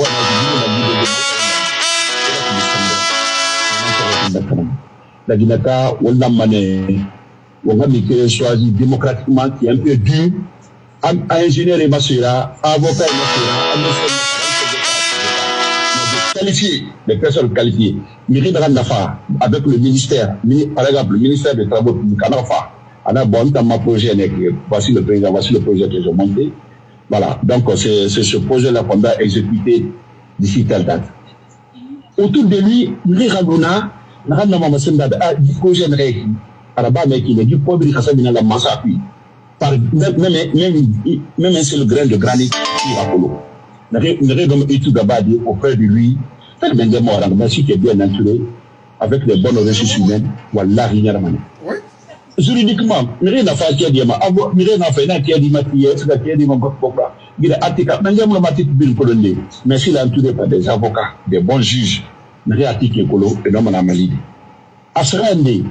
la Guinée ka wala mané on a mis que choisi démocratiquement qui est un peu dur ingénieur et masura avocat et masura qualifié les personnes qualifiées Miri Nafa avec le ministère par exemple le ministère des travaux publics Nafa on a bon dans ma projet voici le président voici le projet que j'ai monté voilà donc c'est ce projet là qu'on doit exécuter d'ici telle date autour de lui Raguna n'a maman senda du projet régi araba mais qui ne dit pas de kasabina la massa puis par même c'est le grain de granit qui va polo ne régome étude d'abord auprès de lui fait bien des morts mais si tu es bien naturel avec les bonnes ressources humaines voilà rien à manier juridiquement rien n'a fait qu'il y a rien n'a fait qu'il y a des matières c'est qu'il y a des avocats il y a article mais j'aime le matière bien polonais mais s'il est entouré par des avocats des bons juges rien article colo et non madame Malidi asrande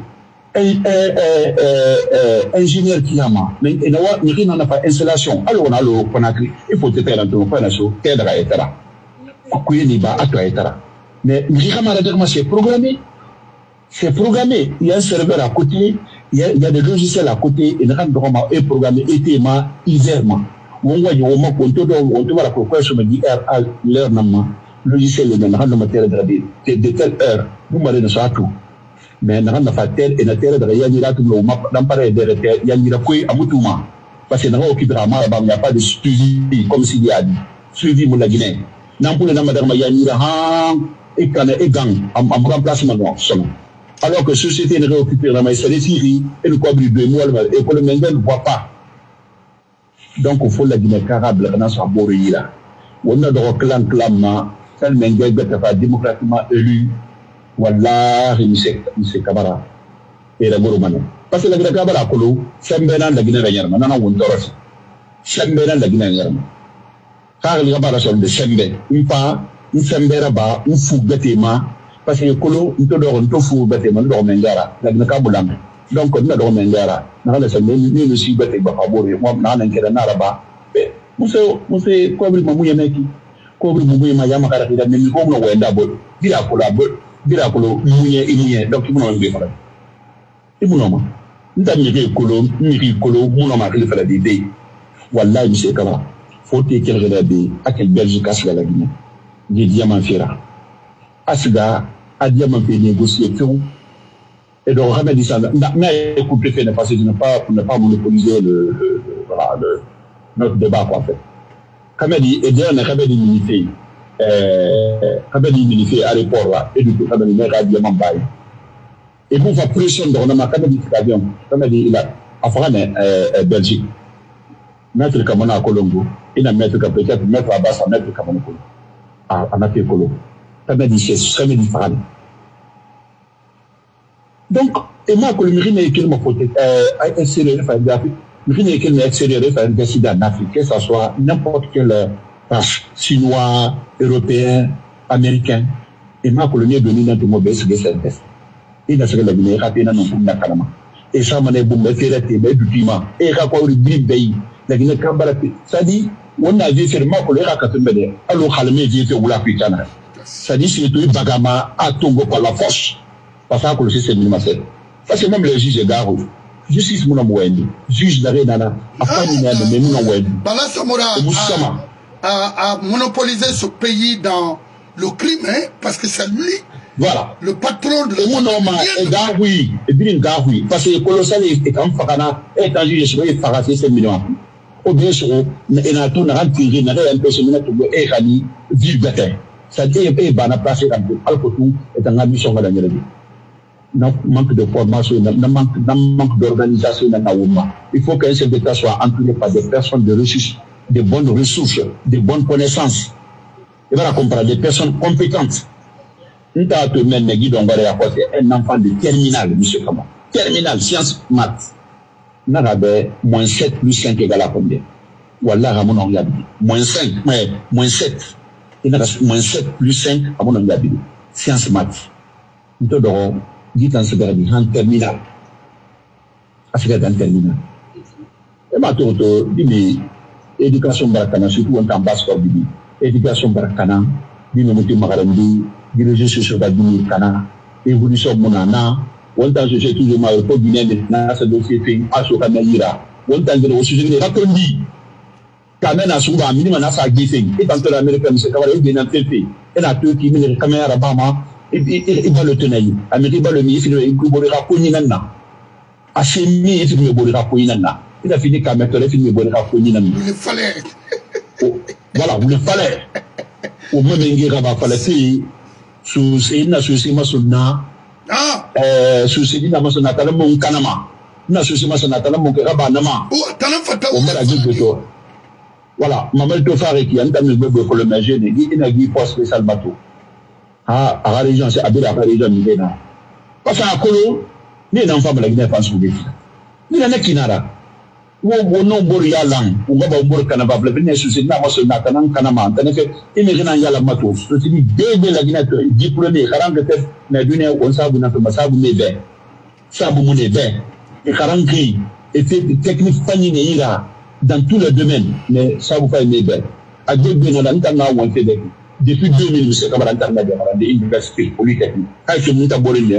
ingénieur qui a mais rien n'a pas installation alors on a le Conakry il faut être dans ton point national terre etc quoi ni ba atra etc mais rien malheureusement c'est programmé il y a un serveur à côté il y a des logiciels à côté et normalement est programmé étément hivernement on voit au moment qu'on te va la proposition me dit l'heure normalement logiciel le normalement matière de telle heure vous m'allez ne soit tout mais normalement fa tel et la terre de rien ira tout le map dans pareil de terre il y a ira quoi à mutuma parce que dans au kibra ma il n'y a pas de suivi comme s'il y a suivi pour la Guinée n'a pour le nama d'arma ya ira ha et kana et gang en remplacement non seulement alors que société ne réoccupée dans ma Syrie et le quoi de mois et que le Mendel ne voit pas donc il faut la Guinée carable dans sa bourrille on a de clan tel Mendel est démocratiquement élu voilà monsieur Kabara et la Goromane parce que la Guinée Kabara kolo sembena la Guinée Yarma nana wondorosi sembena la Guinée Yarma car les Kabara sont de sembe une pas une sembera ba une fougatema parce que kolo nto do nto fu bate man do mengara la na kabulam donc on na do mengara na la sa ni si bate ba kabore mo na na kera na raba Muse kobri mamuye meki. Kobri mamuye mayama karakida mimi ko no wenda bol. Bila kolo muye donc imuno ngi fala. Imuno ma. Nda miri kolo muno ma kili fala di. Wallahi monsieur Kaba. Faut que quelqu'un de akel Belgique asga la Guinée. Di diamant fira. Asga a diamant fait négocier tout. Et donc, Hamed dit ça, mais écoute, préféré parce que pour ne pas monopoliser notre débat, quoi, en fait. Hamed dit, et d'ailleurs, Hamed dit, il à l'aéroport, là, et du coup, Hamed dit, mais diamant bail. Et pour faire pression, donc, on a Hamed dit, Hamed dit, il a, enfin, Belgique, mettre le Cameroun à Colombo, il a mettre peut-être mettre à bas, à mettre le Cameroun à Napi Colombo. Hamed dit, c'est Hamed dit, Farad. Donc, et moi, que le mérite n'est qu'il m'a faut extérieur, le mérite n'est qu'il m'a extérieur, décider en Afrique, que ce soit n'importe quel passe chinois, européen, américain, et moi, que le mérite de l'Union dans tout le monde, c'est que c'est il a ce que la Guinée a été dans le Kalama. Et ça m'a dit, bon, mais c'est du climat. Et il a quoi, le grip pays, la Guinée Kambalati. Ça dit, on a dit, c'est moi, que le Raka Tumbede, alors, Halmé, j'ai fait Oula Pitana. Ça dit, c'est tout, Bagama, à Togo par la force. Parce que c'est le système. Parce que même le juge est garou. Justice mon amouendi. Juge d'arrêt nana. Après il y a de mon amouendi. Bala Samora a monopolisé ce pays dans le crime, hein, parce que c'est lui. Voilà. Le patron de mon homme est garoui. Et bien garoui. Parce que colossal est comme Fakana. Et un juge est faracé 5 millions. Au bien sûr, il a tout rentré, il a un peu de minutes pour Erani, ville bête. Ça dit, il va placer dans le Alcotou et dans la mission de la Guinée. Manque de formation, manque d'organisation dans la Ouma. Il faut qu'un chef d'État soit entouré par des personnes de ressources, de bonnes ressources, de bonnes connaissances. Il va comprendre des personnes compétentes. Nous avons un enfant de terminale, monsieur Kama. Terminale, sciences, maths. Nous avons moins 7 plus 5 égale à combien? Wallah, à mon anglais. Moins 5, moins 7. Il a moins 7 plus 5 à mon anglais. Sciences, maths. Nous avons dit en ce cas en terminal. À ce cas en terminal. Et maintenant, dit éducation barakana, surtout en basse-corps, éducation barakana, dit le motif magarandi, dit le jeu sur la dîner kana, évolution monana, on t'a cherché toujours ma repos guinéen maintenant, ce dossier fait à ce canalira, on t'a dit au sujet de la condi. Kamena souvent, minimum, ça a glissé, et tant que l'américain, c'est quand même bien fait, et la Turquie, les caméras, Bama, il va le tenir. Amérique va le ministre, il va Poninana. Achemi, il va Poninana. Il a fini qu'à mettre le film, il va Poninana. Il fallait. Voilà, il fallait. Au moment où il va falloir sous une association masonna. Sous une association natale, mon Kanama. Une association natale, mon Karabanama. Oh, t'as un fatal. Voilà, Mamal Tofare qui a entamé pour le manger, il n'a dit pas spécial bateau. À la région, c'est à la région de parce qu'à Kolo, ni n'en femme la Guinée pas soulevé. Ni la Nekinara. Ou non, Boria Lang, ou Babo Canava, le Vénus, c'est n'a pas ce Natanan Kanama, t'en effet, il n'est rien à la matos. Je te dis, dès la Guinée, diplômé, 47, mais d'une heure, on s'avoue, on s'avoue, mais bien. Sabou Mouné, bien. Et 40 et fait des techniques fanines dans tous les domaines, mais ça vous fait aimer bien. À deux bien, on a fait des. Depuis 2000, c'est comme l'intermédiaire des universités polytechniques. Quand je suis à Boré,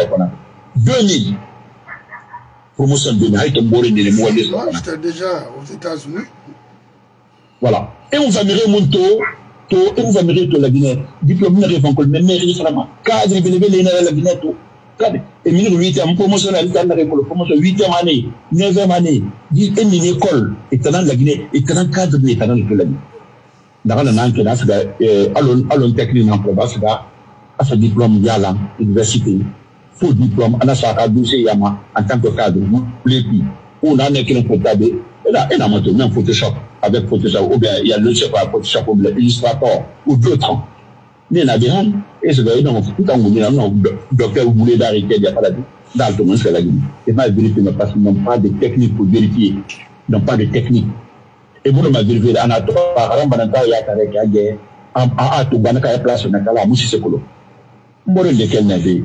2000. Promotion de Naït, Boré, les mois de j'étais déjà aux États-Unis. Voilà. Et on va mériter mon taux, et on va mériter la Guinée. Diplôme, mais mérite vraiment. Cadre, la Guinée, tout. Et 8e, promotion, promotion 8e année, 9e année, 10e école, et dans la Guinée, et dans le cadre de l'État dans le Guinée. Dans le nom de allons technique en province, à ce diplôme Yala, université, faux diplôme, à la Saka Douce Yama, en tant que cadre, les pays, on a un équipe comptable, et là, il y a un Photoshop, avec Photoshop, ou bien il y a le chef à Photoshop, ou l'illustrateur, ou d'autres. Mais il y a bien, et ce gars, tout en vous docteur, vous voulez d'arrêter, il n'y a pas la vie, dans le monde, c'est la Guinée. Et mal vérifié, parce qu'ils n'ont pas de technique pour vérifier, ils n'ont pas de technique. Et vous m'avez vérifié, on a tout, par exemple, il y a avec la guerre, à tout, on a place, on a la mousse, c'est quoi? Moi, je suis n'avait,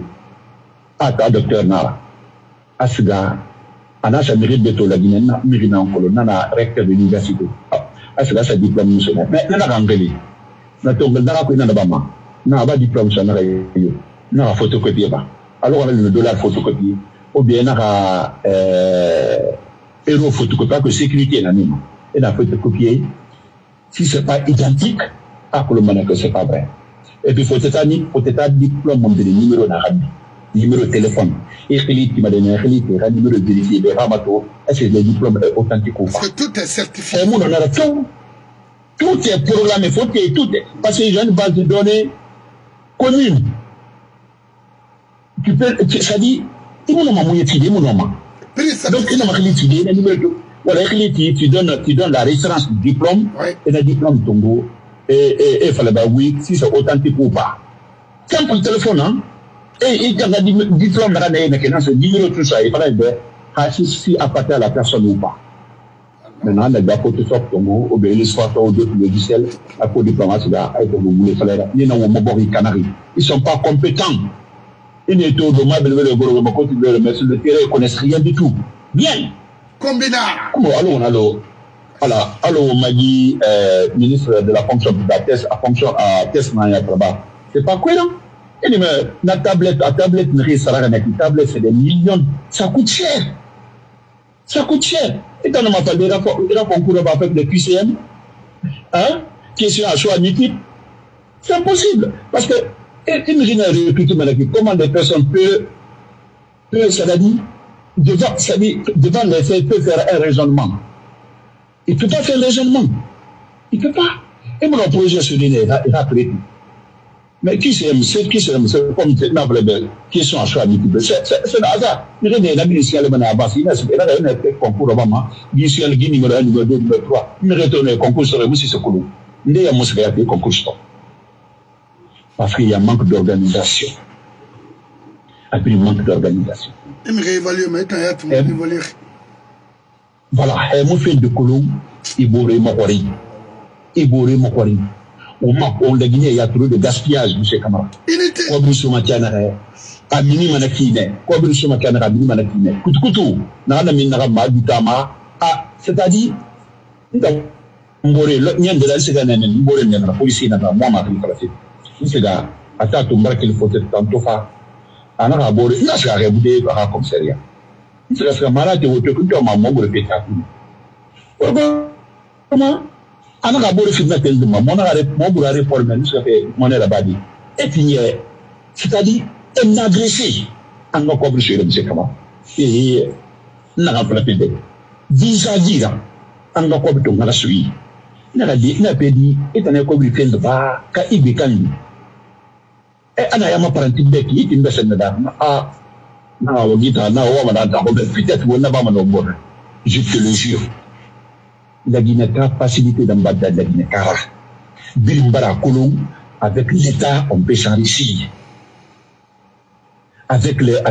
à docteur Nara, à ce gars, on a sa mérite de la Guinée, mérite en colonne, on a recteur de l'université. asala sa diplôme national mais na rangeli na tongal dara ko ina na bama na ba diplôme national yo na photocopie ba alors on a le dollar photocopie ou bien na euro photocopie que sécurité na nima et na photocopier si c'est pas identique à que le mana que c'est pas vrai et puis faut être diplôme de numéro na rabi numéro de téléphone et qui m'a donné un numéro de vérifié mais ramato est-ce que le diplôme est authentique ou pas parce que tout est certifié tout est programmé faut que tout est parce que j'ai une base de données commune tu peux ça dit il mon nom mouillé tidé mon nom donc il n'a pas tidé le numéro voilà tu donnes la référence du diplôme et le diplôme tombeau et fallait bah oui si c'est authentique ou pas simple le téléphone hein et il y a des diplômes dans ce numéro tout ça il fallait bien si appartient à la personne ou pas maintenant il y a Photoshop tombeau ou bien l'histoire ou d'autres logiciels à cause du diplôme c'est là avec vous voulez fallait il y a un canari ils sont pas compétents ils ne sont pas le terrain ils connaissent rien du tout bien Combinard. Alors on m'a dit ministre de la fonction de la thèse à fonction à thèse là-bas c'est pas cohérent et la tablette tablette c'est des millions ça coûte cher et quand on m'a parlé de concours avec le QCM hein question à choix multiple c'est impossible parce que comment les personnes peuvent ça dit devant les faits, il peut faire un raisonnement. Il ne peut pas faire un raisonnement. Il ne peut pas. Et mon projet se dit, il a traité. Mais qui c'est comme c'est question à choix multiple. C'est le hasard. Il y a des amis ici à l'Ébat, il y a un concours Obama, il y a un numéro 1, numéro 2, numéro 3. Il me retourne le concours sur le Moussi Sokoulou. Il y a un monstre qui a concours stop. Parce qu'il y a un manque d'organisation. Et puis, il manque d'organisation. Il me réévalue, mais il y a tout le monde. Voilà, et mon fils de Colomb, il bourrait mon quarry. On l'a Guinée, il y a trop de gaspillage, M. Kamara. Quoi, Bruce Matiana, à Mini-Manakine, quoi, Bruce Matiana, à Mini-Manakine. Koutou, Nana Minarama, Dutama, c'est-à-dire, on bourrait le nien de la Sédane, on bourrait la police, n'a pas moi, Marie Frafé. C'est là, à ta tombe, qu'il faut être tantôt fa. On a abordé, il a rebouté par un commissariat. Il serait malade de votre culture, maman, vous répétez à tout. Comment? On a abordé sur la tête de maman, on a réformé, ça fait mon érabadi. Et puis, c'est-à-dire, un agressé, on a compris sur le monsieur Kama. Et, on a rappelé, 10 ans, 10 ans, on a compris ton suivi. On a dit, et on a compris qu'elle va, qu'à Ibekani. Ana yama paranti beki timbe senada na wogita na wa madanta ko peut-être wona ba mano bon je te le jure la Guinée facilité d'ambassadeur de la Guinée Kara Bimbara Kolon avec l'État on peut s'enrichir avec les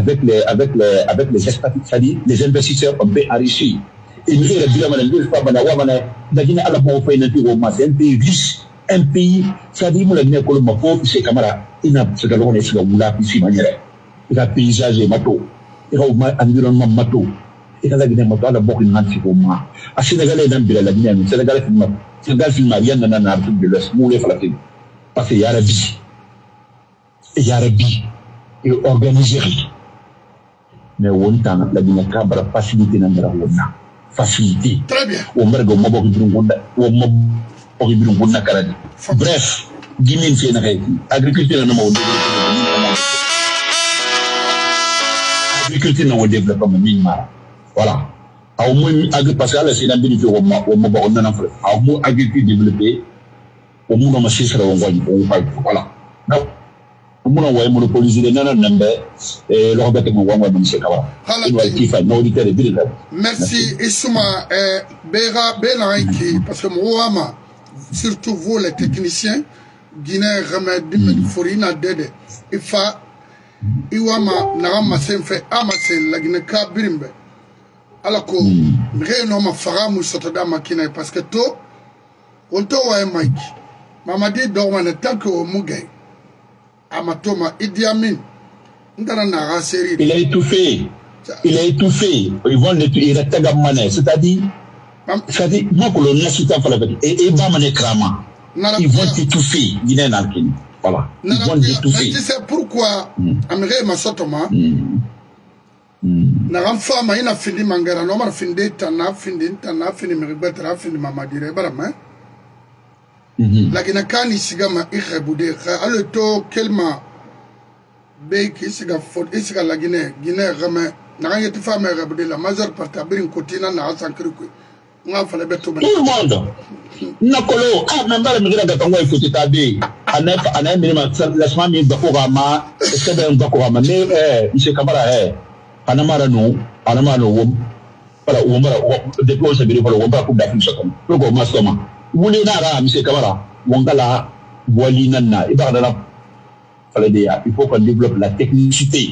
les investisseurs on peut enrichir et nous le bilan de pas bana wa mana la Guinée ala mo fay na tigo ma c'est un pays riche un pays ça dit mo la Guinée Kolon ma ko c'est camara ina c'est alors on est sur la ici manière il a paysage mato il a environnement mato il a la Guinée mato la bokk nan ci ko ma a Sénégalais dan bi la Guinée Sénégal film rien na na de l'Est mo le falaté parce que ya rabbi et organiser mais on tan la Guinée kabra facilité na ndara wona facilité très bien o mergo mo bokk birum gonda karadi bref Guinée c'est na agriculture na mo agriculture na développement minima voilà au moins parce que là c'est dans bénéfice au mo ba on na fa au moins agriculture développée au moins ma sisra on voilà donc au moins on monopoliser na nambe et le rebête mo wa mo monsieur Kawara merci Issouma Bera Belanki parce que moi surtout vous les techniciens Guinée Remedi Forina Dede Ifa Iwama Narama Senfe Amasen la Guinée Kabirimbe alako réunion ma faramu sotoda makina parce que to on to wa Mike Mamadi Dorwane tant que au Mugay Amatoma Idi Amin ndana na série il a étouffé ils vont le tuer c'est-à-dire C'est-à-dire, moi, que l'on a cité en fait, et Bamane Krama, ils vont t'étouffer, Guinée Narkin. Voilà. Ils vont t'étouffer. Tu sais pourquoi, Améré Massotoma, Naram Fama, il a fini Mangara, Nomar Finde, Tana, Fini Meribetra, Fini Mamadire, Barama. La Guinakani Sigama, Irebude, Aleto, Kelma, Beki, Siga Ford, Isiga la Guinée, Rame, Narayeti Fama, Rebude, la majeure partie, Birin Kotina, Nahasan Krikui. Tout le monde. Nakolo, même pas le milieu de ton écoute ta vie. Anna minimum, laisse-moi mis Bakurama, c'est bien Bakurama, mais M. Kamara, Anamarano, voilà, on va déployer pour le Wamba pour d'Afrique. Le go Mastoma. Woulinara, M. Kamara, Wangala, Walinana, et Bardala. Il faut qu'on développe la technicité.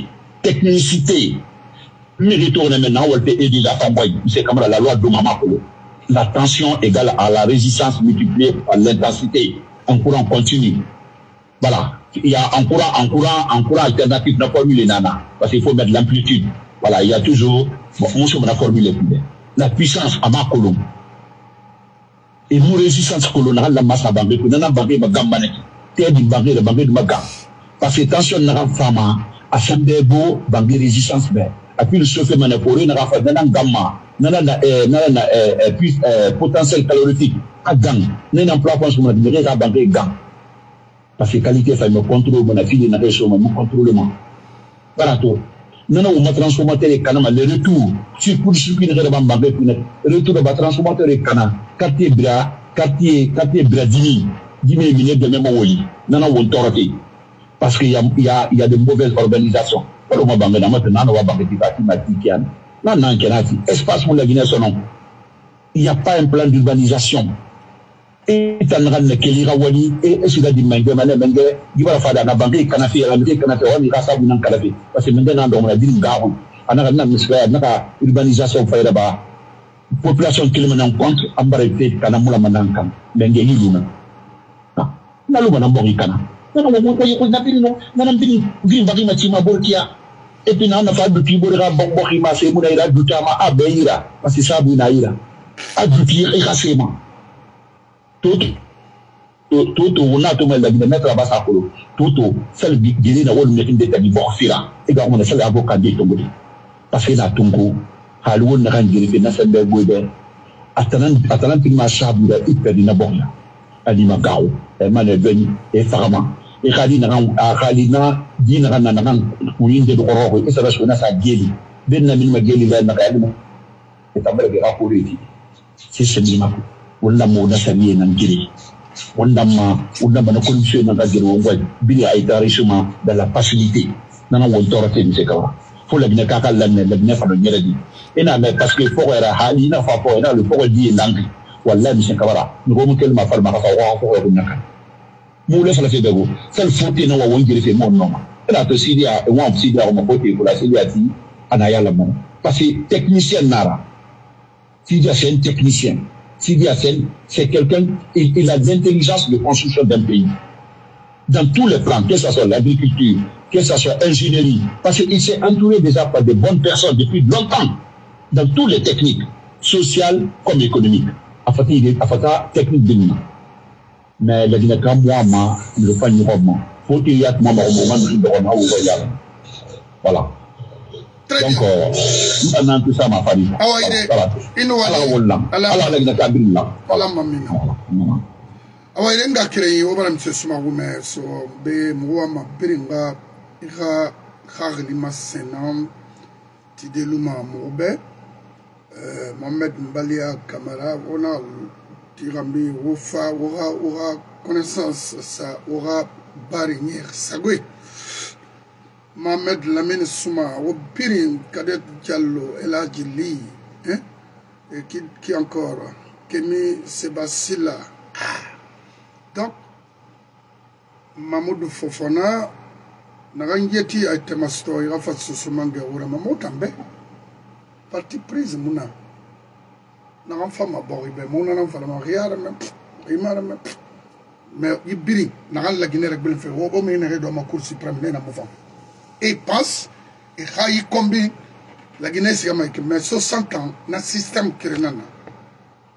Méritourne maintenant, on peut aider la femme, M. Kamara, la loi de Mamakolo. La tension égale à la résistance multipliée par l'intensité. En courant continu. Voilà. Il y a en courant alternatif la formule nana. Parce qu'il faut mettre l'amplitude. Voilà. Il y a toujours, bon, moi, je me la formule plus. La puissance à ma colonne. Et nous, résistance colonale, la masse à Bangé, nous n'avons pas de terre du Bangé, le Bangé de Maga. Parce que tension n'a pas femme, à Sambebo, Bangé résistance, mais. Et puis le chauffeur manipulé n'a pas fait d'un gamma. Potentiel calorifique à gang n'a emploi pour me dire à banquer gang parce que qualité ça me contrôle mon affaire n'a pas mon contrôlement voilà tout non on m'a transformateur et canama le retour sur pour ce qui ne va banquer pour retour va transformateur et canama quartier Bradini 10 minutes de même oui non on torté parce qu'il y a de mauvaises organisations on va banquer maintenant on va banquer qui non, espace pour la Guinée, son nom. Il n'y a pas un plan d'urbanisation. Et tu as un Kélirawani, et tu as dit, il va faire la banque, il a fait la banque, il a fait la banque, parce que maintenant, on a dit, on a une urbanisation, la population qui est en compte, on va faire Kanamula Manankan, Bengeli Luna. Naluma Namborikana. Non, on a dit, et puis, on a fait du Tibora, Bongorima, c'est Mouna, Dutama, Abeira, parce que ça, Bounaïra. Adutir et Rassema. Tout, on a tout le mettre à Bassapolo. Tout, celle qui n'a pas de détail de Borfira. Et donc, on a fait l'avocat de Tongo. Parce que la Tongo, Halouon n'a rien de Nassember Gouébé. Atalan Pima Chaboura, il perd une aboria. Alima Gao, Emmanuel Beni, et Farama. Et Khalina, Dina Nanan, ou une de l'Oro, et ça va se faire à Geli. Benjamin Mageli, la Nakalma. Et ta mère est rapportée. C'est ce minimum. On a mon assami en Geli. On a ma condition dans la Gelo, Billy a été richement dans la facilité. Non, on t'aurait M. Kawa. Faut la Binaka, la Nef à l'Union. Et non, mais parce que pour Halina, le pour dire langue. Voilà, M. Kawara. Nous remontons ma femme à pour Naka. Moulin sur la fédération, celle faute non on dirait mon nom. Elle a aussi dit à un petit à mon côté pour la CDATI, Anaya Lamon. Parce que technicien Nara, Sidia c'est un technicien. Sidia c'est quelqu'un, il a l'intelligence de construction d'un pays. Dans tous les plans, que ce soit l'agriculture, que ce soit l'ingénierie, parce qu'il s'est entouré déjà par de bonnes personnes depuis longtemps, dans toutes les techniques, sociales comme économiques. À faire technique de l'humain. Mais le Guinée, moi, le pas ni roman. Faut qu'il y ait un moment de Roma ou Royal. Voilà. Donc, nous avons tout ça, ma famille. Ah ouais, alors, la Guinée, là. Voilà, mamina. Ah ouais, il y a un créé, on va me se soumettre, so, be, moi, ma biringa, ira, Kharlima Senam, Tideluma Moube, Mohamed Mbalia Kamara, on a Tirambi, Wofa, aura connaissance, ça aura barinier, Sagwe. Mohamed Lamine Souma, Wopirin, Kadet Diallo, Eladjili, hein? Et qui encore? Kemi Sebastila. Donc, Mamoudou Fofana, Narangeti a été masto, il a fait ce soumanga ou la mamotambe. Parti prise, Mouna. N'a pas ma boribé, Mouna n'a pas ma riara, mais il biri, n'a pas la Guinée avec le fait, au moins il n'a pas ma cour suprême, n'a pas et pense, et il combine la Guinée, c'est mais 60 ans, n'a système qui est là.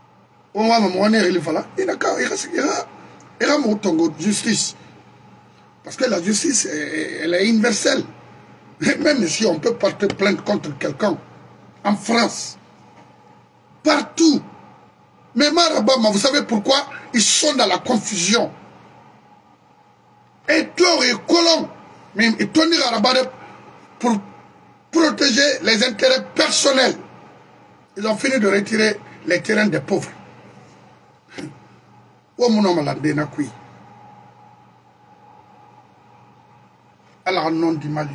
On va me il fallait. Il y a mon justice. Parce que la justice, elle est universelle. Même si on peut porter plainte contre quelqu'un, en France, partout. Mais Marabama, vous savez pourquoi ils sont dans la confusion. Et Tor et Colomb, mais Tony Arabade pour protéger les intérêts personnels. Ils ont fini de retirer les terrains des pauvres. Où mon homme l'a dénacui. Alors, nom du Mali.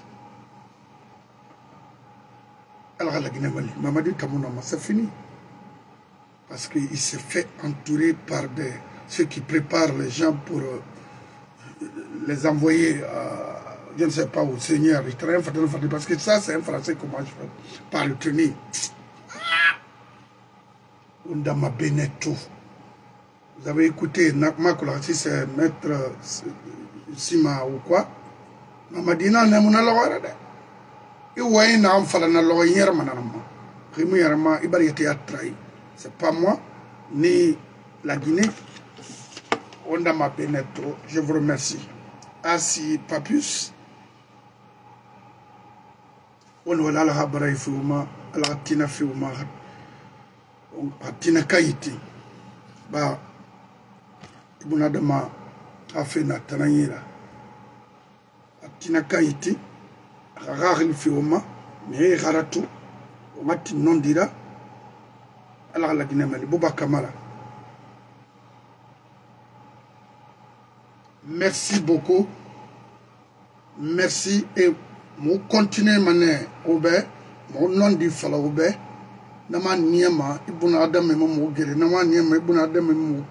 Alors, la Guinée-Mali. Mamadi Tamounama, c'est fini. Parce qu'il s'est fait entourer par ceux qui préparent les gens pour les envoyer, je ne sais pas, au Seigneur. Parce que ça, c'est un Français que moi je ne peux pas retenir. Undama Beneto. Vous avez écouté Nakmakula, si c'est maître Sima ou quoi. Mamadina Namuna Lorade. Et ouais, n'a pas la loyer, madame. Premièrement, il va être trahi. C'est pas moi, ni la Guinée. Undama Beneto. Je vous remercie. Asi Papus. On va la habara fuma, la tina fuma. Tina Kaiti. Bah, Ibunadama a fait na tanayira. Tina Kaiti, Raril Fioma, mais Raratou, on m'a dit non dira. Alors la Guinée-Mali, Boba Kamara. Merci beaucoup. Merci et mon continue mané obé, mon nom dit fala obé. Nama niema ibuna adam me mo gere nama niema ibuna adam me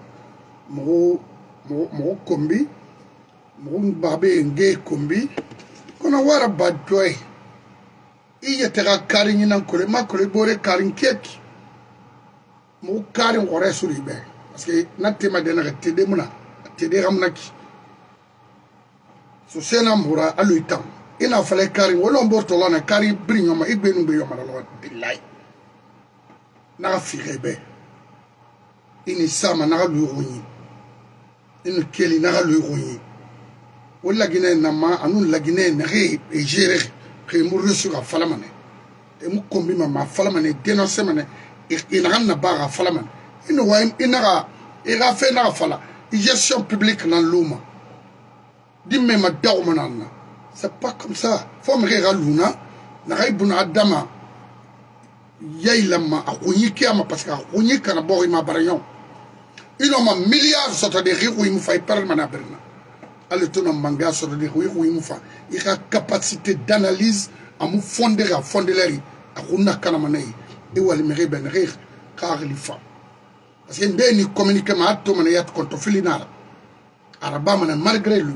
mo kombi mo babe nge kombi kona wara badjoy iye tera karin nan kole ma kole bore karin kek mo karin ore suri be parce que natte ma dena tede muna tede ramnaki so sena mura aluitam ina fale karin wala mborto lana karin brinyoma igbenu be yoma la billahi naga firebe ini sama naga luronyi ini keli naga luronyi wala Guinée nama anu la Guinée nare e géré que mu reçu ga falamane e mu kombi ma falamane dénoncer mané e naga na ba falamane ini wa inaga e ga fe naga fala gestion publique nan luma dimme ma daw manana c'est pas comme ça faut me ga luna naga ibuna adama Yailama a parce qu'à Rounique, ma barayon. Il a un milliard de riz où il fait permanent. Allez, tout le manga sur des riz où il fait. Il a capacité d'analyse à me fonder à fonder l'air. À Rouna Kanamane. Et où elle me rébène rire. Car il fait. Parce qu'il y a une communication à tout le monde contre Filinara. Arabama, malgré lui.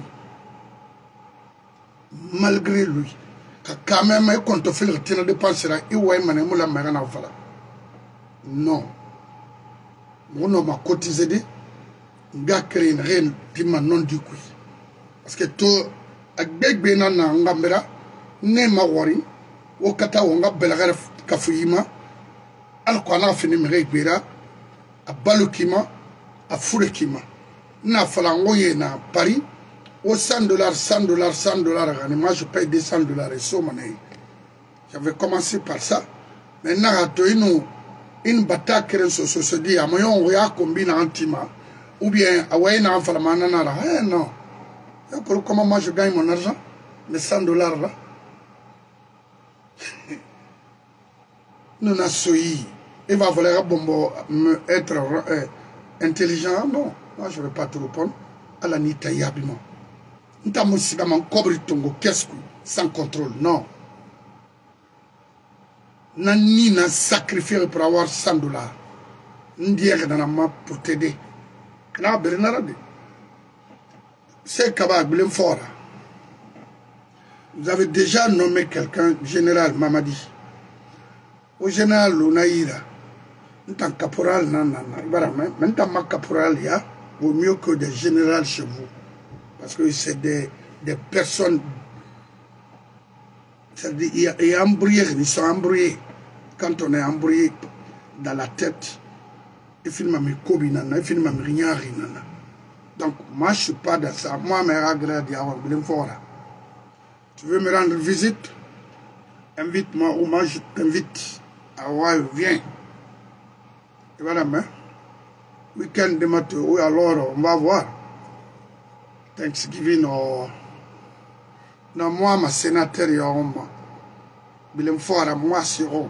Malgré lui. Quand même, quand on fait le tir de pensée, il y a un magana. Non. Mon homme a cotisé, il a créé une reine qui m'a non du coup. Parce que tout, avec Bénan, Ngambera, ne m'a wari, au Kata, on a belagare Kafuyima, alors qu'on a fini avec Béra, à Balukima, à Furekima. N'a fallu na Paris. Au $100, $100, moi je paye $200 et ça, j'avais commencé par ça. Maintenant, une bataille qui se dit, à moyen on a combien antima, ou bien, à Wayne en Falamanana, non. Comment moi je gagne mon argent, les $100 là. Nous n'avons soyi, il va falloir être intelligent, non, moi je ne vais pas te répondre, à la nitayabiment. Nous avons couvert ton casque sans contrôle. Non. Nous avons sacrifié pour avoir $100. Nous avons pour t'aider. C'est Kabak fort. Vous avez déjà nommé quelqu'un, général Mamadi. Au général Lunaïra. Nous avons caporal, même dans caporal, il vaut mieux que des généraux chez vous. Parce que c'est des personnes, il y a embrouillé, ils sont embrouillés. Quand on est embrouillé dans la tête, il filme mes kobi nana, il filme mes rignari nana. Donc, moi, je ne suis pas dans ça. Moi, mes regrets, tu veux me rendre visite? Invite-moi ou moi, je t'invite. Ah ouais, viens. Et voilà, mais. Week-end de matin, oui, alors, on va voir. Thanksgiving, non, moi, ma sénateur, il y a un moment. Bilem Fora, moi, c'est rond.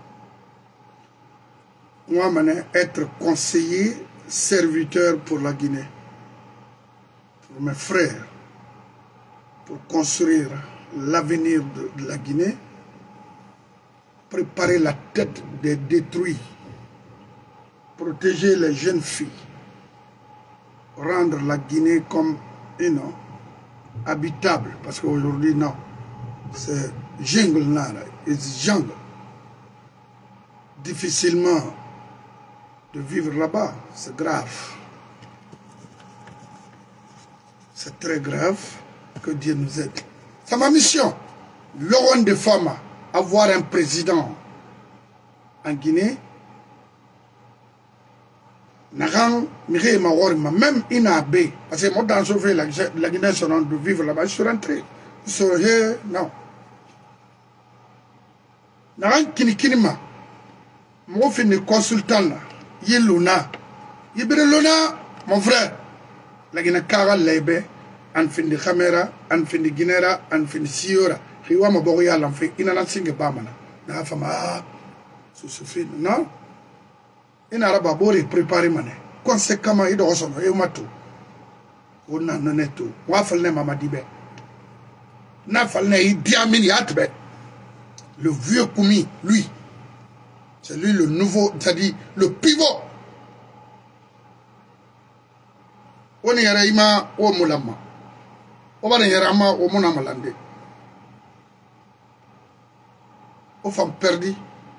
Moi, je être conseiller, serviteur pour la Guinée. Pour mes frères. Pour construire l'avenir de la Guinée. Préparer la tête des détruits. Protéger les jeunes filles. Rendre la Guinée comme, habitable. Parce qu'aujourd'hui, non. C'est jungle là. It's jungle. Difficilement de vivre là-bas. C'est grave. C'est très grave. Que Dieu nous aide. C'est ma mission. L'Oran de Fama, avoir un président en Guinée. Naran, même Inabe, parce que moi, dans ce fait, la Guinée se rend de vivre là-bas, je suis rentré. Non. Naran Kinikinima, moi, je suis consultant là. Yeluna. Yibireluna, mon frère. La Guinée Kara Lebe, en fin de caméra, en fin de Guinera, en fin de Siora. Riwa Maboria l'enfait, il n'a singe Bamana. N'a fama, ce fait, non? Il n'a pas préparé mané. Conséquemment, il doit s'en aller au matou. On a non tout. On a fait le Mamadibe. On a fait le Diamini Atbe. Le vieux Koumi, lui. C'est lui le nouveau, c'est-à-dire le pivot. On est Raima au Moulama. On va y Rama au Monamalande. Aux femmes perdues.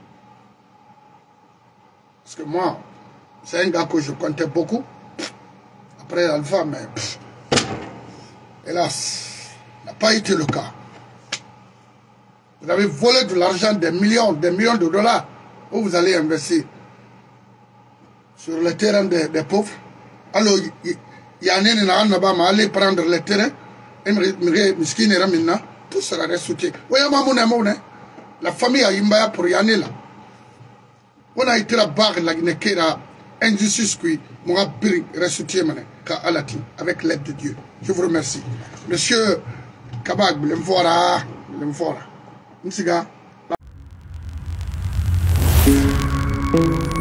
Parce que moi, c'est un gars que je comptais beaucoup. Après Alpha, mais hélas, n'a pas été le cas. Vous avez volé de l'argent, des millions de dollars, où vous allez investir sur le terrain des pauvres. Alors, il y a un an, aller prendre le terrain, tout sera ressuscité. La famille a Imbaya pour y aller là. On a été là-bas, la Guinée, injustice qui m'a ressuscité avec l'aide de Dieu. Je vous remercie. Monsieur Kabag, le m'fora. M'siga.